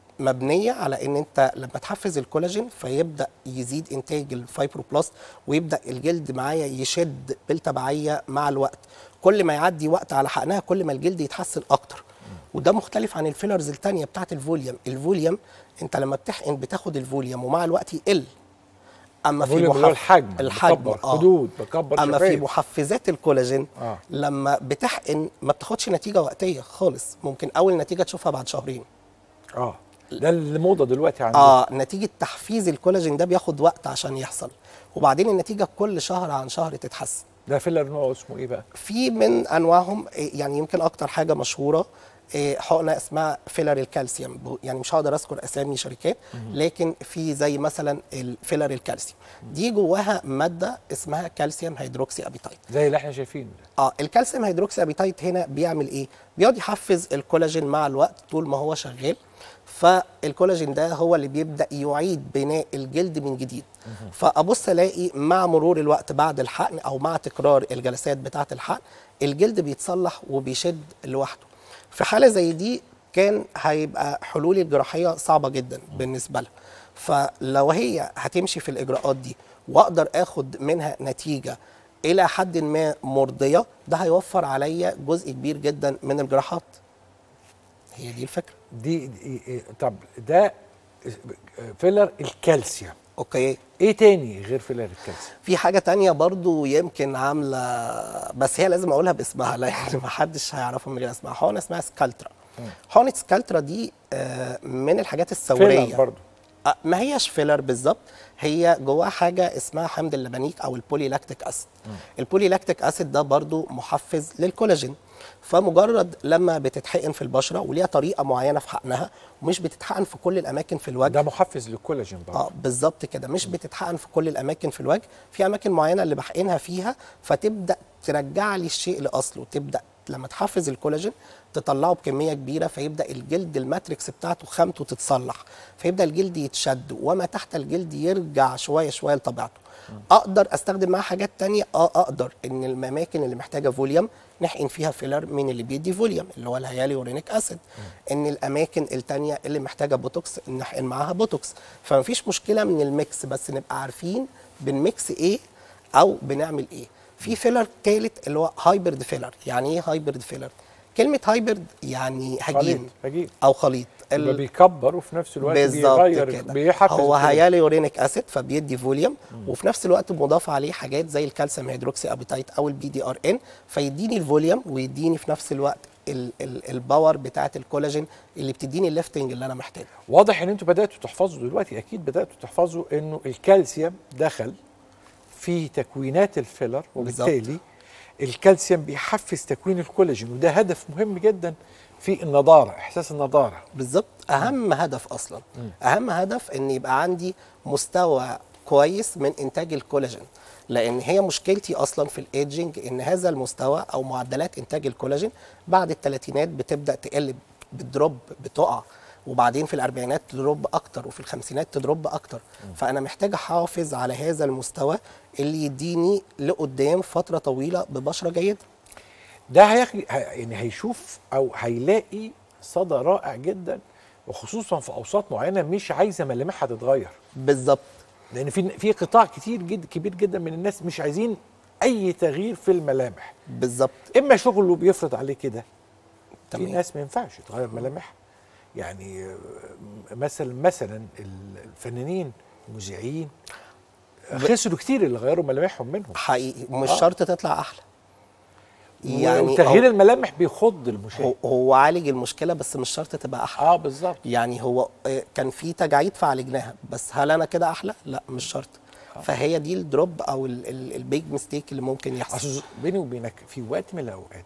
مبنيه على ان انت لما تحفز الكولاجين فيبدا يزيد انتاج الفايبروبلاست ويبدا الجلد معايا يشد بالتبعيه مع الوقت. كل ما يعدي وقت على حقنها كل ما الجلد يتحسن اكتر. وده مختلف عن الفيلرز الثانيه بتاعت الفوليوم. الفوليوم انت لما بتحقن بتاخد الفوليوم ومع الوقت يقل. اما في الفوليوم اللي هو الحجم، الحجم بكبر آه. خدود، بكبر اما في شفايف. محفزات الكولاجين آه. لما بتحقن ما بتاخدش نتيجه وقتيه خالص، ممكن اول نتيجه تشوفها بعد شهرين. اه ده الموضه دلوقتي عندنا. اه نتيجه تحفيز الكولاجين ده بياخد وقت عشان يحصل، وبعدين النتيجه كل شهر عن شهر تتحسن. ده فيلر نوعه اسمه ايه بقى؟ في من انواعهم إيه، يعني يمكن اكتر حاجه مشهوره إيه، حقنه اسمها فيلر الكالسيوم. ب- يعني مش هقدر اذكر اسامي شركات، لكن في زي مثلا الفيلر الكالسيوم دي جواها ماده اسمها كالسيوم هيدروكسي ابيتايت. زي اللي احنا شايفينه ده. اه الكالسيوم هيدروكسي ابيتايت هنا بيعمل ايه؟ بيقعد يحفز الكولاجين مع الوقت طول ما هو شغال، فالكولاجين ده هو اللي بيبدا يعيد بناء الجلد من جديد. فابص الاقي مع مرور الوقت بعد الحقن او مع تكرار الجلسات بتاعه الحقن الجلد بيتصلح وبيشد لوحده. في حاله زي دي كان هيبقى حلول الجراحيه صعبه جدا بالنسبه لها. فلو هي هتمشي في الاجراءات دي واقدر اخد منها نتيجه الى حد ما مرضيه، ده هيوفر عليا جزء كبير جدا من الجراحات. هي دي الفكره. دي, دي طب ده فيلر الكالسيوم، اوكي. ايه تاني غير فيلر الكالسيوم؟ في حاجه تانية برضو يمكن عامله، بس هي لازم اقولها باسمها لان ما حدش هيعرفها من غير اسمها. حقنه اسمها سكالترا. حقنه سكالترا دي من الحاجات الثوريه. فيلر برضو؟ ما هيش فيلر بالظبط، هي جواها حاجه اسمها حمض اللبنيك او البوليلاكتيك اسيد. البوليلاكتيك اسيد ده برضو محفز للكولاجين، فمجرد لما بتتحقن في البشره وليها طريقه معينه في حقنها، ومش بتتحقن في كل الاماكن في الوجه. ده محفز للكولاجين برضو؟ اه بالظبط كده، مش بتتحقن في كل الاماكن في الوجه، في اماكن معينه اللي بحقنها فيها، فتبدا ترجع لي الشيء لاصله، تبدا لما تحفز الكولاجين تطلعه بكميه كبيره، فيبدا الجلد الماتريكس بتاعته خامته تتصلح، فيبدا الجلد يتشد وما تحت الجلد يرجع شويه شويه لطبيعته. اقدر استخدم معاه حاجات تانية، اه اقدر ان الاماكن اللي محتاجه فوليوم نحقن فيها فيلر من اللي بيدي فوليوم اللي هو الهياليورونيك اسيد، ان الاماكن التانية اللي محتاجه بوتوكس نحقن معاها بوتوكس. فمفيش مشكله من الميكس، بس نبقى عارفين بنميكس ايه او بنعمل ايه. في فيلر ثالث اللي هو هايبرد فيلر. يعني ايه هايبرد فيلر؟ كلمه هايبرد يعني هجين هجين او خليط، ال... بيكبر وفي نفس الوقت بيغير، بيحفز. هو هياليورونيك اسيد فبيدي فوليوم، وفي نفس الوقت مضاف عليه حاجات زي الكالسيوم هيدروكسي ابيتايت او البي دي ار ان، فيديني الفوليوم ويديني في نفس الوقت ال ال الباور بتاعه الكولاجين اللي بتديني الليفتنج اللي انا محتاجه. واضح ان انتوا بداتوا تحفظوا دلوقتي، اكيد بداتوا تحفظوا انه الكالسيوم دخل في تكوينات الفيلر، وبالتالي بالزبط. الكالسيوم بيحفز تكوين الكولاجين، وده هدف مهم جدا في النضاره، احساس النضاره. بالظبط، اهم هدف اصلا. م. اهم هدف ان يبقى عندي مستوى كويس من انتاج الكولاجين، لان هي مشكلتي اصلا في الايدجنج ان هذا المستوى او معدلات انتاج الكولاجين بعد الثلاثينات بتبدا تقل، بتدروب، بتقع، وبعدين في الاربعينات تدروب اكتر، وفي الخمسينات تدروب اكتر. م. فانا محتاج احافظ على هذا المستوى اللي يديني لقدام فتره طويله ببشره جيده. ده هيخلي يعني هيشوف او هيلاقي صدى رائع جدا، وخصوصا في اوساط معينه مش عايزه ملامحها تتغير. بالظبط، لان في في قطاع كتير جدا كبير جدا من الناس مش عايزين اي تغيير في الملامح. بالظبط، اما شغله بيفرض عليه كده، في ناس ما ينفعش تغير ملامحها. يعني مثلا مثلا الفنانين المذيعين خسروا كتير اللي غيروا ملامحهم منهم حقيقي، ومش آه. شرط تطلع احلى. يعني تغيير الملامح بيخض المشاهد. هو عالج المشكله بس مش شرط تبقى احلى. اه بالظبط. يعني هو كان في تجاعيد فعالجناها، بس هل انا كده احلى؟ لا مش شرط. آه. فهي دي الدروب او البيج ميستيك اللي ممكن يحصل. بيني وبينك في وقت من الاوقات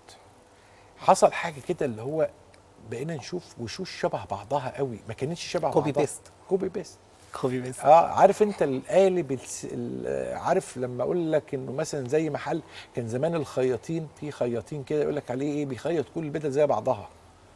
حصل حاجه كده، اللي هو بقينا نشوف وشوش شبه بعضها قوي، ما كانتش شبه بعضها. كوبي بيست. كوبي بيست. كوبي بيست. اه عارف انت القالب، عارف لما اقول لك انه مثلا زي محل كان زمان الخياطين، في خياطين كده يقول لك عليه ايه، بيخيط كل البدل زي بعضها.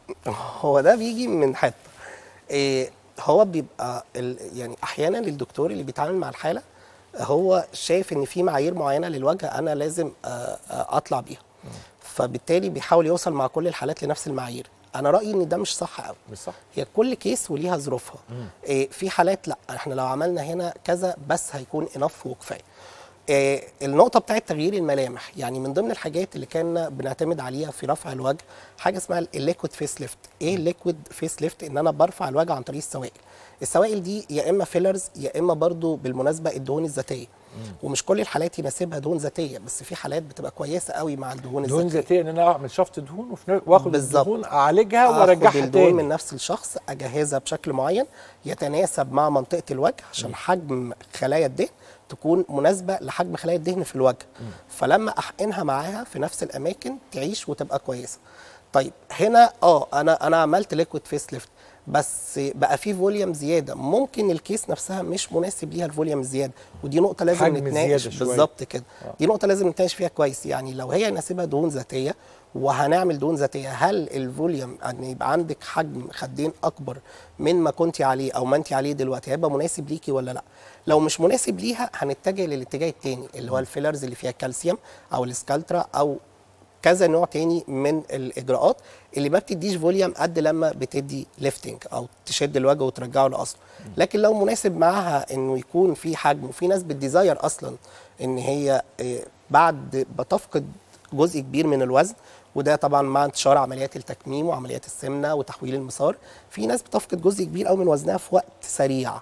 هو ده بيجي من حته إيه، هو بيبقى يعني احيانا الدكتور اللي بيتعامل مع الحاله هو شايف ان في معايير معينه للوجه انا لازم اطلع بيها، فبالتالي بيحاول يوصل مع كل الحالات لنفس المعايير. انا رايي ان ده مش صح قوي. مش صح. هي كل كيس وليها ظروفها. إيه، في حالات لا احنا لو عملنا هنا كذا بس هيكون انف وكفايه. إيه، النقطه بتاعت تغيير الملامح، يعني من ضمن الحاجات اللي كنا بنعتمد عليها في رفع الوجه حاجه اسمها الليكويد فيس ليفت. ايه الليكويد فيس ليفت؟ ان انا برفع الوجه عن طريق السوائل. السوائل دي يا اما فيلرز يا اما برضو بالمناسبه الدهون الذاتيه. ومش كل الحالات يناسبها دهون ذاتيه، بس في حالات بتبقى كويسه قوي مع الدهون الذاتيه. دهون ذاتيه ان انا اعمل شفط دهون واخد الدهون اعالجها وارجعها تاني. الدهون من نفس الشخص اجهزها بشكل معين يتناسب مع منطقه الوجه عشان م. حجم خلايا الدهن تكون مناسبه لحجم خلايا الدهن في الوجه. م. فلما احقنها معاها في نفس الاماكن تعيش وتبقى كويسه. طيب هنا اه انا انا عملت ليكويد فيس ليفت بس بقى في فوليوم زياده، ممكن الكيس نفسها مش مناسب ليها الفوليوم الزياده، ودي نقطه لازم نتناقش بالظبط كده. آه. دي نقطه لازم نتناقش فيها كويس. يعني لو هي يناسبها دهون ذاتيه وهنعمل دهون ذاتيه، هل الفوليوم ان يبقى عندك حجم خدين اكبر من ما كنتي عليه او ما انت عليه دلوقتي هيبقى مناسب ليكي ولا لا؟ لو مش مناسب ليها هنتجه للاتجاه الثاني اللي هو الفيلرز اللي فيها كالسيوم او السكالترا او كذا نوع تاني من الاجراءات اللي ما بتديش فوليوم قد لما بتدي ليفتنج او تشد الوجه وترجعه لاصله. لكن لو مناسب معاها انه يكون في حجم، وفي ناس بتديزاير اصلا ان هي بعد بتفقد جزء كبير من الوزن، وده طبعا مع انتشار عمليات التكميم وعمليات السمنه وتحويل المسار، في ناس بتفقد جزء كبير قوي من وزنها في وقت سريع،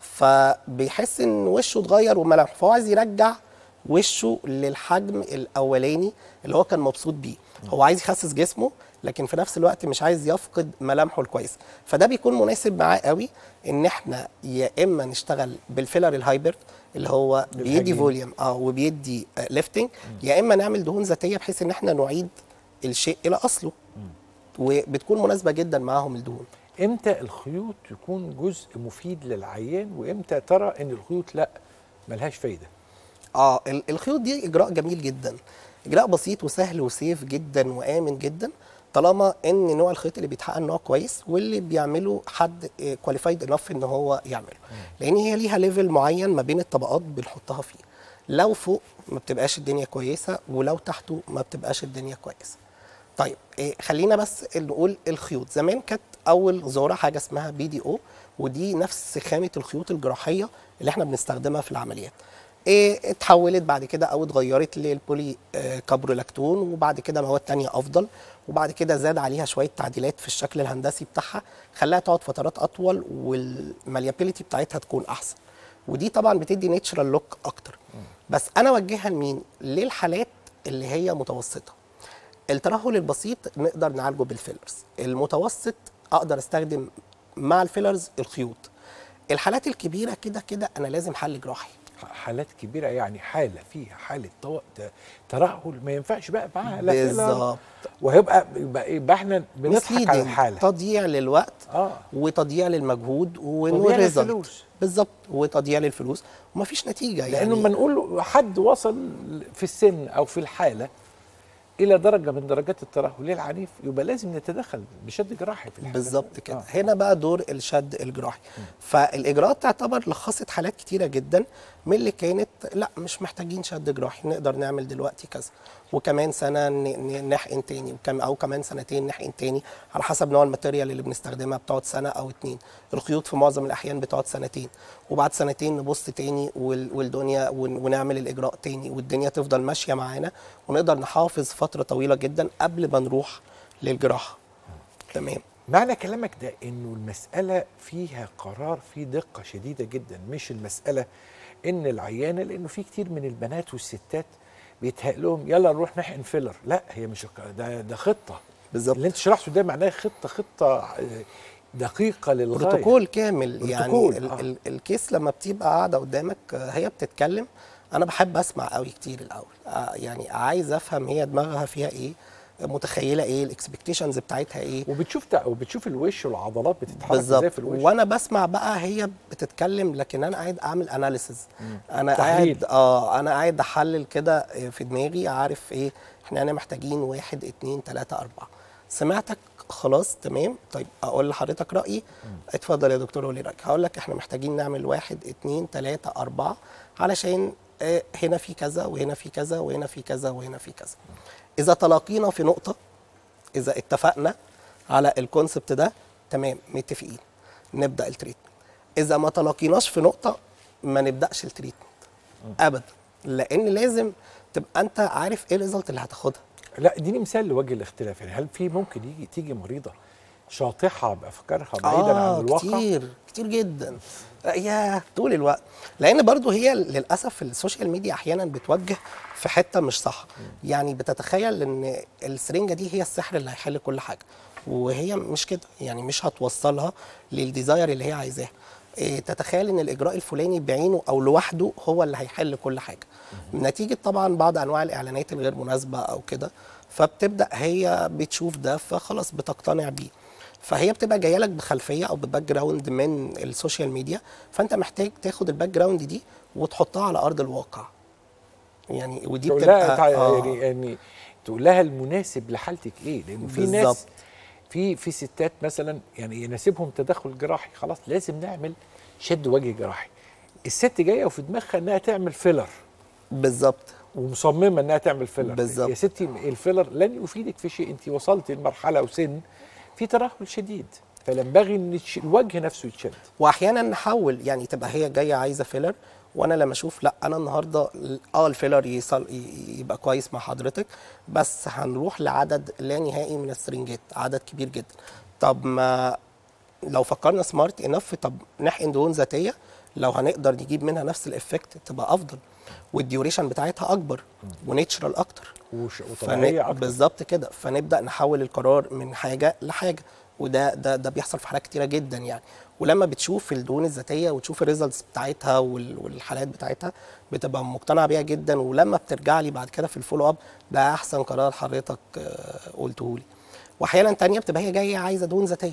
فبيحس ان وشه اتغير وملامحه، فهو عايز يرجع وشه للحجم الاولاني اللي هو كان مبسوط بيه. هو عايز يخسس جسمه لكن في نفس الوقت مش عايز يفقد ملامحه الكويسه، فده بيكون مناسب معاه قوي ان احنا يا اما نشتغل بالفيلر الهايبرد اللي هو بيدي فوليوم اه وبيدي آه ليفتنج، يا اما نعمل دهون ذاتيه بحيث ان احنا نعيد الشيء الى اصله، وبتكون مناسبه جدا معاهم الدهون. امتى الخيوط يكون جزء مفيد للعيان، وامتى ترى ان الخيوط لا ملهاش فايده؟ اه ال- الخيوط دي اجراء جميل جدا، اجراء بسيط وسهل وسيف جدا وامن جدا، طالما ان نوع الخيط اللي بيتحقن نوع كويس واللي بيعمله حد كواليفايد انف ان هو يعمله، لان هي ليها ليفل معين ما بين الطبقات بنحطها فيه، لو فوق ما بتبقاش الدنيا كويسه ولو تحته ما بتبقاش الدنيا كويسه. طيب إيه خلينا بس نقول الخيوط. زمان كانت اول ظهورها حاجه اسمها بي دي او، ودي نفس خامه الخيوط الجراحيه اللي احنا بنستخدمها في العمليات. إيه اتحولت بعد كده او اتغيرت للبولي آه كابرولاكتون، وبعد كده مواد تانية افضل، وبعد كده زاد عليها شويه تعديلات في الشكل الهندسي بتاعها خلاها تقعد فترات اطول والماليابيليتي بتاعتها تكون احسن، ودي طبعا بتدي نيتشرال لوك اكتر. بس انا اوجهها لمين؟ للحالات اللي هي متوسطه. الترهل البسيط نقدر نعالجه بالفيلرز، المتوسط اقدر استخدم مع الفيلرز الخيوط. الحالات الكبيره كده كده انا لازم حل جراحي. حالات كبيره يعني حاله فيها حاله طو... ترهل ما ينفعش بقى معاها لا بالظبط، وهيبقى يبقى, يبقى احنا بنضحك على الحاله، تضييع للوقت اه وتضييع للمجهود وتضييع للفلوس. بالظبط، وتضييع للفلوس ومفيش نتيجه. لانه يعني لما نقول حد وصل في السن او في الحاله الى درجه من درجات الترهل العنيف يبقى لازم نتدخل بشد جراحي في الحاله. بالظبط كده. آه. هنا بقى دور الشد الجراحي. م. فالاجراءات تعتبر لخصت حالات كتيره جدا من اللي كانت لا مش محتاجين شد جراحي، نقدر نعمل دلوقتي كذا وكمان سنه نحقن تاني وكم او كمان سنتين نحقن تاني على حسب نوع الماتيريال اللي بنستخدمها، بتقعد سنه او اتنين. الخيوط في معظم الاحيان بتقعد سنتين، وبعد سنتين نبص تاني والدنيا ونعمل الاجراء تاني والدنيا تفضل ماشيه معانا ونقدر نحافظ فتره طويله جدا قبل ما نروح للجراحه. تمام. معنى كلامك ده انه المساله فيها قرار فيه دقه شديده جدا، مش المساله ان العيانه، لانه في كتير من البنات والستات بيتهيأ لهم يلا نروح نحقن فيلر، لا هي مش ده ده خطه. بالظبط اللي انت شرحته ده معناه خطه خطه دقيقه للغايه، بروتوكول كامل. بروتوكول. يعني آه. ال ال الكيس لما بتبقى قاعده قدامك هي بتتكلم، انا بحب اسمع قوي كتير الاول، آه يعني عايز افهم هي دماغها فيها ايه، متخيله ايه، الاكسبكتيشنز بتاعتها ايه، وبتشوف وبتشوف الوش والعضلات بتتحرك ازاي في الوش. وانا بسمع بقى هي بتتكلم، لكن انا قاعد اعمل اناليسز، انا تحليل. قاعد اه انا قاعد احلل كده في دماغي، عارف ايه احنا هنا محتاجين واحد اتنين تلاته اربعه. سمعتك خلاص تمام، طيب اقول لحضرتك رايي. اتفضل يا دكتور قولي رايك. هقول لك احنا محتاجين نعمل واحد اتنين تلاته اربعه علشان اه هنا في كذا وهنا في كذا وهنا في كذا وهنا في كذا. اذا تلاقينا في نقطه، اذا اتفقنا على الكونسبت ده تمام متفقين نبدا التريتمنت. اذا ما تلاقيناش في نقطه ما نبداش التريتمنت ابدا، لان لازم تبقى انت عارف ايه الريزلت اللي هتاخدها. لا اديني مثال لوجه الاختلاف، يعني هل في ممكن يجي تيجي مريضه شاطحه بافكارها بعيدا آه عن الواقع؟ كتير كتير جدا يا طول الوقت، لان برضو هي للاسف السوشيال ميديا احيانا بتوجه في حته مش صح. م. يعني بتتخيل ان السرنجه دي هي السحر اللي هيحل كل حاجه، وهي مش كده، يعني مش هتوصلها للديزاير اللي هي عايزاه. إيه تتخيل ان الاجراء الفلاني بعينه او لوحده هو اللي هيحل كل حاجه، م. نتيجه طبعا بعض انواع الاعلانات الغير مناسبه او كده، فبتبدا هي بتشوف ده فخلاص بتقتنع بيه. فهي بتبقى جايه لك بخلفيه او بباك جراوند من السوشيال ميديا، فانت محتاج تاخد الباك جراوند دي وتحطها على ارض الواقع. يعني ودي بتبقى آه يعني يعني تقول لها المناسب لحالتك ايه، لانه في بالزبط. ناس في في ستات مثلا يعني يناسبهم تدخل جراحي، خلاص لازم نعمل شد وجه جراحي. الست جايه وفي دماغها انها تعمل فيلر. بالظبط. ومصممه انها تعمل فيلر. بالظبط. يا ستي الفيلر لن يفيدك في شيء، انت وصلتي لمرحله وسن في ترهل شديد، فينبغي ان الوجه نفسه يتشد. واحيانا نحول، يعني تبقى هي جايه عايزه فيلر وانا لما اشوف لا انا النهارده اه الفيلر يصل يبقى كويس مع حضرتك، بس هنروح لعدد لا نهائي من السرنجات، عدد كبير جدا. طب ما لو فكرنا سمارت انف، طب نحقن دهون ذاتيه لو هنقدر نجيب منها نفس الافكت تبقى افضل، والديوريشن بتاعتها اكبر ونيتشرال اكتر وطبيعيه اكتر. بالظبط كده، فنبدا نحول القرار من حاجه لحاجه، وده ده ده بيحصل في حالات كتيره جدا يعني. ولما بتشوف الدهون الذاتيه وتشوف الريزلتس بتاعتها والحالات بتاعتها بتبقى مقتنع بيها جدا، ولما بترجع لي بعد كده في الفولو اب ده احسن قرار حضرتك قلته لي. واحيانا تانية بتبقى هي جايه عايزه دهون ذاتيه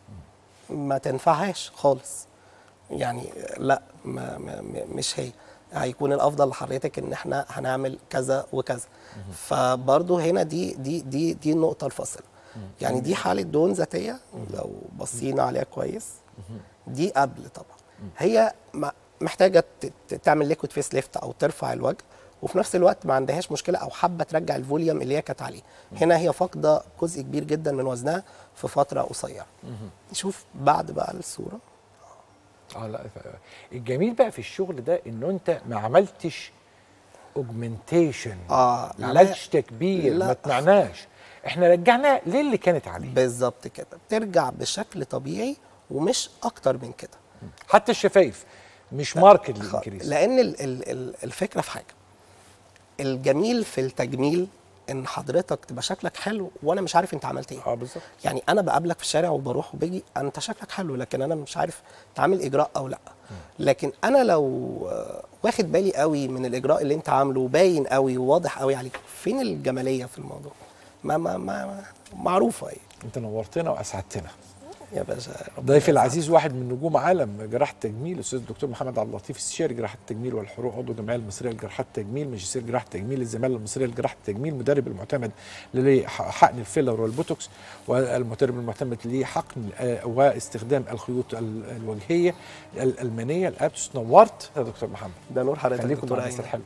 ما تنفعهاش خالص يعني، لا ما ما مش هي، هيكون الافضل لحضرتك ان احنا هنعمل كذا وكذا. فبرضه هنا دي دي دي دي النقطه الفاصله يعني. دي حاله دهون ذاتيه لو بصينا عليها كويس، دي قبل طبعا هي محتاجه تعمل ليكويد فيس ليفت او ترفع الوجه، وفي نفس الوقت ما عندهاش مشكله او حابه ترجع الفوليوم اللي هي كانت عليه. هنا هي فاقده جزء كبير جدا من وزنها في فتره قصيره. نشوف بعد بقى الصوره. اه لا الجميل بقى في الشغل ده انه انت ما عملتش اوجمنتيشن، اه ما عملتش تكبير، ما تمعناش، احنا رجعناها للي كانت عليه بالظبط كده، بترجع بشكل طبيعي ومش اكتر من كده. حتى الشفايف مش ماركت للانكريس، لان ال ال الفكره في حاجه، الجميل في التجميل ان حضرتك تبقى شكلك حلو وانا مش عارف انت عملت ايه. اه بالظبط. يعني انا بقابلك في الشارع وبروح وبيجي انت شكلك حلو، لكن انا مش عارف تعمل اجراء او لا. لكن انا لو واخد بالي قوي من الاجراء اللي انت عامله وباين قوي وواضح قوي عليك، فين الجماليه في الموضوع؟ ما ما ما معروفه ايه. انت نورتنا واسعدتنا يا باشا. ضيفي العزيز واحد من نجوم عالم جراحه التجميل، الاستاذ الدكتور محمد عبد اللطيف، استشاري جراحه التجميل والحروق، عضو الجمعيه المصريه لجراحه التجميل، ماجستير جراحه التجميل، الزماله المصريه لجراحه التجميل، مدرب المعتمد لحقن الفيلر والبوتوكس، والمدرب المعتمد لحقن واستخدام الخيوط الوجهيه الالمانيه الابتس. نورت يا دكتور محمد. ده نور حضرتك. خليكم مع الناس الحلوه.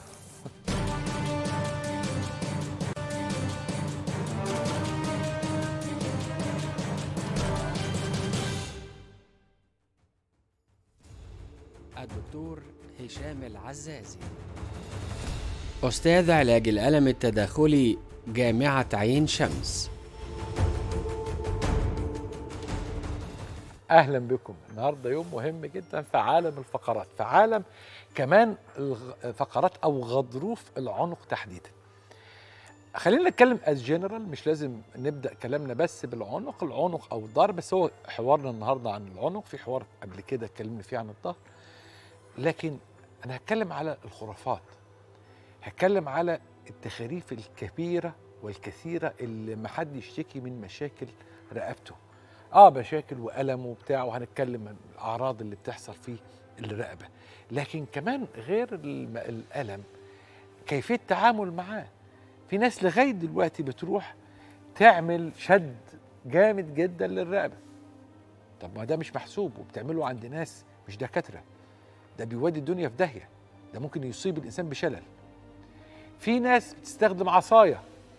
الدكتور هشام العزازي، أستاذ علاج الألم التداخلي، جامعة عين شمس. أهلا بكم. النهارده يوم مهم جدا في عالم الفقرات، في عالم كمان الفقرات أو غضروف العنق تحديدا. خلينا نتكلم از جنرال، مش لازم نبدا كلامنا بس بالعنق، العنق او الظهر، بس هو حوارنا النهارده عن العنق. في حوار قبل كده اتكلمنا فيه عن الظهر، لكن انا هتكلم على الخرافات، هتكلم على التخاريف الكبيره والكثيره اللي ما حد يشتكي من مشاكل رقبته. اه مشاكل والم وبتاع، وهنتكلم عن الاعراض اللي بتحصل في الرقبه، لكن كمان غير الالم كيفيه التعامل معاه. في ناس لغايه دلوقتي بتروح تعمل شد جامد جدا للرقبه. طب ما ده مش محسوب، وبتعمله عند ناس مش دكاتره، ده بيودي الدنيا في داهيه، ده ممكن يصيب الانسان بشلل. في ناس بتستخدم عصايه،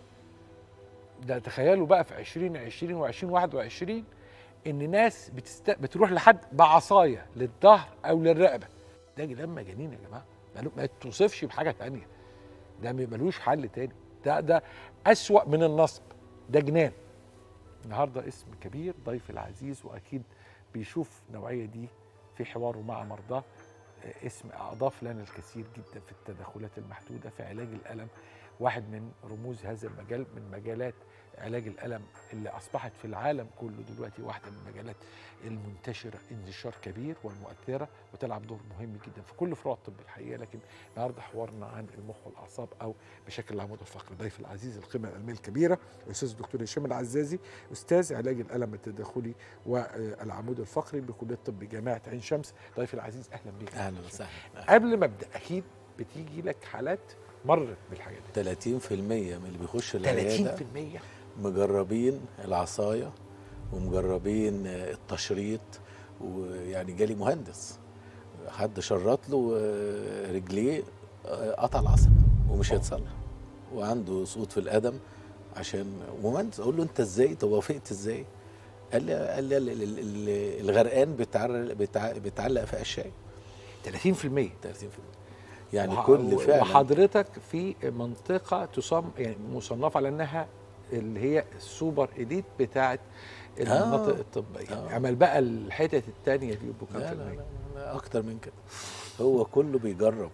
ده تخيلوا بقى في عشرين عشرين وعشرين واحد وعشرين ان ناس بتست... بتروح لحد بعصايه للظهر او للرقبه. ده كلام مجانين يا جماعه، ما توصفش بحاجه ثانيه، ده ملوش حل تاني، ده ده أسوأ من النصب، ده جنان. النهارده اسم كبير، ضيف العزيز، واكيد بيشوف النوعيه دي في حواره مع مرضاه. اسم اضاف لنا الكثير جدا في التدخلات المحدوده في علاج الالم، واحد من رموز هذا المجال، من مجالات علاج الالم اللي اصبحت في العالم كله دلوقتي واحده من المجالات المنتشره انتشار كبير والمؤثره، وتلعب دور مهم جدا في كل فروع الطب الحقيقه. لكن النهارده حوارنا عن المخ والاعصاب او بشكل العمود الفقري. ضيف العزيز القيمه العلميه الكبيره الاستاذ الدكتور هشام العزازي، استاذ علاج الالم التداخلي والعمود الفقري بكليه الطب جامعه عين شمس. ضيف العزيز اهلا بك. اهلا وسهلا. قبل ما ابدا، اكيد بتيجي لك حالات مرت بالحاجات دي. ثلاثين في المية من اللي بيخش العياده ثلاثين في المية مجربين العصايه ومجربين التشريط، ويعني جالي مهندس حد شرط له رجليه قطع العصب ومش هيتصلح، وعنده سقوط في القدم عشان مهندس. اقول له انت ازاي؟ طب وافقت ازاي؟ قال لي قال لي الغرقان بيتعلق في قشاي. ثلاثين في المية. ثلاثين في المية يعني وح- كل فعلا. وحضرتك في منطقه تصم يعني مصنفه على انها اللي هي السوبر إليت بتاعت المناطق الطبيه. آه. عمل بقى الحتت الثانيه دي يبقوا كام لا في لا, المية؟ لا, لا اكتر من كده. هو كله بيجرب،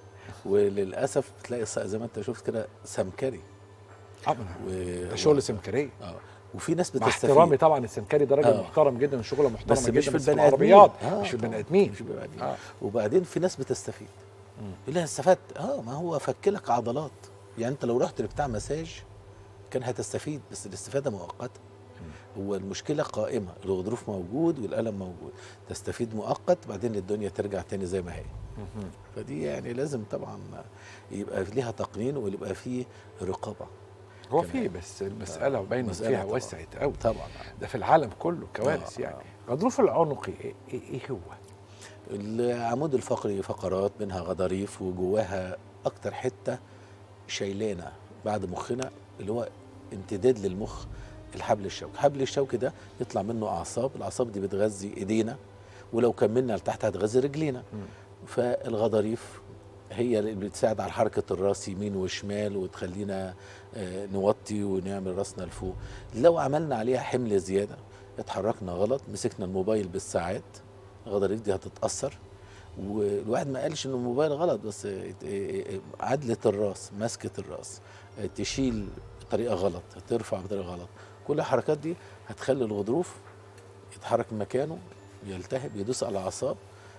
وللاسف تلاقي س- زي ما انت شفت كده سمكري. اه و... ده شغل سمكريه. اه وفي ناس مع بتستفيد. احترامي طبعا السمكري ده راجل آه. محترم جدا وشغله محترم بس جدا، مش في بس البني ادمين. العربيات آه مش في البني طبعاً، ادمين. مش في البني ادمين. آه. وبعدين في ناس بتستفيد، يقول لها استفدت. اه ما هو فكلك عضلات. يعني انت لو رحت لبتاع مساج كان هتستفيد، بس الاستفاده مؤقته. هو المشكله قائمه، الغضروف موجود والالم موجود، تستفيد مؤقت بعدين الدنيا ترجع تاني زي ما هي. فدي يعني لازم طبعا يبقى ليها تقنين ويبقى فيه رقابه. هو كمان. في بس المساله باين إن مسألة فيها طبعاً. وسعت قوي طبعا ده في العالم كله كوارث آه، يعني. آه. غضروف العنقي ايه, إيه, إيه هو؟ العمود الفقري فقرات منها غضاريف، وجواها اكتر حته شايلانا بعد مخنا اللي هو امتداد للمخ الحبل الشوكي. الحبل الشوكي ده يطلع منه اعصاب، الاعصاب دي بتغذي ايدينا، ولو كملنا لتحت هتغذي رجلينا. فالغضاريف هي اللي بتساعد على حركه الراس يمين وشمال، وتخلينا آه، نوطي ونعمل راسنا لفوق. لو عملنا عليها حمل زياده، اتحركنا غلط، مسكنا الموبايل بالساعات، الغضاريف دي هتتاثر. والواحد ما قالش ان الموبايل غلط، بس عدله الراس، مسكه الراس، تشيل بطريقه غلط، ترفع بطريقه غلط، كل الحركات دي هتخلي الغضروف يتحرك من مكانه، يلتهب، يدوس على الاعصاب،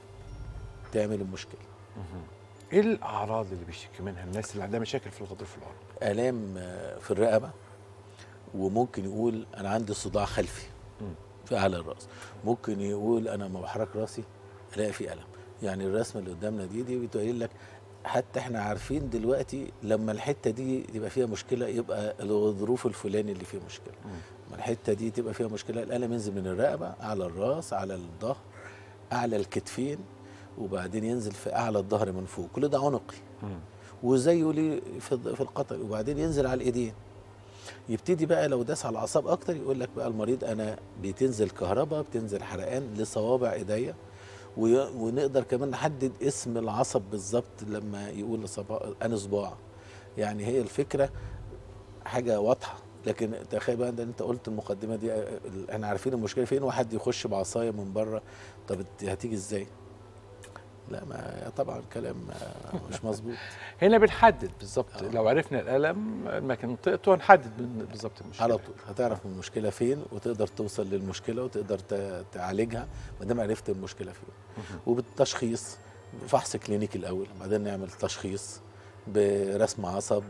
تعمل المشكله. ايه الاعراض اللي بيشتكي منها الناس اللي عندها مشاكل في الغضروف العنقي؟ الام في الرقبه، وممكن يقول انا عندي صداع خلفي في اعلى الراس، ممكن يقول انا لما بحرك راسي الاقي في الم. يعني الرسمه اللي قدامنا دي دي بتقول لك حتى احنا عارفين دلوقتي لما الحته دي يبقى فيها مشكله يبقى الغضروف الفلاني اللي فيه مشكله. لما الحته دي تبقى فيها مشكله الالم ينزل من الرقبه على الراس، على الظهر، اعلى الكتفين، وبعدين ينزل في اعلى الظهر من فوق. كل ده عنقي وزيه ليه في في القطر، وبعدين ينزل على الايدين. يبتدي بقى لو داس على الاعصاب اكتر يقول لك بقى المريض انا بتنزل كهرباء، بتنزل حرقان لصوابع ايديا، ونقدر كمان نحدد اسم العصب بالظبط لما يقول انا صباع. يعني هي الفكره حاجه واضحه. لكن تخيل بقى ده انت قلت المقدمه دي احنا عارفين المشكله فين، واحد يخش بعصايه من بره، طب هتيجي ازاي؟ لا ما طبعا الكلام مش مظبوط. هنا بنحدد بالظبط. لو عرفنا الالم منطقته هنحدد بالظبط المشكله على طول هتعرف المشكله فين، وتقدر توصل للمشكله وتقدر تعالجها ما دام عرفت المشكله فين. وبالتشخيص فحص كلينيكي الاول، بعدين نعمل تشخيص برسم عصب،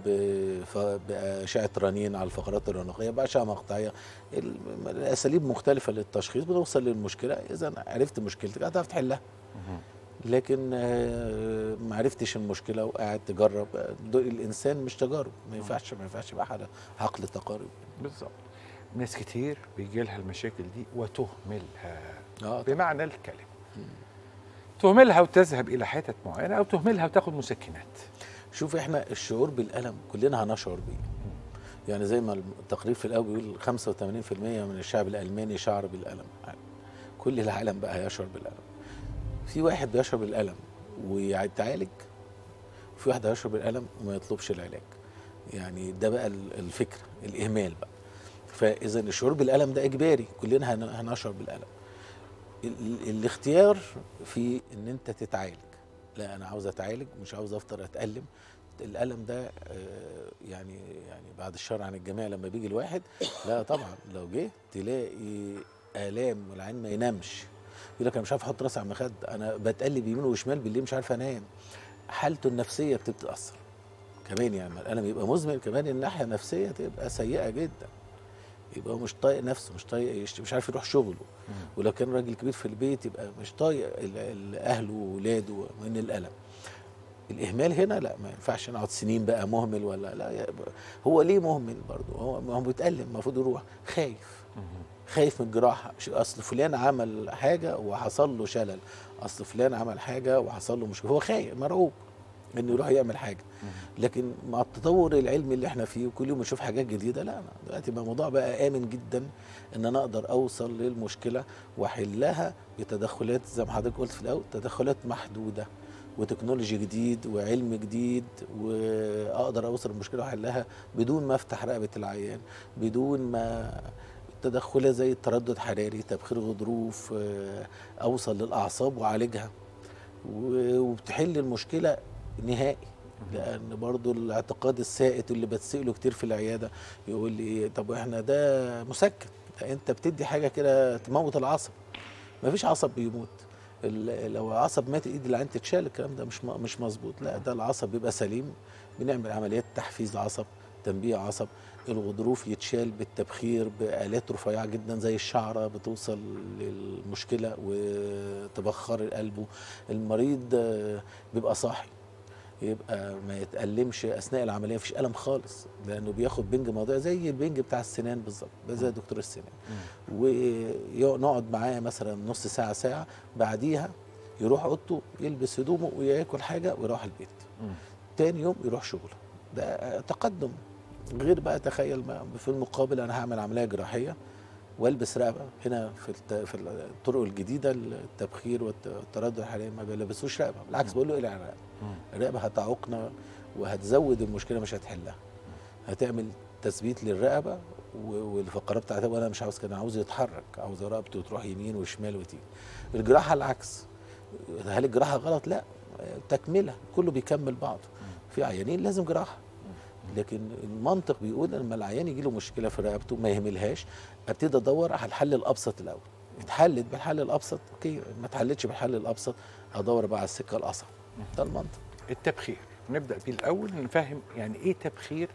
باشعه رنين على الفقرات العنقيه، باشعه مقطعيه، الاساليب مختلفه للتشخيص بنوصل للمشكله. اذا عرفت مشكلتك هتعرف تحلها. لكن ما عرفتش المشكله وقاعد تجرب، الانسان مش تجارب، ما ينفعش ما ينفعش يبقى حاجه عقل تقارب. بالظبط. ناس كتير بيجي لها المشاكل دي وتهملها آه بمعنى الكلمه. تهملها وتذهب الى حتت معينه، او تهملها وتاخد مسكنات. شوف احنا الشعور بالالم كلنا هنشعر بيه. يعني زي ما التقرير في الاول بيقول خمسة وثمانين بالمئة من الشعب الالماني شعر بالالم. كل العالم بقى هيشعر بالالم. في واحد بيشعر بالالم ويتعالج، وفي واحد هيشعر بالالم وما يطلبش العلاج. يعني ده بقى الفكره، الاهمال بقى. فاذا الشعور بالالم ده اجباري، كلنا هنشعر بالالم. الاختيار في ان انت تتعالج. لا انا عاوز اتعالج، مش عاوز افضل اتالم. الالم ده يعني يعني بعد الشر عن الجميع لما بيجي الواحد، لا طبعا لو جه تلاقي الام والعين ما ينامش، يقول لك انا مش عارف احط راسي على المخده، انا بتقلب يمين وشمال بالليل مش عارف انام. حالته النفسيه بتتاثر كمان. يعني الالم يبقى مزمن كمان، الناحيه النفسيه تبقى سيئه جدا، يبقى مش طايق نفسه، مش طايق، مش عارف يروح شغله. ولو كان راجل كبير في البيت يبقى مش طايق اهله واولاده من الالم. الاهمال هنا لا، ما ينفعش نقعد سنين بقى مهمل ولا لا. هو ليه مهمل برضه؟ هو هو بيتألم، المفروض يروح خايف، خايف من الجراحه. اصل فلان عمل حاجه وحصل له شلل، اصل فلان عمل حاجه وحصل له مشكله، هو خايف مرعوب. انه يروح يعمل حاجه. لكن مع التطور العلمي اللي احنا فيه وكل يوم نشوف حاجات جديده، لا دلوقتي بقى الموضوع بقى امن جدا ان انا اقدر اوصل للمشكله واحلها بتدخلات زي ما حضرتك قلت في الاول، تدخلات محدوده وتكنولوجي جديد وعلم جديد، واقدر اوصل المشكله واحلها بدون ما افتح رقبه العيان، بدون ما تدخلات زي التردد الحراري، تبخير غضروف، اوصل للاعصاب واعالجها وبتحل المشكله نهائي. لان برضو الاعتقاد السائد اللي بتسأله كتير في العياده يقول لي طب احنا ده مسكن، ده انت بتدي حاجه كده تموت العصب. مفيش عصب بيموت، لو العصب مات ايد العين تتشال، الكلام ده مش مش مظبوط. لا ده العصب بيبقى سليم، بنعمل عمليات تحفيز عصب، تنبيه عصب، الغضروف يتشال بالتبخير بآلات رفيعه جدا زي الشعره بتوصل للمشكله وتبخر القلب. المريض بيبقى صاحي، يبقى ما يتألمش اثناء العمليه، مفيش الم خالص، لانه بياخد بنج موضعي زي البنج بتاع السنان بالظبط، زي دكتور السنان. ونقعد معاه مثلا نص ساعه ساعه، بعديها يروح اوضته يلبس هدومه وياكل حاجه ويروح البيت. تاني يوم يروح شغله. ده تقدم. غير بقى تخيل في المقابل انا هعمل عمليه جراحيه والبس رقبه. هنا في في الطرق الجديده التبخير والتردد الحراري ما بيلبسوش رقبه، بالعكس بقول له اقلع الرقبه. الرقبه هتعوقنا وهتزود المشكله مش هتحلها. هتعمل تثبيت للرقبه والفقرات بتاعتها، وانا مش عاوز كده، انا عاوز يتحرك، عاوز رقبته تروح يمين وشمال وتيجي. الجراحه العكس. هل الجراحه غلط؟ لا، تكمله، كله بيكمل بعضه. في عيانين لازم جراحه، لكن المنطق بيقول لما العيان يجي له مشكله في رقبته ما يهملهاش، ابتدي ادور على الحل الابسط الاول. اتحلت بالحل الابسط اوكي، ما اتحلتش بالحل الابسط ادور بقى على السكه الاصعب. ده المنطق. التبخير نبدا بيه الاول، نفهم يعني ايه تبخير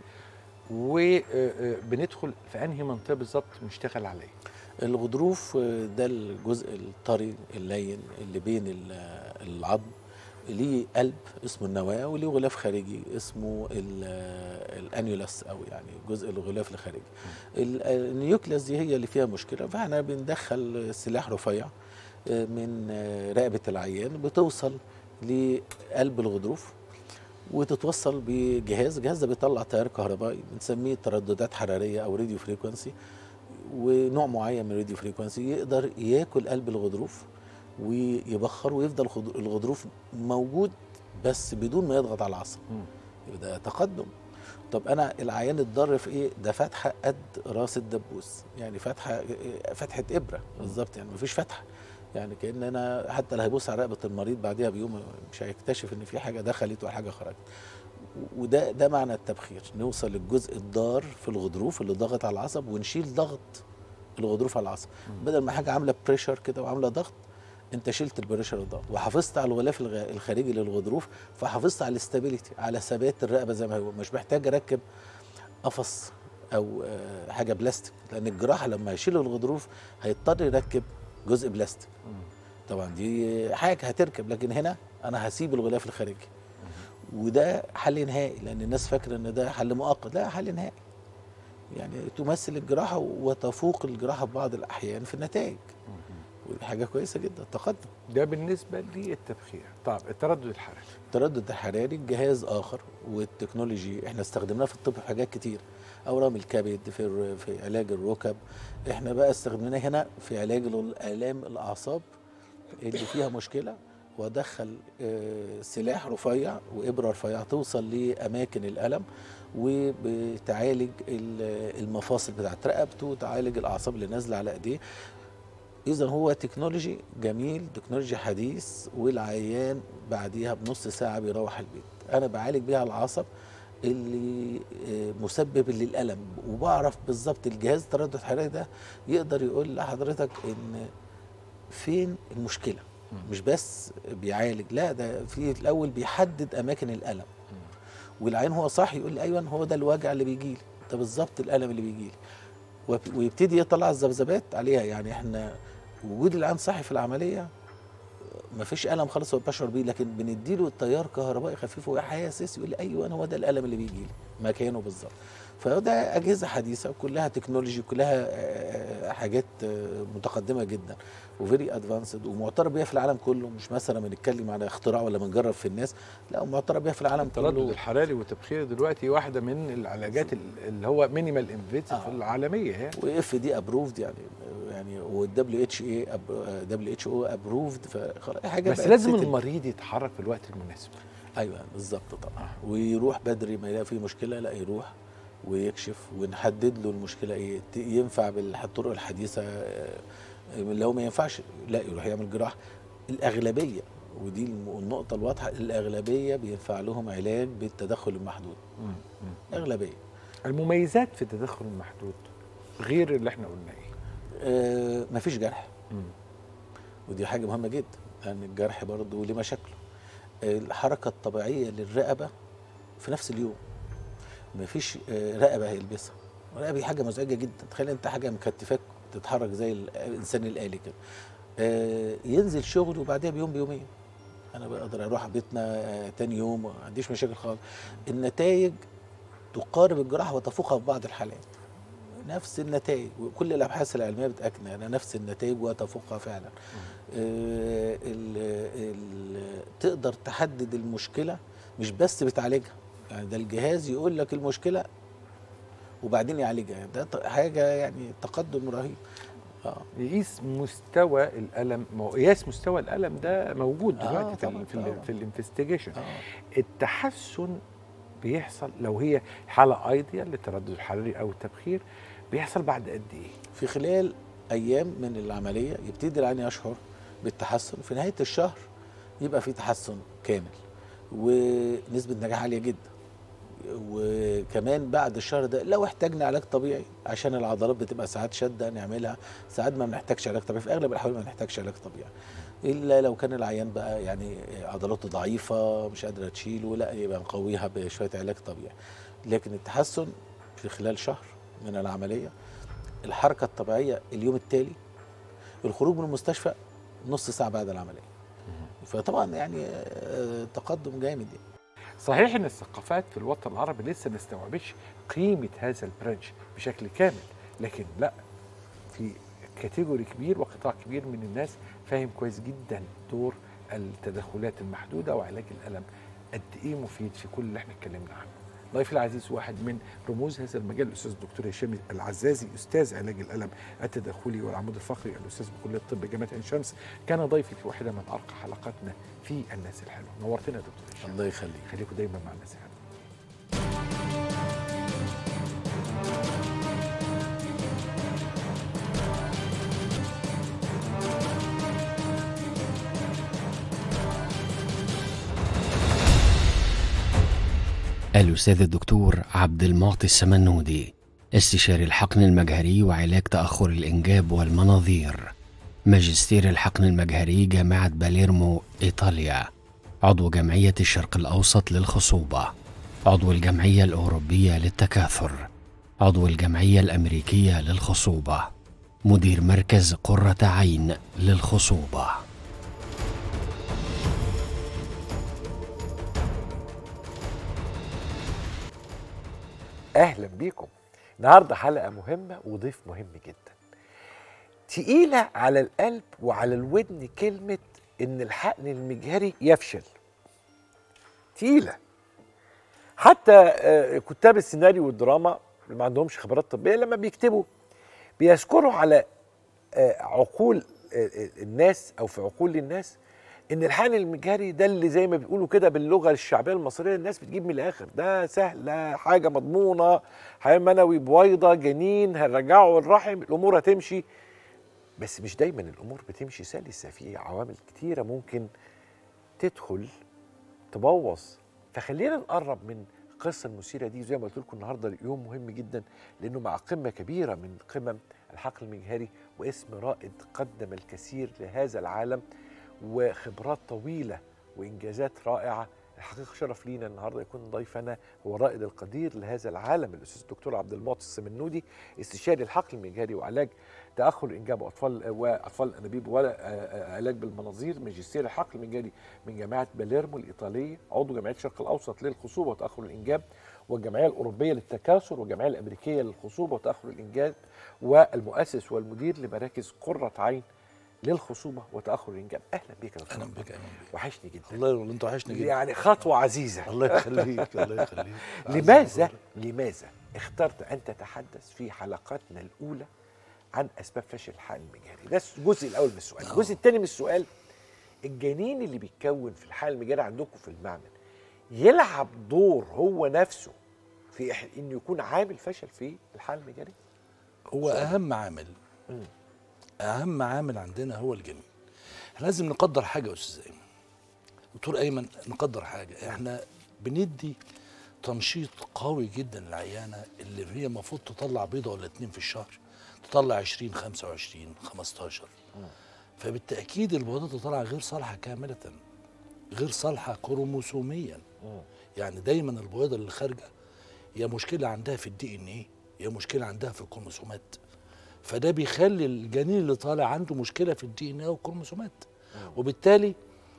وبندخل في انهي منطقه بالظبط نشتغل عليه. الغضروف ده الجزء الطري اللين اللي بين العظم، ليه قلب اسمه النواه وليه غلاف خارجي اسمه الانيولاس او يعني جزء الغلاف الخارجي. النيوكلاس دي هي اللي فيها مشكله، فاحنا بندخل سلاح رفيع من رقبه العيان بتوصل لقلب الغضروف وتتوصل بجهاز، الجهاز ده بيطلع تيار كهربائي بنسميه ترددات حراريه او راديو فريكونسي، ونوع معين من الراديو فريكونسي يقدر ياكل قلب الغضروف ويبخر ويفضل الغضروف موجود بس بدون ما يضغط على العصب. ده تقدم. طب انا العيان اتضر في ايه؟ ده فتحه قد راس الدبوس، يعني فتحه فتحه ابره بالظبط، يعني مفيش فتحه، يعني كان انا حتى اللي هيبص على رقبه المريض بعديها بيوم مش هيكتشف ان في حاجه دخلت ولا حاجه خرجت. وده ده معنى التبخير، نوصل للجزء الضار في الغضروف اللي ضغط على العصب ونشيل ضغط الغضروف على العصب. بدل ما حاجه عامله بريشر كده وعامله ضغط، انت شلت البريشر والضغط وحافظت على الغلاف الخارجي للغضروف، فحافظت على الاستابيليتي، على ثبات الرقبه زي ما هو، مش محتاج اركب قفص او حاجه بلاستيك، لان الجراحه لما يشيل الغضروف هيضطر يركب جزء بلاستيك. طبعا دي حاجه هتركب، لكن هنا انا هسيب الغلاف الخارجي. وده حل نهائي، لان الناس فاكره ان ده حل مؤقت، لا حل نهائي. يعني تمثل الجراحه وتفوق الجراحه في بعض الاحيان في النتائج. ودي حاجه كويسه جدا، تقدم. ده بالنسبه للتبخير. طب التردد الحراري. التردد الحراري جهاز اخر، والتكنولوجي احنا استخدمناه في الطب في حاجات كتير، اورام الكبد، في في علاج الركب. احنا بقى استخدمناه هنا في علاج الالام الاعصاب اللي فيها مشكله، وادخل سلاح رفيع وابره رفيعه توصل لاماكن الالم وبتعالج المفاصل بتاعت رقبته وتعالج الاعصاب اللي نازله على ايديه. إذا هو تكنولوجي جميل، تكنولوجي حديث، والعيان بعديها بنص ساعة بيروح البيت. أنا بعالج بيها العصب اللي مسبب للألم، وبعرف بالظبط الجهاز التردد الحراري ده يقدر يقول لحضرتك إن فين المشكلة. مش بس بيعالج، لا ده في الأول بيحدد أماكن الألم. والعيان هو صح يقول لي أيوه هو ده الوجع اللي بيجي لي، ده بالظبط الألم اللي بيجي لي، ويبتدي يطلع الذبذبات عليها. يعني احنا وجود العيان صحي في العمليه ما فيش الم خالص هو بشعر بيه، لكن بنديله التيار كهربائي خفيف وحاسس يقول لي ايوه انا هو ده الالم اللي بيجي لي مكانه بالظبط. فده اجهزه حديثه كلها تكنولوجي، كلها حاجات متقدمه جدا وفيري ادفانسد ومعترف بيها في العالم كله، مش مثلا بنتكلم على اختراع ولا بنجرب في الناس، لا معترف بيها في العالم التردد كله. الحراري والتبخير دلوقتي واحده من العلاجات اللي هو مينيمال انفيتيف آه. العالميه يعني، واف دي ابروفد يعني يعني والدبليو اتش اي دبليو اتش او ابروفد، فخلاص حاجه بس بقت لازم settled. المريض يتحرك في الوقت المناسب. ايوه بالظبط طبعا، ويروح بدري ما يلاقي فيه مشكله، لا يروح ويكشف ونحدد له المشكله ايه، ينفع بالطرق الحديثه، لو ما ينفعش لا يروح يعمل جراحه. الاغلبيه ودي النقطه الواضحه، الاغلبيه بينفع لهم علاج بالتدخل المحدود. اغلبيه. المميزات في التدخل المحدود غير اللي احنا قلنا ايه؟ آه مفيش جرح. مم. ودي حاجه مهمه جدا لان يعني الجرح برضه ليه مشاكله. الحركه الطبيعيه للرقبه في نفس اليوم، مفيش رقبه هيلبسها. الرقبه دي حاجه مزعجه جدا، تخيل انت حاجه مكتفاك تتحرك زي الانسان الالي كده. ينزل شغل وبعدها بيوم بيومين انا بقدر اروح بيتنا تاني يوم، ما عنديش مشاكل خالص. النتائج تقارب الجراحه وتفوقها في بعض الحالات، نفس النتائج، وكل الابحاث العلميه بتاكد على نفس النتائج وتفوقها فعلا. آه ال ال تقدر تحدد المشكله، مش بس بتعالجها، يعني ده الجهاز يقول لك المشكله وبعدين يعالجها، يعني ده حاجه يعني تقدم رهيب. اه يقيس مستوى الالم، قياس مستوى الالم ده موجود دلوقتي آه في طبعًا في, طبعًا. في الانفستيجيشن. آه. التحسن بيحصل لو هي حاله ايديال للتردد الحراري او التبخير، بيحصل بعد قد ايه؟ في خلال ايام من العمليه يبتدي العين يشعر بالتحسن، في نهايه الشهر يبقى في تحسن كامل ونسبه نجاح عاليه جدا. وكمان بعد الشهر ده لو احتاجنا علاج طبيعي عشان العضلات بتبقى ساعات شاده نعملها، ساعات ما بنحتاجش علاج طبيعي، في اغلب الاحوال ما بنحتاجش علاج طبيعي الا لو كان العيان بقى يعني عضلاته ضعيفه مش قادره تشيله، لا يبقى نقويها بشويه علاج طبيعي. لكن التحسن في خلال شهر من العمليه، الحركه الطبيعيه اليوم التالي، الخروج من المستشفى نص ساعه بعد العمليه. فطبعا يعني تقدم جامد يعني. صحيح ان الثقافات في الوطن العربي لسه ما استوعبتش قيمه هذا البرانش بشكل كامل، لكن لا، في كاتيجوري كبير وقطاع كبير من الناس فاهم كويس جدا دور التدخلات المحدوده وعلاج الالم قد ايه مفيد في كل اللي احنا اتكلمنا عنه. ضيفي العزيز واحد من رموز هذا المجال الاستاذ الدكتور هشام العزازي، استاذ علاج الالم التداخلي والعمود الفقري، الاستاذ بكليه الطب جامعه عين شمس، كان ضيفي في واحده من ارقى حلقاتنا في الناس الحلوه. نورتنا يا دكتور هشام. الله يخليك. خليكم دايما مع الناس الحلوه. الأستاذ الدكتور عبد المعطي السمنودي، استشاري الحقن المجهري وعلاج تأخر الإنجاب والمناظير، ماجستير الحقن المجهري جامعة باليرمو إيطاليا، عضو جمعية الشرق الأوسط للخصوبة، عضو الجمعية الأوروبية للتكاثر، عضو الجمعية الأمريكية للخصوبة، مدير مركز قرة عين للخصوبة. اهلا بيكم. النهارده حلقه مهمه وضيف مهم جدا، تقيله على القلب وعلى الودن كلمه ان الحقن المجهري يفشل. تقيله حتى كتاب السيناريو والدراما اللي ما عندهمش خبرات طبيه لما بيكتبوا بيذكروا على عقول الناس او في عقول الناس ان الحقن المجهري ده اللي زي ما بيقولوا كده باللغه الشعبيه المصريه الناس بتجيب من الاخر، ده سهله، حاجه مضمونه، حياه منوي، بويضه، جنين، هنرجعه الرحم، الامور هتمشي. بس مش دايما الامور بتمشي سلسه، في عوامل كتيره ممكن تدخل تبوظ. فخلينا نقرب من القصه المثيره دي. زي ما قلت لكم النهارده يوم مهم جدا لانه مع قمه كبيره من قمم الحقن المجهري، واسم رائد قدم الكثير لهذا العالم وخبرات طويلة وإنجازات رائعة الحقيقه شرف لينا النهارده يكون ضيفنا هو الرائد القدير لهذا العالم الاستاذ الدكتور عبد المعطي السمنودي، استشاري الحقل المجهري وعلاج تاخر الانجاب واطفال واطفال الانابيب وعلاج بالمناظير، ماجستير الحقل المجهري من جامعه باليرمو الايطاليه، عضو جمعيه الشرق الاوسط للخصوبه وتاخر الانجاب، والجمعيه الاوروبيه للتكاثر والجمعيه الامريكيه للخصوبه وتاخر الانجاب، والمؤسس والمدير لمراكز قرة عين للخصوبه وتاخر الانجاب. اهلا بك يا دكتور. اهلا بك. اهلا بك. وحشني جدا. الله يرضى، انت وحشني جدا. يعني خطوه عزيزه. الله يخليك الله يخليك. لماذا لماذا اخترت ان تتحدث في حلقاتنا الاولى عن اسباب فشل الحقن المجهري؟ ده الجزء الاول من السؤال. الجزء الثاني من السؤال، الجنين اللي بيتكون في الحقن المجهري عندكم في المعمل يلعب دور هو نفسه في انه يكون عامل فشل في الحقن المجهري؟ هو اهم عامل مم. اهم عامل عندنا هو الجنين. احنا لازم نقدر حاجه يا استاذ ايمن، دكتور ايمن، نقدر حاجه. احنا بندي تنشيط قوي جدا للعيانه اللي هي المفروض تطلع بيضه ولا اتنين في الشهر، تطلع عشرين خمسة وعشرين خمستاشر. فبالتاكيد البيضات اللي طالعه غير صالحه كامله، غير صالحه كروموسوميا. يعني دايما البيضه اللي خارجه يا مشكله عندها في الدي ان ايه يا مشكله عندها في الكروموسومات، فده بيخلي الجنين اللي طالع عنده مشكله في الدي ان ايه والكروموسومات. وبالتالي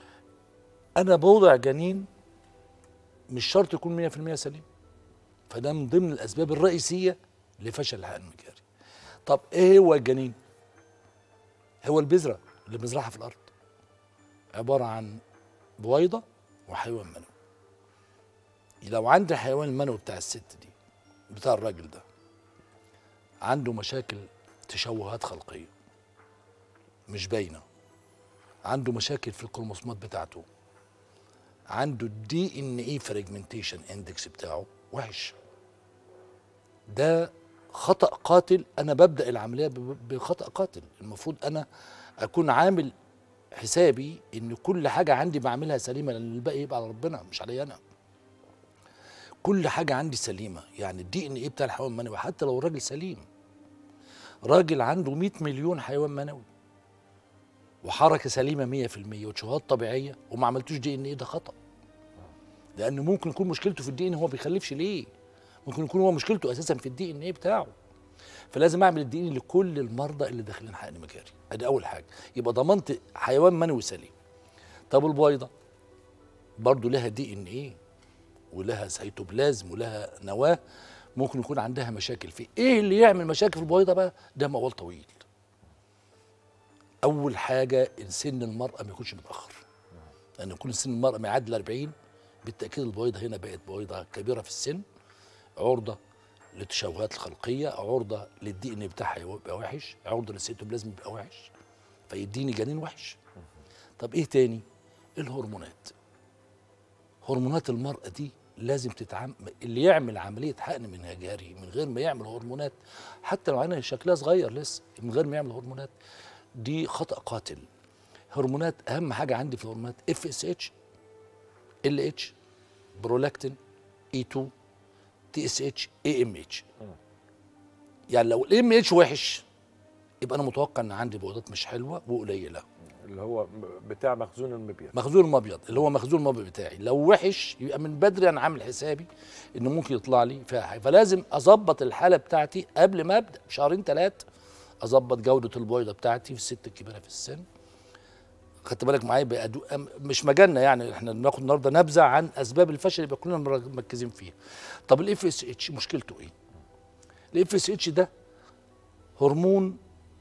انا بوضع جنين مش شرط يكون مية في المية سليم، فده من ضمن الاسباب الرئيسيه لفشل الحقن المجهري. طب ايه هو الجنين؟ هو البذره اللي بنزرعها في الارض، عباره عن بويضه وحيوان منوي. لو عندي الحيوان المنوي بتاع الست دي بتاع الراجل ده عنده مشاكل تشوهات خلقيه مش باينه، عنده مشاكل في الكروموسومات بتاعته، عنده الدي ان اي فريجمنتيشن اندكس بتاعه وحش، ده خطأ قاتل. انا ببدأ العمليه بخطأ قاتل. المفروض انا اكون عامل حسابي ان كل حاجه عندي بعملها سليمه، لان الباقي يبقى على ربنا مش عليا انا. كل حاجه عندي سليمه، يعني الدي ان ايه بتاع الحيوان المنوي حتى لو الراجل سليم، راجل عنده مية مليون حيوان منوي وحركه سليمه مية في المية وتشوهات طبيعيه وما عملتوش دي ان ايه، ده خطأ. لان ممكن يكون مشكلته في الدي ان، هو ما بيخلفش ليه؟ ممكن يكون هو مشكلته اساسا في الدي ان ايه بتاعه. فلازم اعمل الدي ان لكل المرضى اللي داخلين حقن مجهري، ادي اول حاجه، يبقى ضمنت حيوان منوي سليم. طب البويضه برضه لها دي ان ايه ولها سيتوبلازم ولها نواه، ممكن يكون عندها مشاكل فيه. ايه اللي يعمل مشاكل في البويضه بقى؟ ده موال طويل. اول حاجه سن المراه ما يكونش متاخر، لان يكون سن المراه ما يعدي ال أربعين بالتاكيد البويضه هنا بقت بويضه كبيره في السن، عرضه للتشوهات الخلقيه، عرضه للدي ان بتاعها يبقى وحش، عرضه للسيتوبلازم يبقى وحش، فيديني جنين وحش. طب ايه تاني؟ الهرمونات. هرمونات المراه دي لازم تتعامل، اللي يعمل عمليه حقن مجهري من غير ما يعمل هرمونات، حتى لو عينها شكلها صغير لسه، من غير ما يعمل هرمونات، دي خطأ قاتل. هرمونات اهم حاجه عندي في الهرمونات اف اس اتش، ال اتش، برولاكتين، اي اتنين، تي اس اتش، اي ام اتش. يعني لو الام اتش وحش يبقى انا متوقع ان عندي بويضات مش حلوه وقليله، اللي هو بتاع مخزون المبيض. مخزون المبيض اللي هو مخزون المبيض بتاعي لو وحش يبقى من بدري انا عامل حسابي انه ممكن يطلع لي فيها حاجه. فلازم اظبط الحاله بتاعتي قبل ما ابدا بشهرين ثلاثه، اظبط جوده البويضه بتاعتي في الست الكبيره في السن. خدت بالك معايا بقى؟ مش مجالنا، يعني احنا بناخد النهارده نبذه عن اسباب الفشل اللي كلنا مركزين فيها. طب الاف اس اتش مشكلته ايه؟ الاف اس اتش ده هرمون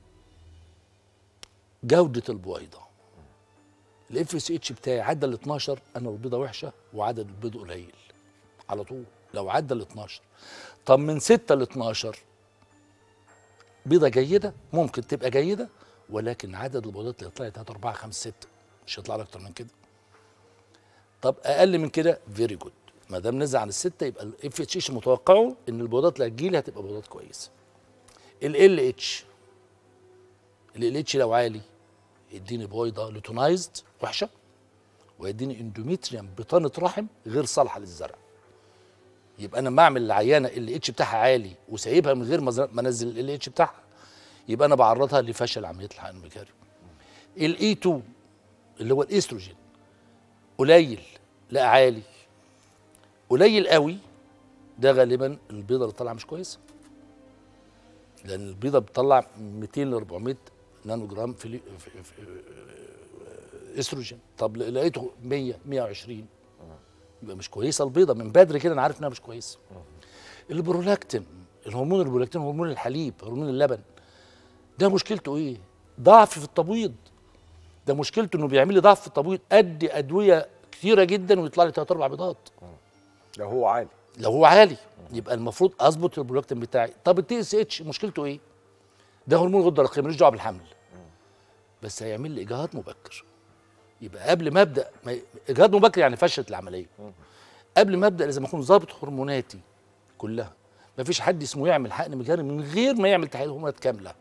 جوده البويضه. الاف اس اتش بتاعي عدى ال اتناشر انا البيضه وحشه وعدد البيض قليل على طول. لو عدى ال اتناشر، طب من ستة ل اتناشر بيضه جيده، ممكن تبقى جيده، ولكن عدد البيضات اللي يطلع تلاتة أربعة خمسة ستة، مش هيطلع لك اكتر من كده. طب اقل من كده فيري جود، ما دام نزل عن السته يبقى الاف اتش اتش متوقعه ان البيضات اللي هتجيلي هتبقى بيضات كويسه. ال اتش ال اتش لو عالي يديني بويضه لوتونايزد وحشه، ويديني اندوميتريوم بطانه رحم غير صالحه للزرع. يبقى انا بعمل العيانه ال اتش بتاعها عالي وسايبها من غير ما انزل ال اتش بتاعها، يبقى انا بعرضها لفشل عمليه الحقن المجهري. الاي اتنين اللي هو الاستروجين قليل لا عالي. قليل قوي ده غالبا البيضه اللي طالعه مش كويسه، لان البيضه بتطلع مئتين ل أربعمائة نانو جرام في, لي- في, في, في استروجين. طب لقيته مية مية وعشرين يبقى مش كويسه البيضه من بدري كده، انا عارف انها مش كويسه. البرولاكتين، الهرمون البرولاكتين هرمون الحليب، هرمون اللبن، ده مشكلته ايه؟ ضعف في التبويض. ده مشكلته انه بيعمل لي ضعف في التبويض، ادي ادويه كتيره جدا ويطلع لي ثلاث اربع بيضات لو هو عالي. لو هو عالي. يبقى المفروض اظبط البرولاكتين بتاعي. طب التي اس اتش مشكلته ايه؟ ده هرمون الغده الرقيقيه ملوش دعوه بالحمل، بس هيعمل لي اجهاض مبكر. يبقى قبل ما ابدا ما اجهاض مبكر يعني فشلت العمليه. قبل ما ابدا لازم اكون ظابط هرموناتي كلها. ما فيش حد اسمه يعمل حقن مجهري من غير ما يعمل تحليل هرمونات كامله.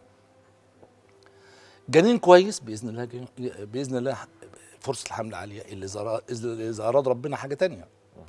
جنين كويس باذن الله، جن- باذن الله فرصه الحمل عاليه، اللي زرا- اذا اراد ربنا حاجه تانية.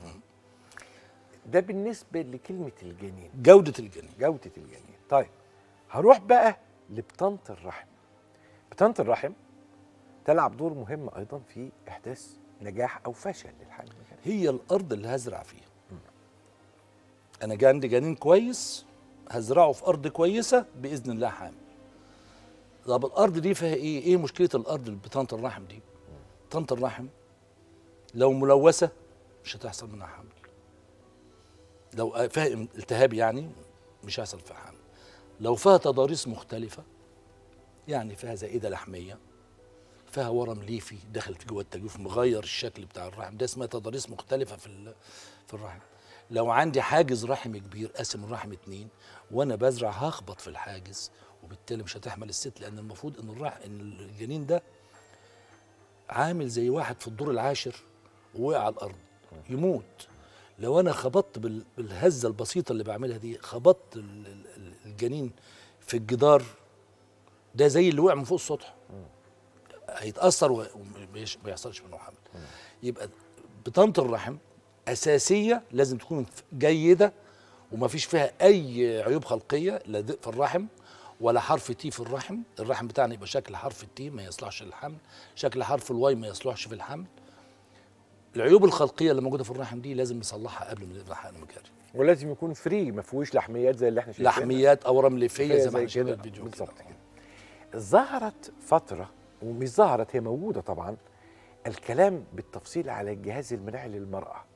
ده بالنسبه لكلمه الجنين، جوده الجنين. جوده الجنين. طيب هروح بقى لبطانه الرحم. بطانه الرحم تلعب دور مهم ايضا في احداث نجاح او فشل للحمل المجهري. هي الارض اللي هزرع فيها. انا جا عندي جنين كويس هزرعه في ارض كويسه باذن الله حامل. طب الارض دي فيها ايه؟ ايه مشكله الارض اللي بطانه الرحم دي؟ بطانه الرحم لو ملوثه مش هتحصل منها حمل. لو فيها التهاب يعني مش هيحصل فيها حمل. لو فيها تضاريس مختلفه، يعني فيها زائده لحميه، فيها ورم ليفي دخلت جوه التجويف مغير الشكل بتاع الرحم، ده اسمها تضاريس مختلفه في ال- في الرحم. لو عندي حاجز رحم كبير قاسم الرحم اتنين وانا بزرع هخبط في الحاجز، وبالتالي مش هتحمل الست، لان المفروض ان الرحم ان الجنين ده عامل زي واحد في الدور العاشر ووقع على الارض يموت. لو انا خبطت بال- بالهزه البسيطه اللي بعملها دي، خبطت ال- ال- الجنين في الجدار ده زي اللي وقع من فوق السطح، هيتاثر وما يحصلش منه حمل. يبقى بطانه الرحم اساسيه لازم تكون جيده وما فيش فيها اي عيوب خلقيه، لا ضيق في الرحم ولا حرف تي في الرحم. الرحم بتاعنا يبقى شكل حرف التي ما يصلحش للحمل، شكل حرف الواي ما يصلحش في الحمل. العيوب الخلقيه اللي موجوده في الرحم دي لازم نصلحها قبل ما نبدا حقن مجهري. ولازم يكون فري، ما فيهوش لحميات زي اللي احنا شايفينها. لحميات او رمل ليفيه زي ما احنا زي شايفين كده الفيديو بالظبط كده. كده. ظهرت فتره، ومش ظهرت، هي موجوده طبعا، الكلام بالتفصيل على الجهاز المناعي للمراه.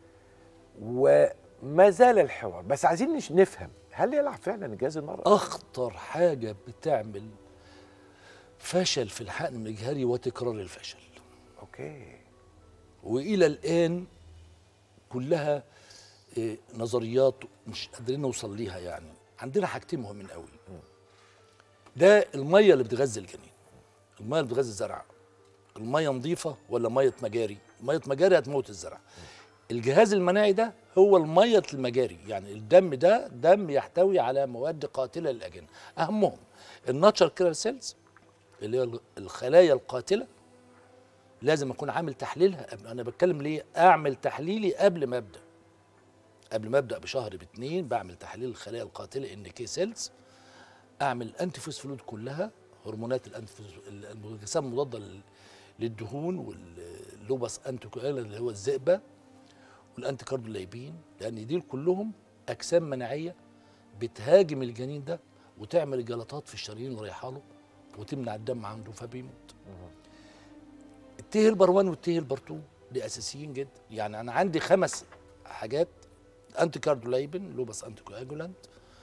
وما زال الحوار، بس عايزين نش- نفهم هل يلعب فعلا الجهاز المرأة؟ اخطر حاجه بتعمل فشل في الحقن المجهري وتكرار الفشل. اوكي. والى الان كلها إيه، نظريات مش قادرين نوصل ليها. يعني عندنا حاجتين مهمين قوي. ده الميه اللي بتغذي الجنين، الميه اللي بتغذي الزرع، الميه نظيفه ولا ميه مجاري؟ ميه مجاري هتموت الزرع. الجهاز المناعي ده هو الميه المجاري، يعني الدم ده دم يحتوي على مواد قاتله للاجنه، اهمهم الناتشر كيلر سيلز اللي هي الخلايا القاتله. لازم اكون عامل تحليلها قبل. انا بتكلم ليه؟ اعمل تحليلي قبل ما ابدا. قبل ما ابدا بشهر باتنين بعمل تحليل الخلايا القاتله ان كي سيلز، اعمل الانتي فوسفوليد كلها، هرمونات الانتي الاجسام المضاده لل- للدهون، واللوباس انتيكوال اللي هو الزئبه، والانتي كاردولايبين، لان دي كلهم اجسام مناعيه بتهاجم الجنين ده وتعمل الجلطات في الشرايين اللي رايحه له وتمنع الدم عنده فبيموت. التي هيلبر واحد والتي هيلبر اتنين دي اساسيين جدا. يعني انا عندي خمس حاجات: انتي كاردولايبين، لوباس انتي كواجولانت،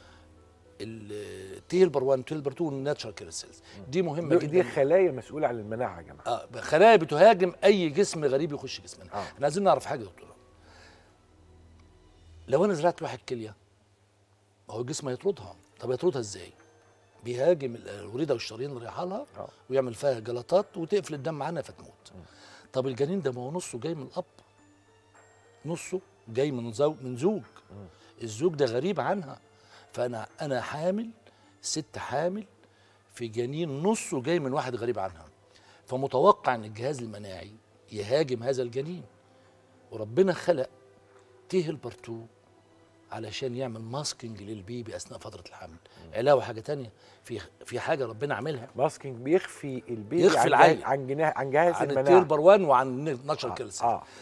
التي هيلبر واحد، التي هيلبر اتنين، والناتشرال كيلر سيلز. دي مهمه دي, جدا. دي خلايا مسؤولة عن المناعة يا جماعة. اه خلايا بتهاجم اي جسم غريب يخش جسمنا. آه. احنا عايزين نعرف حاجه يا دكتور. لو انا زرعت واحد كليه، هو الجسم هيطردها. طب هيطردها ازاي؟ بيهاجم الوريده والشرايين اللي رايحه لها آه. ويعمل فيها جلطات وتقفل الدم عنها فتموت. طب الجنين ده ما هو نصه جاي من الاب، نصه جاي من زوج من زوج الزوج ده غريب عنها. فانا انا حامل، ست حامل في جنين نصه جاي من واحد غريب عنها، فمتوقع ان الجهاز المناعي يهاجم هذا الجنين. وربنا خلق تي هيلبر اتنين علشان يعمل ماسكينج للبيبي اثناء فتره الحمل. علاوه حاجه تانية، في في حاجه ربنا عاملها ماسكينج بيخفي البيبي يخفي عن العيل. جهاز عن جناح عن جهاز عن المناعة. التي هيلبر واحد وعن الناتشرال كيلر سيلز. اه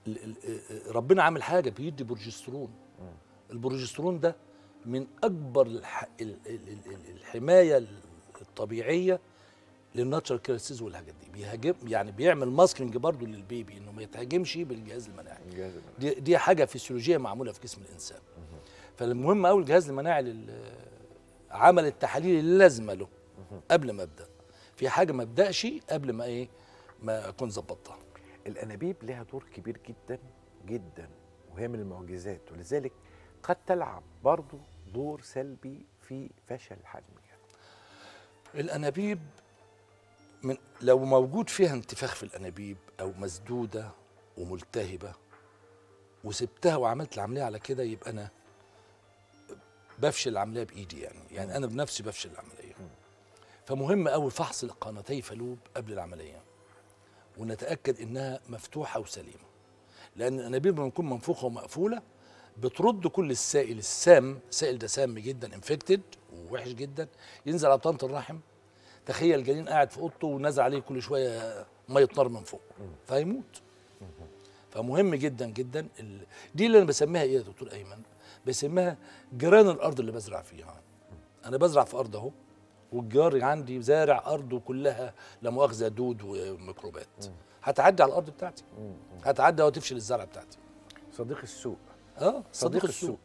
ال- ال- ربنا عامل حاجه بيدي بروجسترون. البروجسترون ده من اكبر الح... ال- ال- ال- الحمايه الطبيعيه للناتشرال كيرسيز والحاجات دي. بيهاجم يعني بيعمل ماسكينج برضو للبيبي انه ما يتهاجمش بالجهاز المناعي. الجهاز المناعي. دي دي حاجه فسيولوجيه معموله في جسم الانسان. فالمهم قوي الجهاز المناعي لل- عمل التحاليل اللازمه له قبل ما ابدا. في حاجه ما ابداش قبل ما ايه ما اكون ظبطتها. الانابيب لها دور كبير جدا جدا، وهي من المعجزات، ولذلك قد تلعب برضو دور سلبي في فشل الحمل. الانابيب من لو موجود فيها انتفاخ في الانابيب او مسدوده وملتهبه وسبتها وعملت العمليه على كده، يبقى انا بفشل العمليه بايدي. يعني يعني انا بنفسي بفشل العمليه. فمهم قوي فحص القناتي فالوب قبل العمليه ونتاكد انها مفتوحه وسليمه، لان الانابيب لما تكون منفوخه ومقفوله بترد كل السائل السام. السائل ده سام جدا، انفكتد ووحش جدا، ينزل على بطانه الرحم. تخيل الجنين قاعد في اوضته ونازل عليه كل شويه ميه نار من فوق فيموت. فمهم جدا جدا ال... دي اللي انا بسميها ايه يا دكتور ايمن؟ بسميها جيران الارض اللي بزرع فيها. انا بزرع في ارض اهو، والجار عندي زارع ارضه كلها لا مؤاخذه دود وميكروبات. هتعدي على الارض بتاعتي، هتعدي وتفشل الزرع بتاعتي. صديق السوق. اه صديق السوق.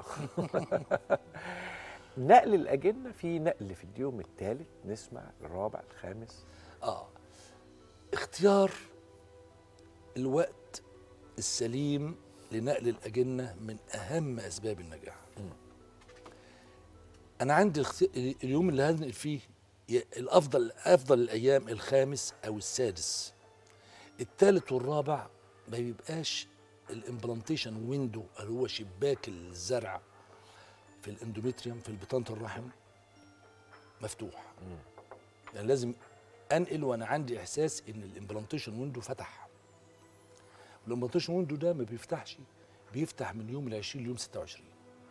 نقل الاجنه، في نقل في اليوم الثالث، نسمع الرابع الخامس. اه اختيار الوقت السليم لنقل الاجنه من اهم اسباب النجاح. انا عندي الاختي... اليوم اللي هنقل فيه الافضل افضل الايام الخامس او السادس. الثالث والرابع ما بيبقاش الامبلانتيشن ويندو اللي هو شباك الزرع في الاندوميتريوم في بطانه الرحم مفتوح. يعني لازم انقل وانا عندي احساس ان الامبلانتيشن ويندو فتح. الامبلانتيشن ويندو ده ما بيفتحش، بيفتح من يوم العشرين ليوم ستة وعشرين.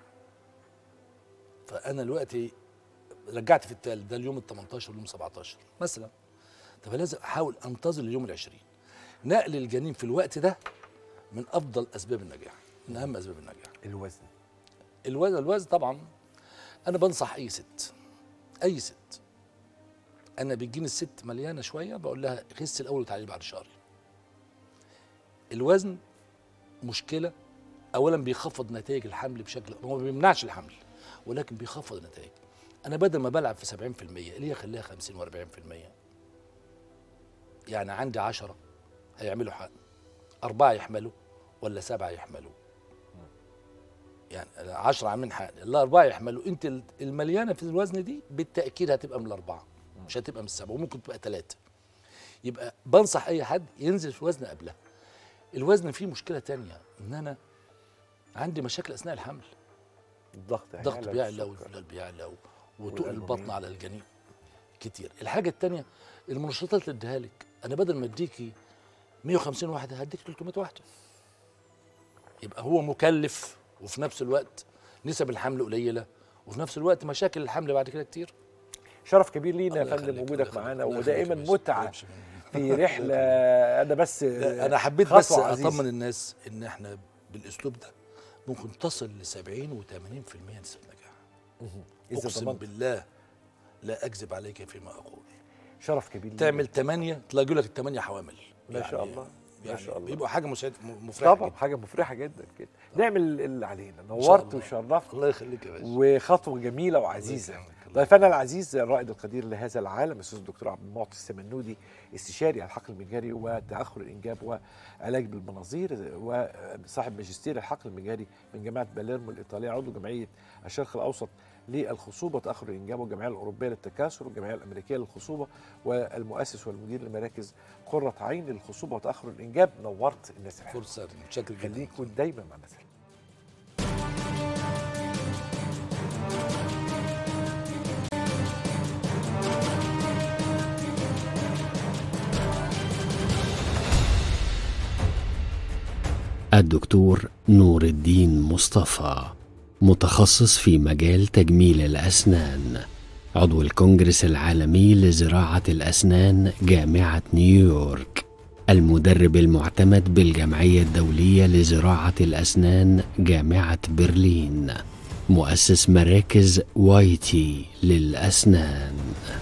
فانا دلوقتي رجعت في التالت ده اليوم التمنتاشر واليوم سبعتاشر مثلا. طب لازم احاول انتظر اليوم العشرين. نقل الجنين في الوقت ده من افضل اسباب النجاح، من اهم اسباب النجاح. الوزن. الوزن الوزن طبعا انا بنصح اي ست اي ست انا بتجيني الست مليانه شويه بقول لها خس الاول وتعالي بعد شهر. الوزن مشكله، اولا بيخفض نتائج الحمل بشكل، هو ما بيمنعش الحمل ولكن بيخفض النتائج. انا بدل ما بلعب في سبعين في المية ليه اخليها خمسين وأربعين في المية؟ يعني عندي عشرة هيعملوا حقن، أربعة يحملوا ولا سبعة يحملوا؟ يعني عشرة عاملين حقن، الأربعة يحملوا. أنت المليانة في الوزن دي بالتأكيد هتبقى من الأربعة، مش هتبقى من السبعة، وممكن تبقى ثلاثة. يبقى بنصح أي حد ينزل في وزن قبلها. الوزن فيه مشكلة تانية، إن أنا عندي مشاكل أثناء الحمل. الضغط الضغط بيعلى والفلال بيعلى وتقل البطن على الجنين كتير. الحاجة التانية المنشطات اللي اديها لك، أنا بدل ما أديكي مية وخمسين واحدة هديك ثلاثمية واحدة. يبقى هو مكلف، وفي نفس الوقت نسب الحمل قليلة، وفي نفس الوقت مشاكل الحمل بعد كده كتير. شرف كبير لينا يا فندم وجودك معانا، ودائما متعة في رحلة. أنا بس أنا حبيت بس أطمن الناس إن إحنا بالأسلوب ده ممكن تصل ل سبعين وثمانين في المية نسبة نجاح. أقسم بالله لا أكذب عليك فيما أقول. شرف كبير. تعمل ثمانية تلاقي لك الثمانية حوامل. ما يعني شاء الله. يعني ما شاء الله. بيبقى حاجة مسعدة مفرحة طبعا جدا. حاجة مفرحة جدا كده. نعمل اللي علينا. نورت وشرفت. الله يخليك يا باشا. وخطوة جميلة وعزيزة. ضيفنا العزيز الرائد القدير لهذا العالم الاستاذ الدكتور عبد المعطي السمنودي، استشاري الحقل المجهري وتاخر الانجاب وعلاج بالمناظير، وصاحب ماجستير الحقل المجهري من جامعه باليرمو الايطاليه، عضو جمعيه الشرق الاوسط للخصوبه وتاخر الانجاب، والجمعيه الاوروبيه للتكاثر، والجمعيه الامريكيه للخصوبه، والمؤسس والمدير لمراكز قره عين للخصوبه وتاخر الانجاب. نورت الناس الحلوه. فرصه بشكل جدا. خليكم دايما مع الناس. الدكتور نور الدين مصطفى، متخصص في مجال تجميل الأسنان، عضو الكونجرس العالمي لزراعة الأسنان جامعة نيويورك، المدرب المعتمد بالجمعية الدولية لزراعة الأسنان جامعة برلين، مؤسس مراكز وايتي للأسنان.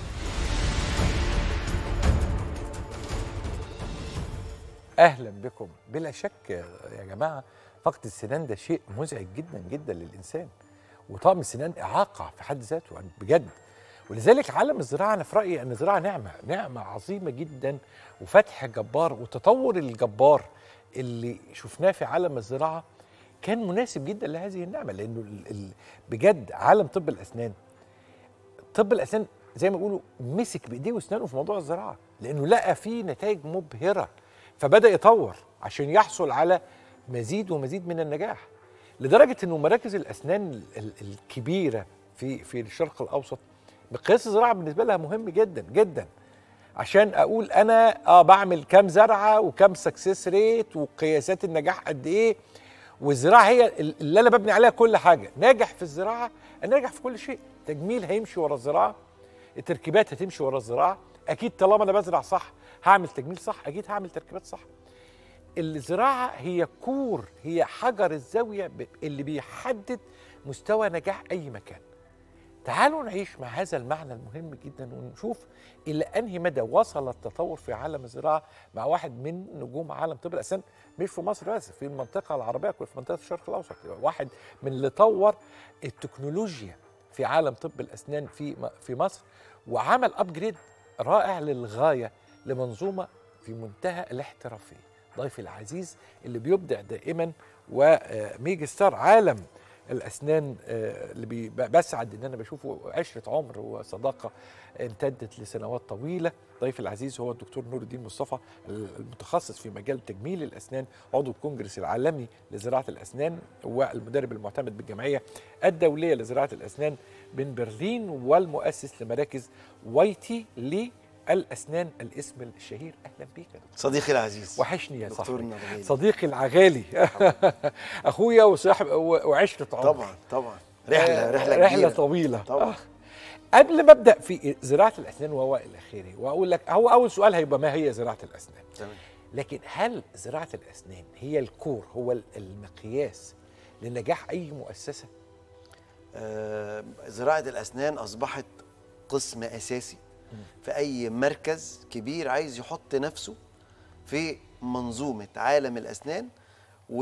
اهلا بكم. بلا شك يا جماعه فقد السنان ده شيء مزعج جدا جدا للانسان، وطقم السنان اعاقه في حد ذاته يعني بجد. ولذلك عالم الزراعه انا في رايي ان الزراعه نعمه نعمه عظيمه جدا، وفتح جبار والتطور الجبار اللي شفناه في عالم الزراعه كان مناسب جدا لهذه النعمه، لانه ال ال بجد عالم طب الاسنان طب الاسنان زي ما بيقولوا مسك بايديه واسنانه في موضوع الزراعه، لانه لقى فيه نتائج مبهره، فبدأ يطور عشان يحصل على مزيد ومزيد من النجاح، لدرجة انه مراكز الاسنان الكبيرة في في الشرق الاوسط مقياس الزراعة بالنسبة لها مهم جدا جدا، عشان اقول انا اه بعمل كام زرعة وكام سكسس ريت وقياسات النجاح قد ايه، والزراعة هي اللي انا ببني عليها كل حاجة. ناجح في الزراعة انا ناجح في كل شيء. تجميل هيمشي ورا الزراعة، التركيبات هتمشي ورا الزراعة، اكيد طالما انا بزرع صح هعمل تجميل صح، اكيد هعمل تركيبات صح. الزراعه هي كور، هي حجر الزاويه اللي بيحدد مستوى نجاح اي مكان. تعالوا نعيش مع هذا المعنى المهم جدا ونشوف الى انهي مدى وصل التطور في عالم الزراعه مع واحد من نجوم عالم طب الاسنان، مش في مصر بس، في المنطقه العربيه كلها، في منطقه الشرق الاوسط. واحد من اللي طور التكنولوجيا في عالم طب الاسنان في في مصر، وعمل ابجريد رائع للغايه لمنظومه في منتهى الاحترافيه. ضيفي العزيز اللي بيبدع دائما وميجا ستار عالم الاسنان اللي بسعد ان انا بشوفه عشره عمر وصداقه امتدت لسنوات طويله. ضيفي العزيز هو الدكتور نور الدين مصطفى، المتخصص في مجال تجميل الاسنان، عضو الكونجرس العالمي لزراعه الاسنان، والمدرب المعتمد بالجمعيه الدوليه لزراعه الاسنان من برلين، والمؤسس لمراكز وايتي للاسنان الاسم الشهير. اهلا بيك يا دكتور. صديقي العزيز. وحشني يا صاحبي. صديقي صديقي العغالي اخويا وصاحب وعشره عمر. طبعا طبعا رحله رحله رحله كبيرة. طويله طبعا. قبل ما ابدا في زراعه الاسنان وهو الى اخره، واقول لك هو اول سؤال هيبقى ما هي زراعه الاسنان؟ تمام. لكن هل زراعه الاسنان هي الكور، هو المقياس لنجاح اي مؤسسه؟ آه زراعه الاسنان اصبحت قسم اساسي في اي مركز كبير عايز يحط نفسه في منظومه عالم الاسنان و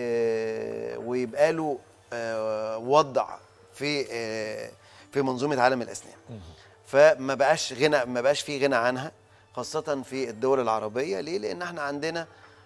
آه ويبقى له آه وضع في آه في منظومه عالم الاسنان. فما بقاش غنى ما بقاش في غنى عنها، خاصه في الدول العربيه. ليه؟ لان احنا عندنا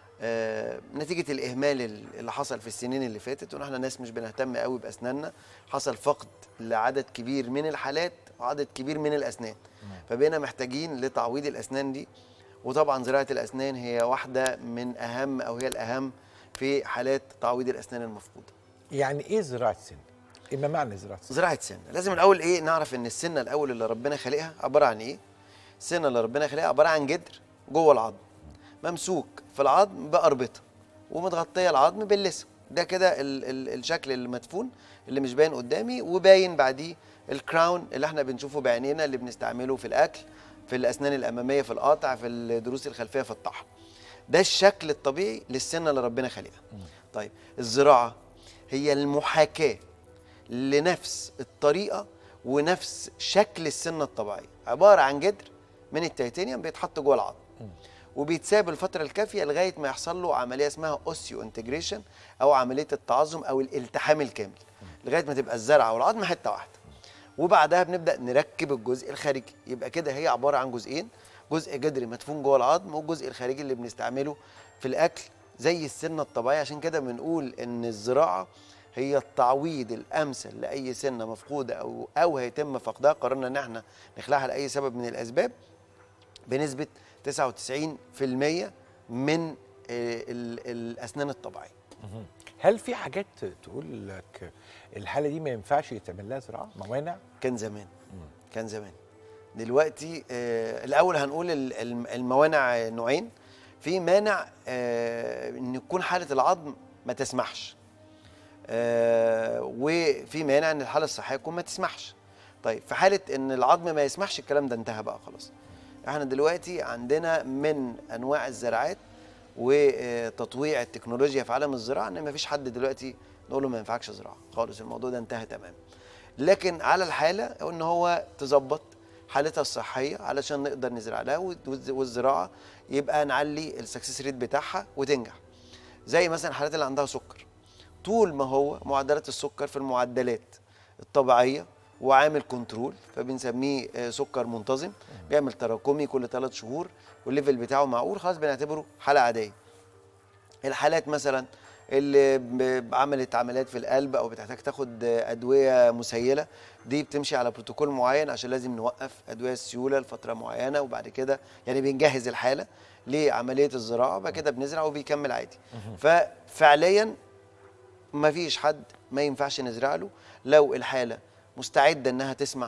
آه نتيجه الاهمال اللي حصل في السنين اللي فاتت، وان احنا ناس مش بنهتم قوي باسناننا، حصل فقد لعدد كبير من الحالات وعدد كبير من الاسنان، فبقينا محتاجين لتعويض الاسنان دي. وطبعا زراعه الاسنان هي واحده من اهم او هي الاهم في حالات تعويض الاسنان المفقوده. يعني ايه زراعه سن؟ ايه ما معنى زراعه سن؟ زراعه سن لازم الاول ايه نعرف ان السنه الاول اللي ربنا خلقها عباره عن ايه؟ السنه اللي ربنا خلقها عباره عن جدر جوه العظم، ممسوك في العظم بأربطة ومتغطيه العظم باللثه. ده كده ال ال الشكل المدفون اللي مش باين قدامي، وباين بعديه الكراون اللي احنا بنشوفه بعينينا اللي بنستعمله في الاكل، في الاسنان الاماميه في القطع، في الضروس الخلفيه في الطحن. ده الشكل الطبيعي للسنه اللي ربنا خلقها. طيب الزراعه هي المحاكاه لنفس الطريقه ونفس شكل السنه الطبيعيه، عباره عن جدر من التيتانيوم بيتحط جوه العظم وبيتساب الفتره الكافيه لغايه ما يحصل له عمليه اسمها اوسيو انتجريشن او عمليه التعظم او الالتحام الكامل، لغايه ما تبقى الزرعه والعظم حته واحده. وبعدها بنبدا نركب الجزء الخارجي. يبقى كده هي عباره عن جزئين، جزء جذري مدفون جوه العظم والجزء الخارجي اللي بنستعمله في الاكل زي السنه الطبيعيه. عشان كده بنقول ان الزراعه هي التعويض الامثل لاي سنه مفقوده او او هيتم فقدها، قررنا ان احنا نخلعها لاي سبب من الاسباب بنسبه تسعة وتسعين بالمئة من الاسنان الطبيعيه. هل في حاجات تقول لك الحاله دي ما ينفعش يتعمل لها زراعه؟ موانع؟ كان زمان كان زمان دلوقتي آه الاول هنقول الموانع نوعين. في مانع آه ان يكون حاله العظم ما تسمحش، آه وفي مانع ان الحاله الصحيه تكون ما تسمحش. طيب في حاله ان العظم ما يسمحش الكلام ده انتهى بقى خلاص. احنا دلوقتي عندنا من انواع الزراعات وتطويع التكنولوجيا في عالم الزراعه ان ما فيش حد دلوقتي نقول له ما ينفعش زراعه خالص، الموضوع ده انتهى تماما. لكن على الحاله ان هو تظبط حالتها الصحيه علشان نقدر نزرع لها، والزراعه يبقى نعلي السكسس ريت بتاعها وتنجح. زي مثلا الحالات اللي عندها سكر، طول ما هو معدلات السكر في المعدلات الطبيعيه وعامل كنترول فبنسميه سكر منتظم، بيعمل تراكمي كل ثلاث شهور والليفل بتاعه معقول، خلاص بنعتبره حاله عاديه. الحالات مثلا اللي عملت عمليات في القلب او بتحتاج تاخد ادويه مسيله، دي بتمشي على بروتوكول معين عشان لازم نوقف ادويه السيوله لفتره معينه، وبعد كده يعني بنجهز الحاله لعمليه الزراعه، وبعد كده بنزرع وبيكمل عادي. ففعليا ما فيش حد ما ينفعش نزرع له لو الحاله مستعده انها تسمع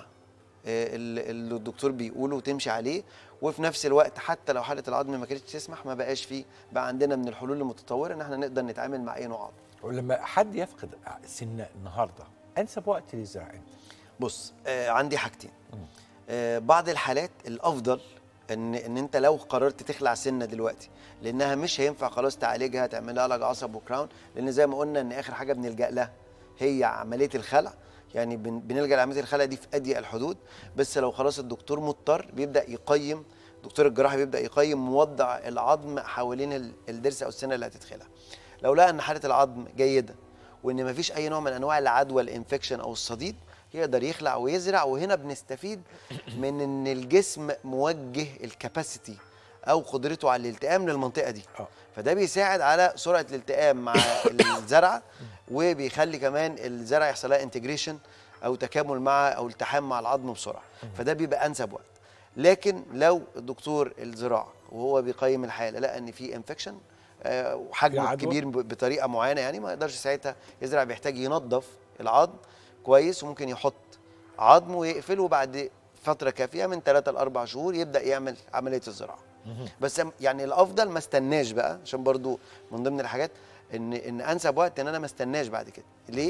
اللي الدكتور بيقوله وتمشي عليه، وفي نفس الوقت حتى لو حاله العظم ما كانتش تسمح ما بقاش فيه، بقى عندنا من الحلول المتطوره ان احنا نقدر نتعامل مع اي نوع عظم. ولما حد يفقد سنه النهارده انسب وقت للزراعه امتى؟ بص آه عندي حاجتين. آه بعض الحالات الافضل ان ان انت لو قررت تخلع سنه دلوقتي لانها مش هينفع خلاص تعالجها تعمل لها علاج عصب وكراون، لان زي ما قلنا ان اخر حاجه بنلجا لها هي عمليه الخلع، يعني بنلجا لعمليه الخلع دي في اضيق الحدود. بس لو خلاص الدكتور مضطر بيبدا يقيم، دكتور الجراحه بيبدا يقيم موضع العظم حوالين الضرس او السنه اللي هتتخلع. لو لقى ان حاله العظم جيده وان مفيش اي نوع من انواع العدوى الانفكشن او الصديد، يقدر يخلع ويزرع. وهنا بنستفيد من ان الجسم موجه الكاباسيتي او قدرته على الالتئام للمنطقه دي، فده بيساعد على سرعه الالتئام مع الزرعه، وبيخلي كمان الزرع يحصل لها انتجريشن او تكامل مع او التحام مع العظم بسرعه، فده بيبقى انسب وقت. لكن لو الدكتور الزراعه وهو بيقيم الحاله لقى ان في انفكشن وحجمه كبير بطريقه معينه، يعني ما يقدرش ساعتها يزرع، بيحتاج ينظف العظم كويس، وممكن يحط عظم ويقفله، وبعد فتره كافيه من ثلاثة لأربع شهور يبدا يعمل عمليه الزراعه. بس يعني الافضل ما استناش بقى، عشان برضو من ضمن الحاجات ان ان انسب وقت ان انا ما استناش بعد كده. ليه؟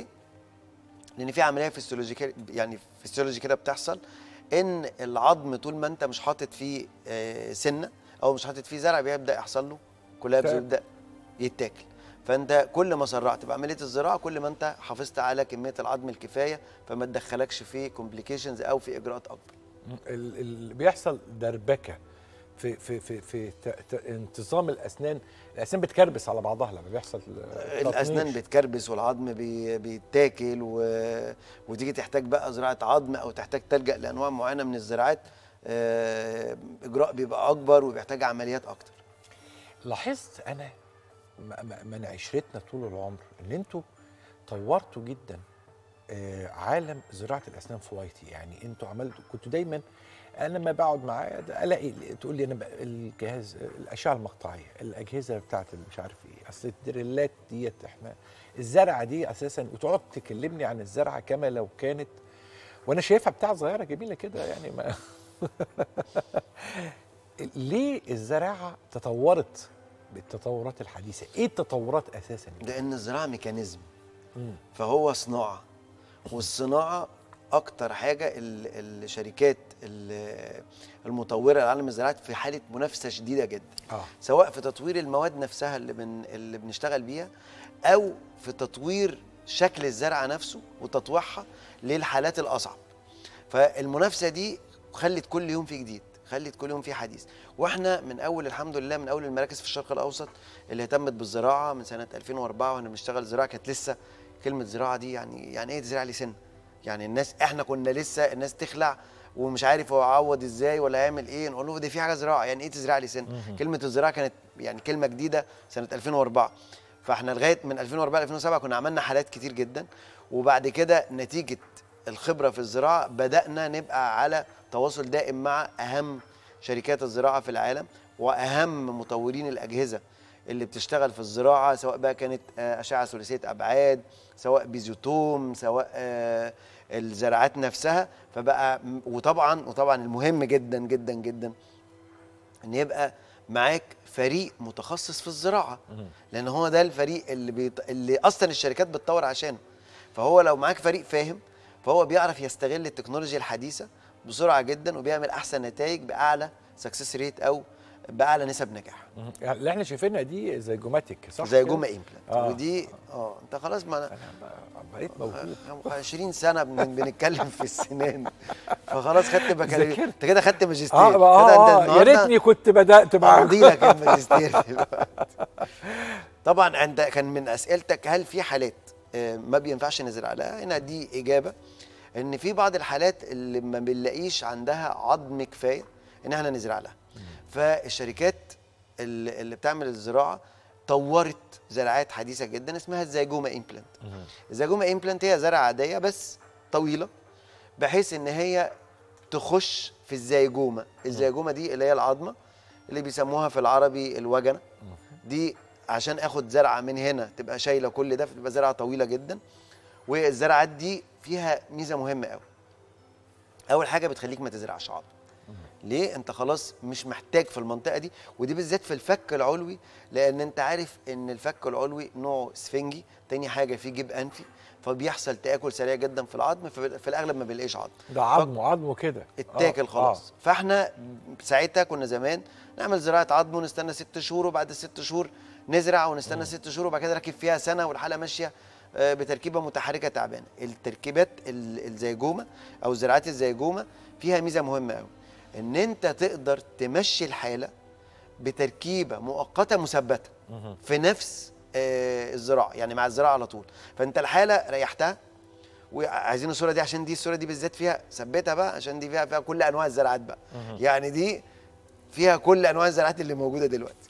لان في عمليه فيسيولوجيكيه، يعني فيسيولوجي كده بتحصل، ان العظم طول ما انت مش حاطط فيه سنه او مش حاطط فيه زرع بيبدا يحصل له كولابس ويبدا يتاكل. فانت كل ما سرعت بعمليه الزراعه كل ما انت حافظت على كميه العظم الكفايه، فما تدخلكش في كومبليكيشنز او في اجراءات اكبر. اللي بيحصل دربكه في في في في انتظام الاسنان، الاسنان بتكربس على بعضها لما بيحصل الاسنان بتكربس والعظم بي بيتاكل، و... وتيجي تحتاج بقى زراعه عظم او تحتاج تلجا لانواع معينه من الزراعات، آه... اجراء بيبقى اكبر وبيحتاج عمليات اكتر. لاحظت انا من عشرتنا طول العمر ان انتوا طورتوا جدا آه عالم زراعه الاسنان في وايتي، يعني انتوا عملتوا، كنتوا دايما انا لما بقعد معاه الاقي تقول لي انا الجهاز الاشعه المقطعيه، الاجهزه بتاعت مش عارف ايه، اصل الدريلات ديت احنا الزرعه دي اساسا، وتقعد تكلمني عن الزرعه كما لو كانت وانا شايفها بتاع صغيره جميله كده يعني ما ليه الزراعه تطورت بالتطورات الحديثه؟ ايه التطورات اساسا؟ لان الزراعه ميكانيزم، فهو صناعه، والصناعه اكتر حاجه الشركات المطوره لعالم الزراعات في حاله منافسه شديده جدا، آه. سواء في تطوير المواد نفسها اللي بن اللي بنشتغل بيها، او في تطوير شكل الزرعه نفسه وتطويعها للحالات الاصعب. فالمنافسه دي خلت كل يوم في جديد، خلت كل يوم في حديث. واحنا من اول الحمد لله من اول المراكز في الشرق الاوسط اللي اهتمت بالزراعه من سنه ألفين وأربعة واحنا بنشتغل زراعه، كانت لسه كلمه زراعه دي يعني يعني ايه تزرع لي سن؟ يعني الناس احنا كنا لسه الناس تخلع ومش عارف هو يعوض ازاي ولا يعمل ايه، نقول له دي في حاجه زراعه، يعني ايه تزرع لي سن؟ كلمه الزراعه كانت يعني كلمه جديده سنه ألفين وأربعة، فاحنا لغايه من ألفين وأربعة ل ألفين وسبعة كنا عملنا حالات كتير جدا، وبعد كده نتيجه الخبره في الزراعه بدانا نبقى على تواصل دائم مع اهم شركات الزراعه في العالم واهم مطورين الاجهزه اللي بتشتغل في الزراعه، سواء بقى كانت اشعه ثلاثيه ابعاد، سواء بيزوتوم، سواء الزراعات نفسها. فبقى وطبعا وطبعا المهم جدا جدا جدا ان يبقى معاك فريق متخصص في الزراعه، لان هو ده الفريق اللي بيط... اللي اصلا الشركات بتطور عشانه. فهو لو معاك فريق فاهم فهو بيعرف يستغل التكنولوجيا الحديثه بسرعه جدا وبيعمل احسن نتائج باعلى سكسس ريت او باعلى نسب نجاح. يعني اللي احنا شايفينها دي زي جوماتيك صح؟ زي جوما امبلانت. آه. ودي اه انت خلاص ما انا بقيت موهوب. عشرين سنه بن- بنتكلم في السنان، فخلاص خدت بكالوريوس، انت كده خدت ماجستير. اه كده اه, انت آه. يا ريتني كنت بدات معاك. امضي لك الماجستير دلوقتي. طبعا انت كان من اسئلتك هل في حالات آه، ما بينفعش نزرع لها؟ هنا دي اجابه ان في بعض الحالات اللي ما بنلاقيش عندها عظم كفايه ان احنا نزرع لها. فالشركات اللي اللي بتعمل الزراعه طورت زراعات حديثه جدا اسمها الزيجوما امبلانت. الزيجوما امبلانت هي زرعه عاديه بس طويله، بحيث ان هي تخش في الزيجوما. الزيجوما دي اللي هي العظمه اللي بيسموها في العربي الوجنه. دي عشان اخد زرعه من هنا تبقى شايله كل ده، بتبقى زرعه طويله جدا. والزراعات دي فيها ميزه مهمه قوي. اول حاجه بتخليك ما تزرعش عظم. ليه؟ انت خلاص مش محتاج في المنطقه دي، ودي بالذات في الفك العلوي، لان انت عارف ان الفك العلوي نوعه اسفنجي. تاني حاجه فيه جيب انفي، فبيحصل تاكل سريع جدا في العظم، في الاغلب ما بنلاقيش عظم. ده عظمه عظمه كده اتاكل آه. خلاص. آه. فاحنا ساعتها كنا زمان نعمل زراعه عظم ونستنى ست شهور، وبعد الست شهور نزرع ونستنى ست شهور، وبعد كده نركب فيها سنه والحاله ماشيه بتركيبه متحركه تعبانه. التركيبات الزيجوما او زراعات الزيجوما فيها ميزه مهمه قوي، ان انت تقدر تمشي الحاله بتركيبه مؤقته مثبته في نفس آه الزراعه، يعني مع الزراعه على طول. فانت الحاله ريحتها، وعايزين الصوره دي عشان دي الصوره دي بالذات فيها ثبتها بقى، عشان دي فيها فيها كل انواع الزراعات بقى. يعني دي فيها كل انواع الزراعات اللي موجوده دلوقتي.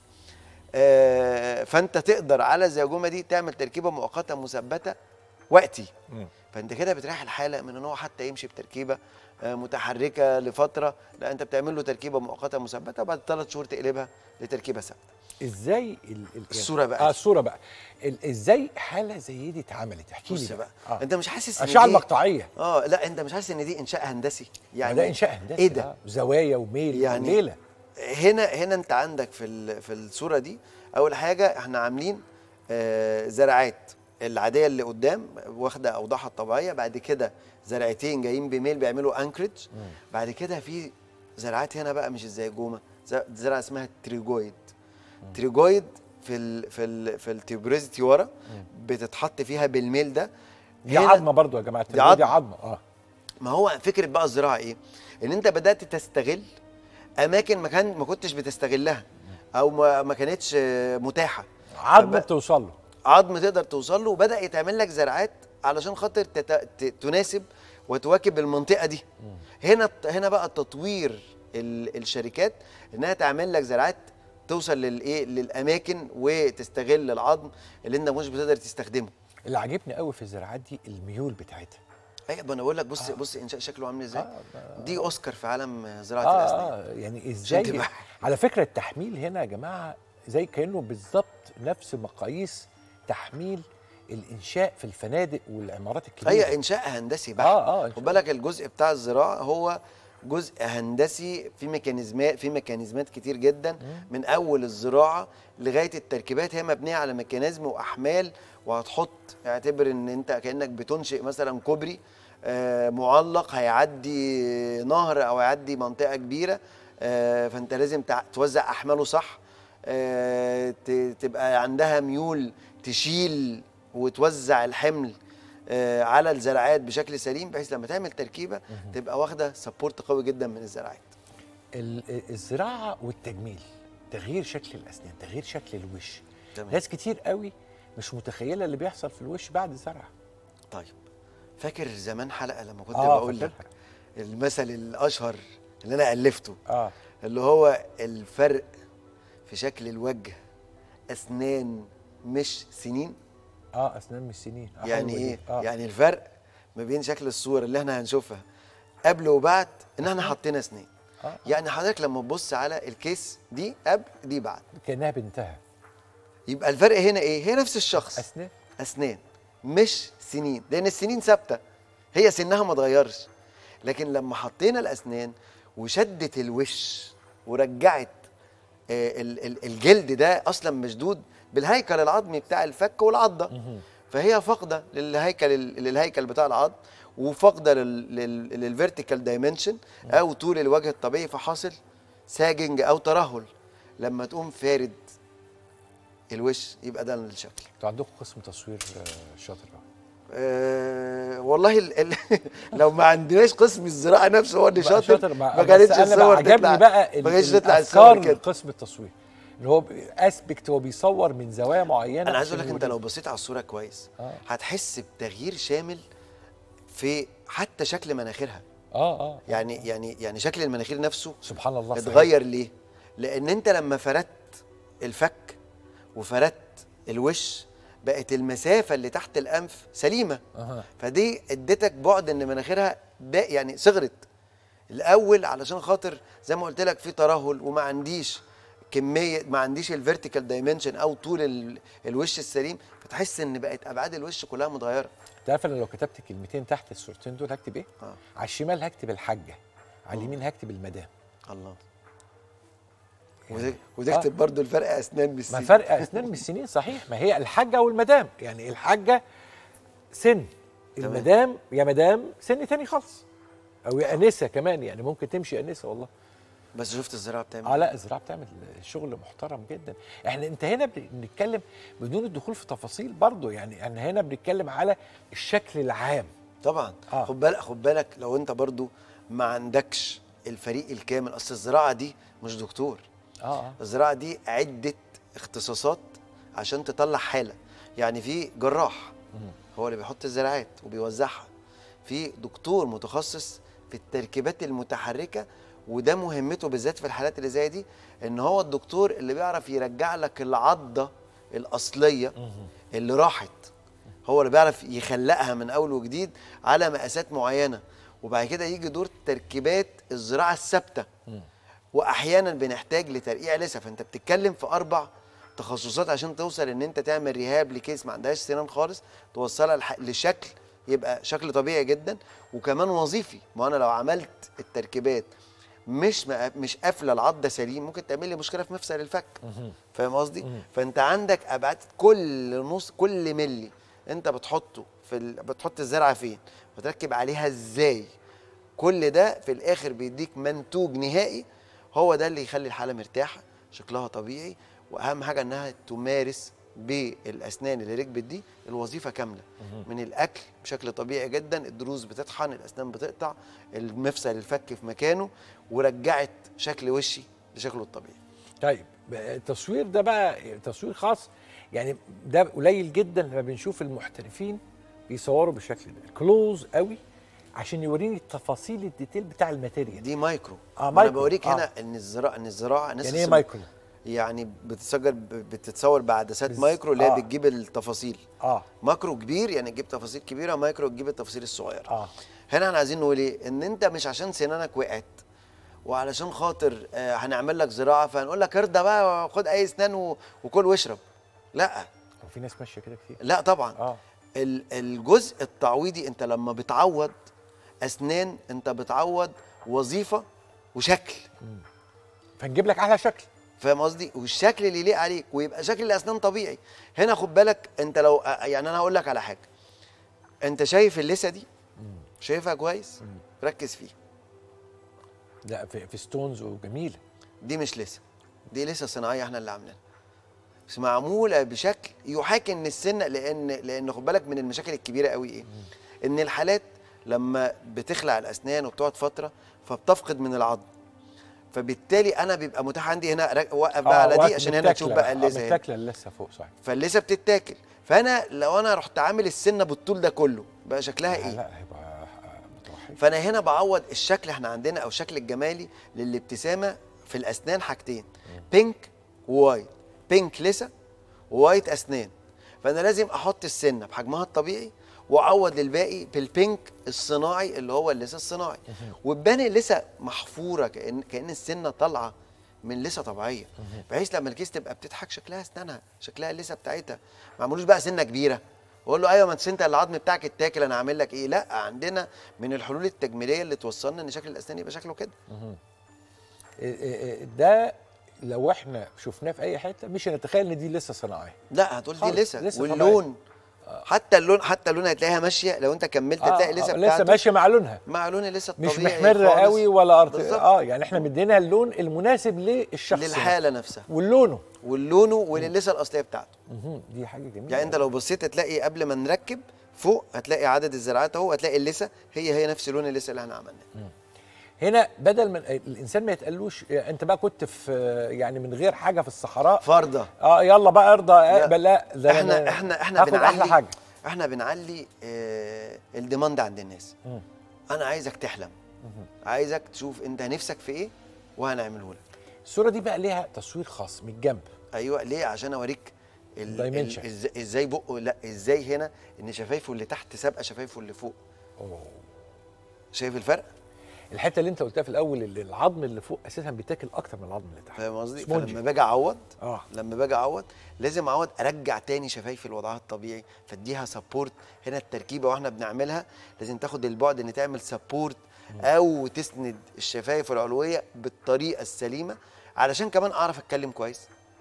آه فانت تقدر على الزيجوما دي تعمل تركيبه مؤقته مثبته وقتي. فانت كده بتريح الحاله من ان هو حتى يمشي بتركيبه متحركه لفتره، لا انت بتعمل له تركيبه مؤقته مثبته وبعد ثلاث شهور تقلبها لتركيبه ثابته. ازاي ال ال الصوره بقى اه الصوره بقى ازاي حاله زي دي اتعملت؟ احكي لي بقى, بقى. آه. انت مش حاسس ان الاشعه المقطعيه اه لا انت مش حاسس ان دي انشاء هندسي؟ يعني ده انشاء هندسي ايه ده؟ آه. زوايا وميل يعني ليله. هنا هنا انت عندك في في الصوره دي اول حاجه احنا عاملين آه زراعات العاديه اللي قدام واخده اوضاعها الطبيعيه، بعد كده زرعتين جايين بميل بيعملوا انكريج، بعد كده في زراعات هنا بقى مش زي الجومه، زرعه اسمها تريجويد. تريجويد في ال في ال في التيوبريزيتي ورا بتتحط فيها بالميل ده. دي عظمه برضو يا جماعه، دي عظمه, عظمة. اه ما هو فكره بقى الزراعه ايه؟ ان انت بدات تستغل اماكن ما كان ما كنتش بتستغلها او ما, ما كانتش متاحه. عظم بتوصل له، عظم تقدر توصل له، وبدا يتعمل لك زراعات علشان خاطر تناسب وتواكب المنطقه دي. هنا هنا بقى تطوير الشركات انها تعمل لك زراعات توصل للايه للاماكن وتستغل العظم اللي انت مش بتقدر تستخدمه. اللي عاجبني قوي في الزراعات دي الميول بتاعتها. ايوه انا بقول لك بص آه. بص انشاء شكله عامل ازاي. آه دي اوسكار في عالم زراعه آه الاسنان. اه يعني ازاي على فكره التحميل هنا يا جماعه زي كانه بالظبط نفس مقاييس تحميل الانشاء في الفنادق والعمارات الكبيره. هي انشاء هندسي بحت. اه اه خد بالك الجزء بتاع الزراعه هو جزء هندسي في ميكانيزمات في ميكانيزمات كتير جدا. مم. من اول الزراعه لغايه التركيبات هي مبنيه على ميكانيزم واحمال، وهتحط اعتبر ان انت كانك بتنشئ مثلا كوبري آه معلق هيعدي نهر او هيعدي منطقه كبيره، آه فانت لازم توزع احماله صح، آه تبقى عندها ميول تشيل وتوزع الحمل آه على الزراعات بشكل سليم، بحيث لما تعمل تركيبه مم. تبقى واخده سبورت قوي جدا من الزراعات. الزراعه والتجميل، تغيير شكل الاسنان، تغيير شكل الوش. تمام. ناس كتير قوي مش متخيله اللي بيحصل في الوش بعد الزرع. طيب فاكر زمان حلقه لما كنت آه بقول لك المثل الاشهر اللي انا الفته اه اللي هو الفرق في شكل الوجه اسنان مش سنين؟ اه اسنان مش سنين. آه يعني ايه؟ آه. يعني الفرق ما بين شكل الصور اللي احنا هنشوفها قبل وبعد ان احنا حطينا اسنان. آه. آه. يعني حضرتك لما تبص على الكيس دي قبل دي بعد كانها بنتها، يبقى الفرق هنا ايه؟ هي نفس الشخص، اسنان اسنان مش سنين، لان السنين ثابته هي سنها ما اتغيرش. لكن لما حطينا الاسنان وشدت الوش ورجعت آه الجلد ده اصلا مشدود بالهيكل العظمي بتاع الفك والعضه، فهي فاقده للهيكل للهيكل بتاع العظم، وفاقده للفيرتيكال دايمنشن او طول الوجه الطبيعي، فحاصل ساجنج او ترهل، لما تقوم فارد الوش يبقى ده الشكل. انتوا عندكم قسم تصوير آه، شاطر قوي. أه والله ال ال لو ما عندناش قسم الزراعه نفسه هو اللي بقى شاطر ما ما كانتش الصور عجبني تطلع، بقى ما كانتش تطلع الافكار الصور من كده. قسم التصوير ان هو اسبكت، هو بيصور من زوايا معينه. انا عايز اقول عشان لك انت لو يوريك. بصيت على الصوره كويس آه. هتحس بتغيير شامل في حتى شكل مناخيرها. اه اه يعني يعني يعني شكل المناخير نفسه سبحان الله صحيح. اتغير ليه؟ لان انت لما فردت الفك وفردت الوش بقت المسافه اللي تحت الانف سليمه. أه. فدي ادتك بعد ان مناخيرها ده يعني صغرت الاول، علشان خاطر زي ما قلت لك في ترهل وما عنديش كميه، ما عنديش الفيرتيكال دايمنشن او طول ال- الوش السليم، فتحس ان بقت ابعاد الوش كلها متغيره. انت عارف انا لو كتبت كلمتين تحت الصورتين دول هكتب ايه؟ آه. على الشمال هكتب الحاجه، على اليمين هكتب المدام. الله. وتك- وتكتب آه. برضو الفرق اسنان ما بالسين. فرق اسنان من السنين صحيح، ما هي الحاجه والمدام، يعني الحاجه سن، المدام يا مدام سن تاني خالص، او يا انسه كمان، يعني ممكن تمشي انسه والله. بس شفت الزراعه بتعمل اه لا الزراعه بتعمل شغل محترم جدا. احنا انت هنا بنتكلم بدون الدخول في تفاصيل برضه، يعني احنا هنا بنتكلم على الشكل العام. طبعا. آه. خد بالك خد بالك لو انت برضو ما عندكش الفريق الكامل، اصل الزراعه دي مش دكتور. اه اه الزراعه دي عده اختصاصات عشان تطلع حاله. يعني في جراح هو اللي بيحط الزراعات وبيوزعها، في دكتور متخصص في التركيبات المتحركه، وده مهمته بالذات في الحالات اللي زي دي، ان هو الدكتور اللي بيعرف يرجع لك العضه الاصليه اللي راحت، هو اللي بيعرف يخلقها من اول وجديد على مقاسات معينه. وبعد كده يجي دور تركيبات الزراعه الثابته، واحيانا بنحتاج لترقيع لسه. فانت بتتكلم في اربع تخصصات عشان توصل ان انت تعمل ريهاب لكيس ما عندهاش سنان خالص، توصلها لح- لشكل يبقى شكل طبيعي جدا، وكمان وظيفي. ما انا لو عملت التركيبات مش ما مش قافله العضه سليم، ممكن تعمل لي مشكله في مفصل الفك. فاهم قصدي؟ فانت عندك ابعاد كل نص، كل ملي انت بتحطه في ال... بتحط الزرعه فين، بتركب عليها ازاي، كل ده في الاخر بيديك منتوج نهائي، هو ده اللي يخلي الحاله مرتاحه، شكلها طبيعي، واهم حاجه انها تمارس بالاسنان اللي ركبت دي الوظيفه كامله، من الاكل بشكل طبيعي جدا، الضروس بتطحن، الاسنان بتقطع، المفصل الفك في مكانه، ورجعت شكل وشي لشكله الطبيعي. طيب التصوير ده بقى تصوير خاص، يعني ده قليل جدا لما بنشوف المحترفين بيصوروا بالشكل ده كلوز قوي عشان يوريني التفاصيل الديتيل بتاع الماتيريال دي مايكرو. اه ما انا بوريك آه. هنا ان الزراعه ان الزراعه ناس يعني ايه مايكرو؟ يعني بتتسجل بتتصور بعدسات بز... مايكرو اللي هي آه. بتجيب التفاصيل. اه ماكرو كبير يعني تجيب تفاصيل كبيره، مايكرو تجيب التفاصيل الصغيره. اه هنا احنا عايزين نقول ايه؟ ان انت مش عشان سنانك وقعت وعلشان خاطر آه هنعمل لك زراعه فهنقول لك ارضى بقى خد اي اسنان و... وكل واشرب. لا هو في ناس ماشيه كده كتير. لا طبعا. اه ال- الجزء التعويضي، انت لما بتعوض اسنان انت بتعوض وظيفه وشكل، فنجيب لك احلى شكل. فاهم قصدي؟ والشكل اللي يليق عليك ويبقى شكل الاسنان طبيعي. هنا خد بالك انت لو يعني انا هقول لك على حاجه، انت شايف اللثه دي؟ شايفها كويس؟ ركز فيها. لا في, في ستونز وجميله. دي مش لثه، دي لثه صناعيه احنا اللي عاملينها، بس معموله بشكل يحاكي ان السن، لان لان خد بالك من المشاكل الكبيره قوي ايه؟ ان الحالات لما بتخلع الاسنان وبتقعد فتره فبتفقد من العظم، فبالتالي انا بيبقى متاح عندي هنا وقف بقى على دي عشان هنا تشوف بقى اللثه هنا. بتاكل اللثه فوق صحيح. فاللثه بتتاكل، فانا لو انا رحت عامل السنه بالطول ده كله بقى شكلها ايه؟ لا هيبقى متوحش. فانا هنا بعوض الشكل، احنا عندنا او الشكل الجمالي للابتسامه في الاسنان حاجتين، بينك ووايت، بينك لثه ووايت اسنان، فانا لازم احط السنه بحجمها الطبيعي واعوض للباقي بالبينك الصناعي اللي هو اللثه الصناعي، وتبان اللثه محفوره كأن كأن السنه طالعه من لثه طبيعيه، بحيث لما الكيس تبقى بتضحك شكلها اسنانها، شكلها اللثه بتاعتها، ما عملوش بقى سنه كبيره واقول له ايوه ما انت العظم بتاعك اتاكل انا هعمل لك ايه. لا، عندنا من الحلول التجميليه اللي توصلنا ان شكل الاسنان يبقى شكله كده. ده لو احنا شفناه في اي حته مش هنتخيل ان دي لسه صناعيه. لا، هتقول دي لسه، لسه واللون حتى اللون حتى اللون هتلاقيها ماشيه، لو انت كملت آه هتلاقي اللثه آه بتاعته لسه ماشيه مع لونها، مع لون اللثه مش الطبيعي محمره خالص. قوي ولا أرض. بالظبط. اه يعني احنا مدينا اللون المناسب للشخص للحاله نفسها واللونه واللونه وللثه الاصليه بتاعته. مهم. دي حاجه جميله. يعني انت لو بصيت هتلاقي قبل ما نركب فوق هتلاقي عدد الزراعات اهو، هتلاقي اللثه هي هي نفس لون اللثه اللي احنا عملناه. هنا بدل من الانسان ما يتقالوش انت بقى كنت في يعني من غير حاجه في الصحراء فرضه اه يلا بقى ارضى اقبل، لا ده احنا احنا احنا بنعلي احلى حاجه، احنا بنعلي اه الديماند عند الناس. مم. انا عايزك تحلم، عايزك تشوف انت نفسك في ايه وهنعمله لك. الصوره دي بقى ليها تصوير خاص من الجنب. ايوه ليه؟ عشان اوريك ال- Dimension. ال- ازاي ازاي بقه، لا ازاي هنا ان شفايفه اللي تحت سابقه شفايفه اللي فوق. أوه. شايف الفرق؟ الحته اللي انت قلتها في الاول اللي العظم اللي فوق اساسا بيتاكل اكتر من العظم اللي تحت. فاهم قصدي؟ سبونجي. فلما باجي اعوض اه لما باجي اعوض لازم اعوض ارجع تاني شفايفي لوضعها الطبيعي، فاديها سبورت. هنا التركيبه واحنا بنعملها لازم تاخد البعد ان تعمل سبورت او تسند الشفايف العلويه بالطريقه السليمه، علشان كمان اعرف اتكلم كويس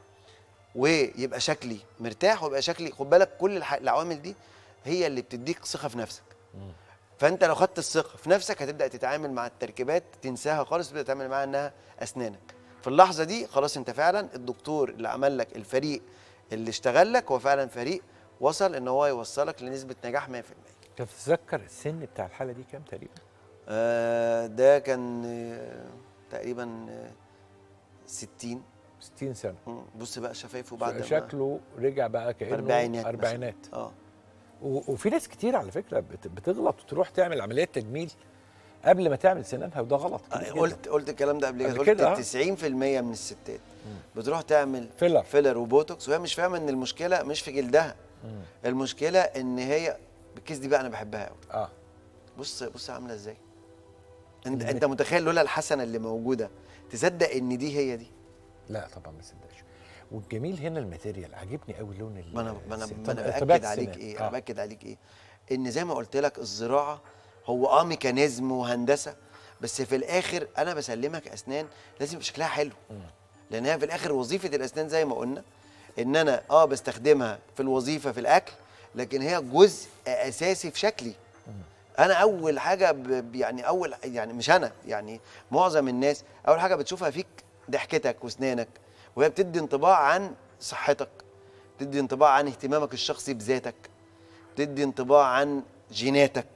ويبقى شكلي مرتاح ويبقى شكلي. خد بالك كل الح- العوامل دي هي اللي بتديك ثقه في نفسك. فانت لو خدت الثقه في نفسك هتبدا تتعامل مع التركيبات تنساها خالص، تبدا تتعامل معاها انها اسنانك. في اللحظه دي خلاص انت فعلا الدكتور اللي عمل لك الفريق اللي اشتغل لك هو فعلا فريق وصل ان هو يوصلك لنسبه نجاح مية في المية. انت بتتذكر السن بتاع الحاله دي كام تقريبا؟ آه ده كان آه تقريبا آه ستين ستين سنه. مم. بص بقى شفايفه بعد ما شكله رجع بقى كانه أربعينات اربعينات. اه و- وفي ناس كتير على فكره بت- بتغلط وتروح تعمل عمليات تجميل قبل ما تعمل سنانها، وده غلط كبير آه، جداً. قلت قلت الكلام ده قبل كده، قبل قلت كده، آه. تسعين في المية من الستات بتروح تعمل فيلر. فيلر وبوتوكس وهي مش فاهمه ان المشكله مش في جلدها، مم. المشكله ان هي الكيس دي بقى انا بحبها قوي. اه بص بص عامله ازاي. انت انت متخيل لولا الحسنه اللي موجوده تصدق ان دي هي دي؟ لا طبعا ما صدقش. والجميل هنا الماتيريال عجبني قوي لون ال- ما انا ما انا السن. ما انا طبيعة باكد عليك السنان. ايه؟ آه. انا باكد عليك ايه؟ ان زي ما قلت لك الزراعه هو اه ميكانيزم وهندسه، بس في الاخر انا بسلمك اسنان لازم يبقى شكلها حلو. لان هي في الاخر وظيفه الاسنان زي ما قلنا ان انا اه بستخدمها في الوظيفه في الاكل، لكن هي جزء اساسي في شكلي. انا اول حاجه ب يعني اول يعني مش انا يعني معظم الناس اول حاجه بتشوفها فيك ضحكتك واسنانك، وهي بتدي انطباع عن صحتك، بتدي انطباع عن اهتمامك الشخصي بذاتك، بتدي انطباع عن جيناتك.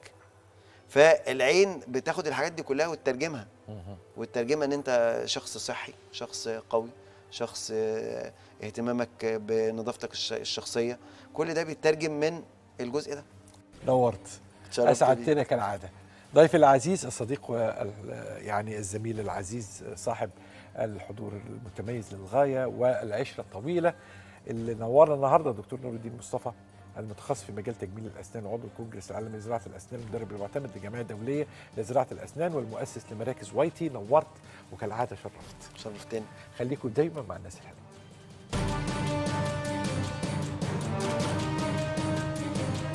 فالعين بتاخد الحاجات دي كلها وتترجمها وتترجمها ان انت شخص صحي، شخص قوي، شخص اه، اهتمامك بنظافتك الش- الشخصيه، كل ده بيترجم من الجزء ده. نورت، اتشرفت اسعدتنا كالعاده. ضيفي العزيز الصديق وال- يعني الزميل العزيز صاحب الحضور المتميز للغايه والعشره الطويله اللي نورنا النهارده دكتور نور الدين مصطفى، المتخصص في مجال تجميل الاسنان وعضو الكونجرس العالمي لزراعه الاسنان، المدرب المعتمد للجمعيه الدوليه لزراعه الاسنان والمؤسس لمراكز وايتي. نورت وكالعاده شرفت. شرفتني. خليكم دايما مع الناس الحلوه.